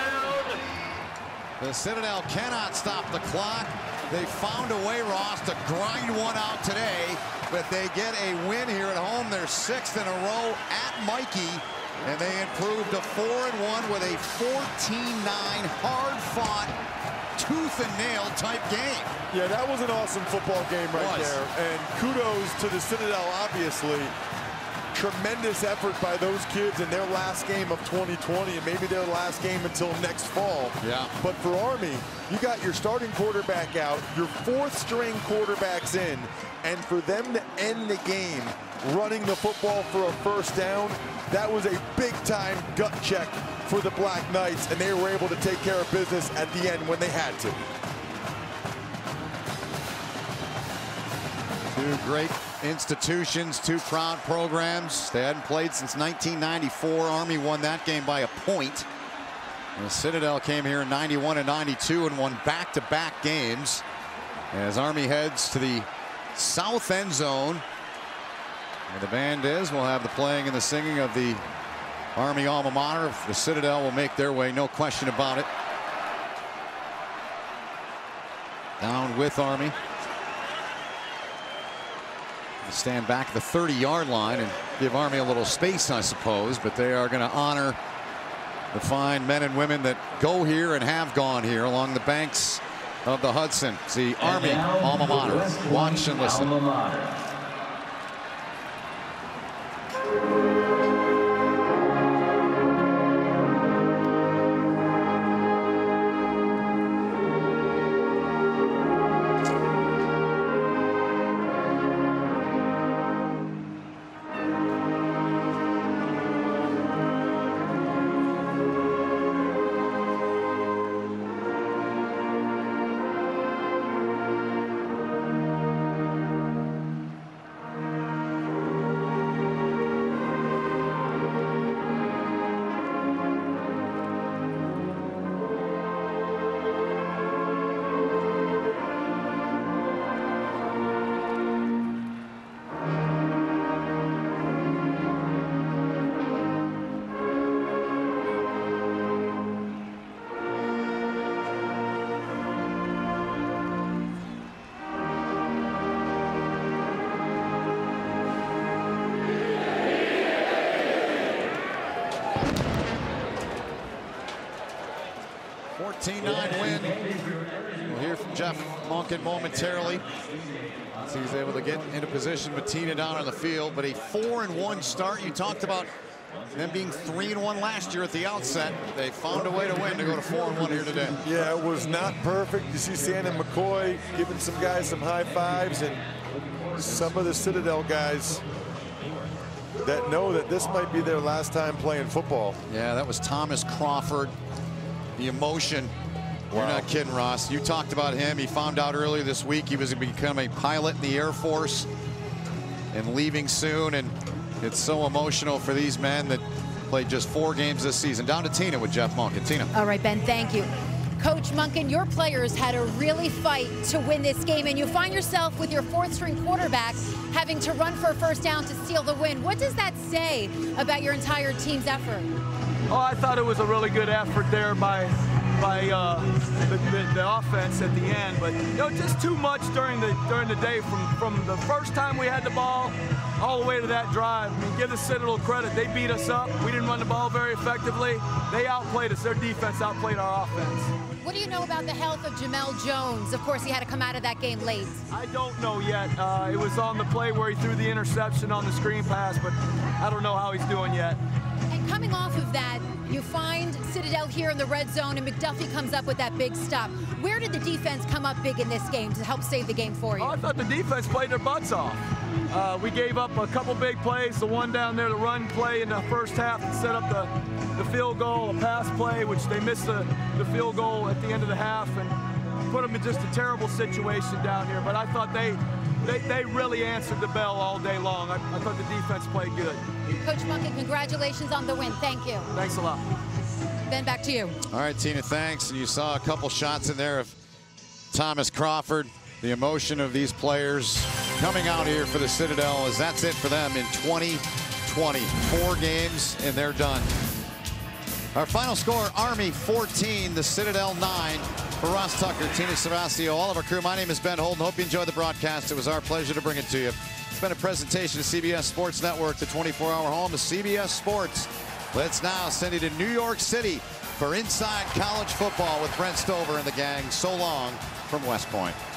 The Citadel cannot stop the clock. They found a way, Ross, to grind one out today, but they get a win here at home. They're sixth in a row at Mikey, and they improved to four and one with a fourteen nine hard-fought, tooth and nail type game. Yeah, that was an awesome football game right Was. there. And kudos to the Citadel, obviously. Tremendous effort by those kids in their last game of twenty twenty, and maybe their last game until next fall. Yeah. But for Army, you got your starting quarterback out, your fourth string quarterbacks in, and for them to end the game running the football for a first down, that was a big time gut check for the Black Knights, and they were able to take care of business at the end when they had to. Two great institutions, two proud programs. They hadn't played since nineteen ninety-four. Army won that game by a point. And the Citadel came here in ninety-one and ninety-two and won back-to-back games. As Army heads to the south end zone, where the band is, we'll have the playing and the singing of the Army alma mater. The Citadel will make their way, no question about it. Down with Army. Stand back at the thirty yard line and give Army a little space, I suppose, but they are going to honor the fine men and women that go here and have gone here along the banks of the Hudson. It's the Army alma mater. Watch and listen. fourteen nine win. We'll hear from Jeff Monken momentarily. So he's able to get into position with Tina down on the field, but a four and one start. You talked about them being three and one last year at the outset. They found a way to win to go to four and one here today. Yeah, it was not perfect. You see Sandon McCoy giving some guys some high fives, and some of the Citadel guys that know that this might be their last time playing football. Yeah, that was Thomas Crawford. The emotion. Wow. You're not kidding, Ross. You talked about him. He found out earlier this week he was going to become a pilot in the Air Force and leaving soon. And it's so emotional for these men that played just four games this season. Down to Tina with Jeff Monken. Tina. All right, Ben, thank you. Coach Monken, your players had to really fight to win this game, and you find yourself with your fourth-string quarterback having to run for a first down to steal the win. What does that say about your entire team's effort? Oh, I thought it was a really good effort there by by uh, the, the, the offense at the end, but you know, just too much during the during the day from from the first time we had the ball all the way to that drive. I mean, give the Citadel credit. They beat us up. We didn't run the ball very effectively. They outplayed us. Their defense outplayed our offense. What do you know about the health of Jamel Jones? Of course, he had to come out of that game late. I don't know yet. Uh, it was on the play where he threw the interception on the screen pass, but I don't know how he's doing yet. And coming off of that, you find Citadel here in the red zone, and McDuffie comes up with that big stop. Where did the defense come up big in this game to help save the game for you? Oh, I thought the defense played their butts off. Uh, we gave up a couple big plays, the one down there, the run play in the first half that set up the, the field goal, a pass play, which they missed the, the field goal at the end of the half, and put them in just a terrible situation down here. But I thought they, they, they really answered the bell all day long. I, I thought the defense played good. Coach Monken, congratulations on the win. Thank you. Thanks a lot. Ben, back to you. All right, Tina, thanks. And you saw a couple shots in there of Thomas Crawford. The emotion of these players coming out here for the Citadel, as that's it for them in twenty twenty. Four games and they're done. Our final score, Army fourteen, the Citadel nine. For Ross Tucker, Tina Cerasio, all of our crew, my name is Ben Holden. Hope you enjoyed the broadcast. It was our pleasure to bring it to you. It's been a presentation of C B S Sports Network, the twenty-four hour home of C B S Sports. Let's now send you to New York City for Inside College Football with Brent Stover and the gang. So long from West Point.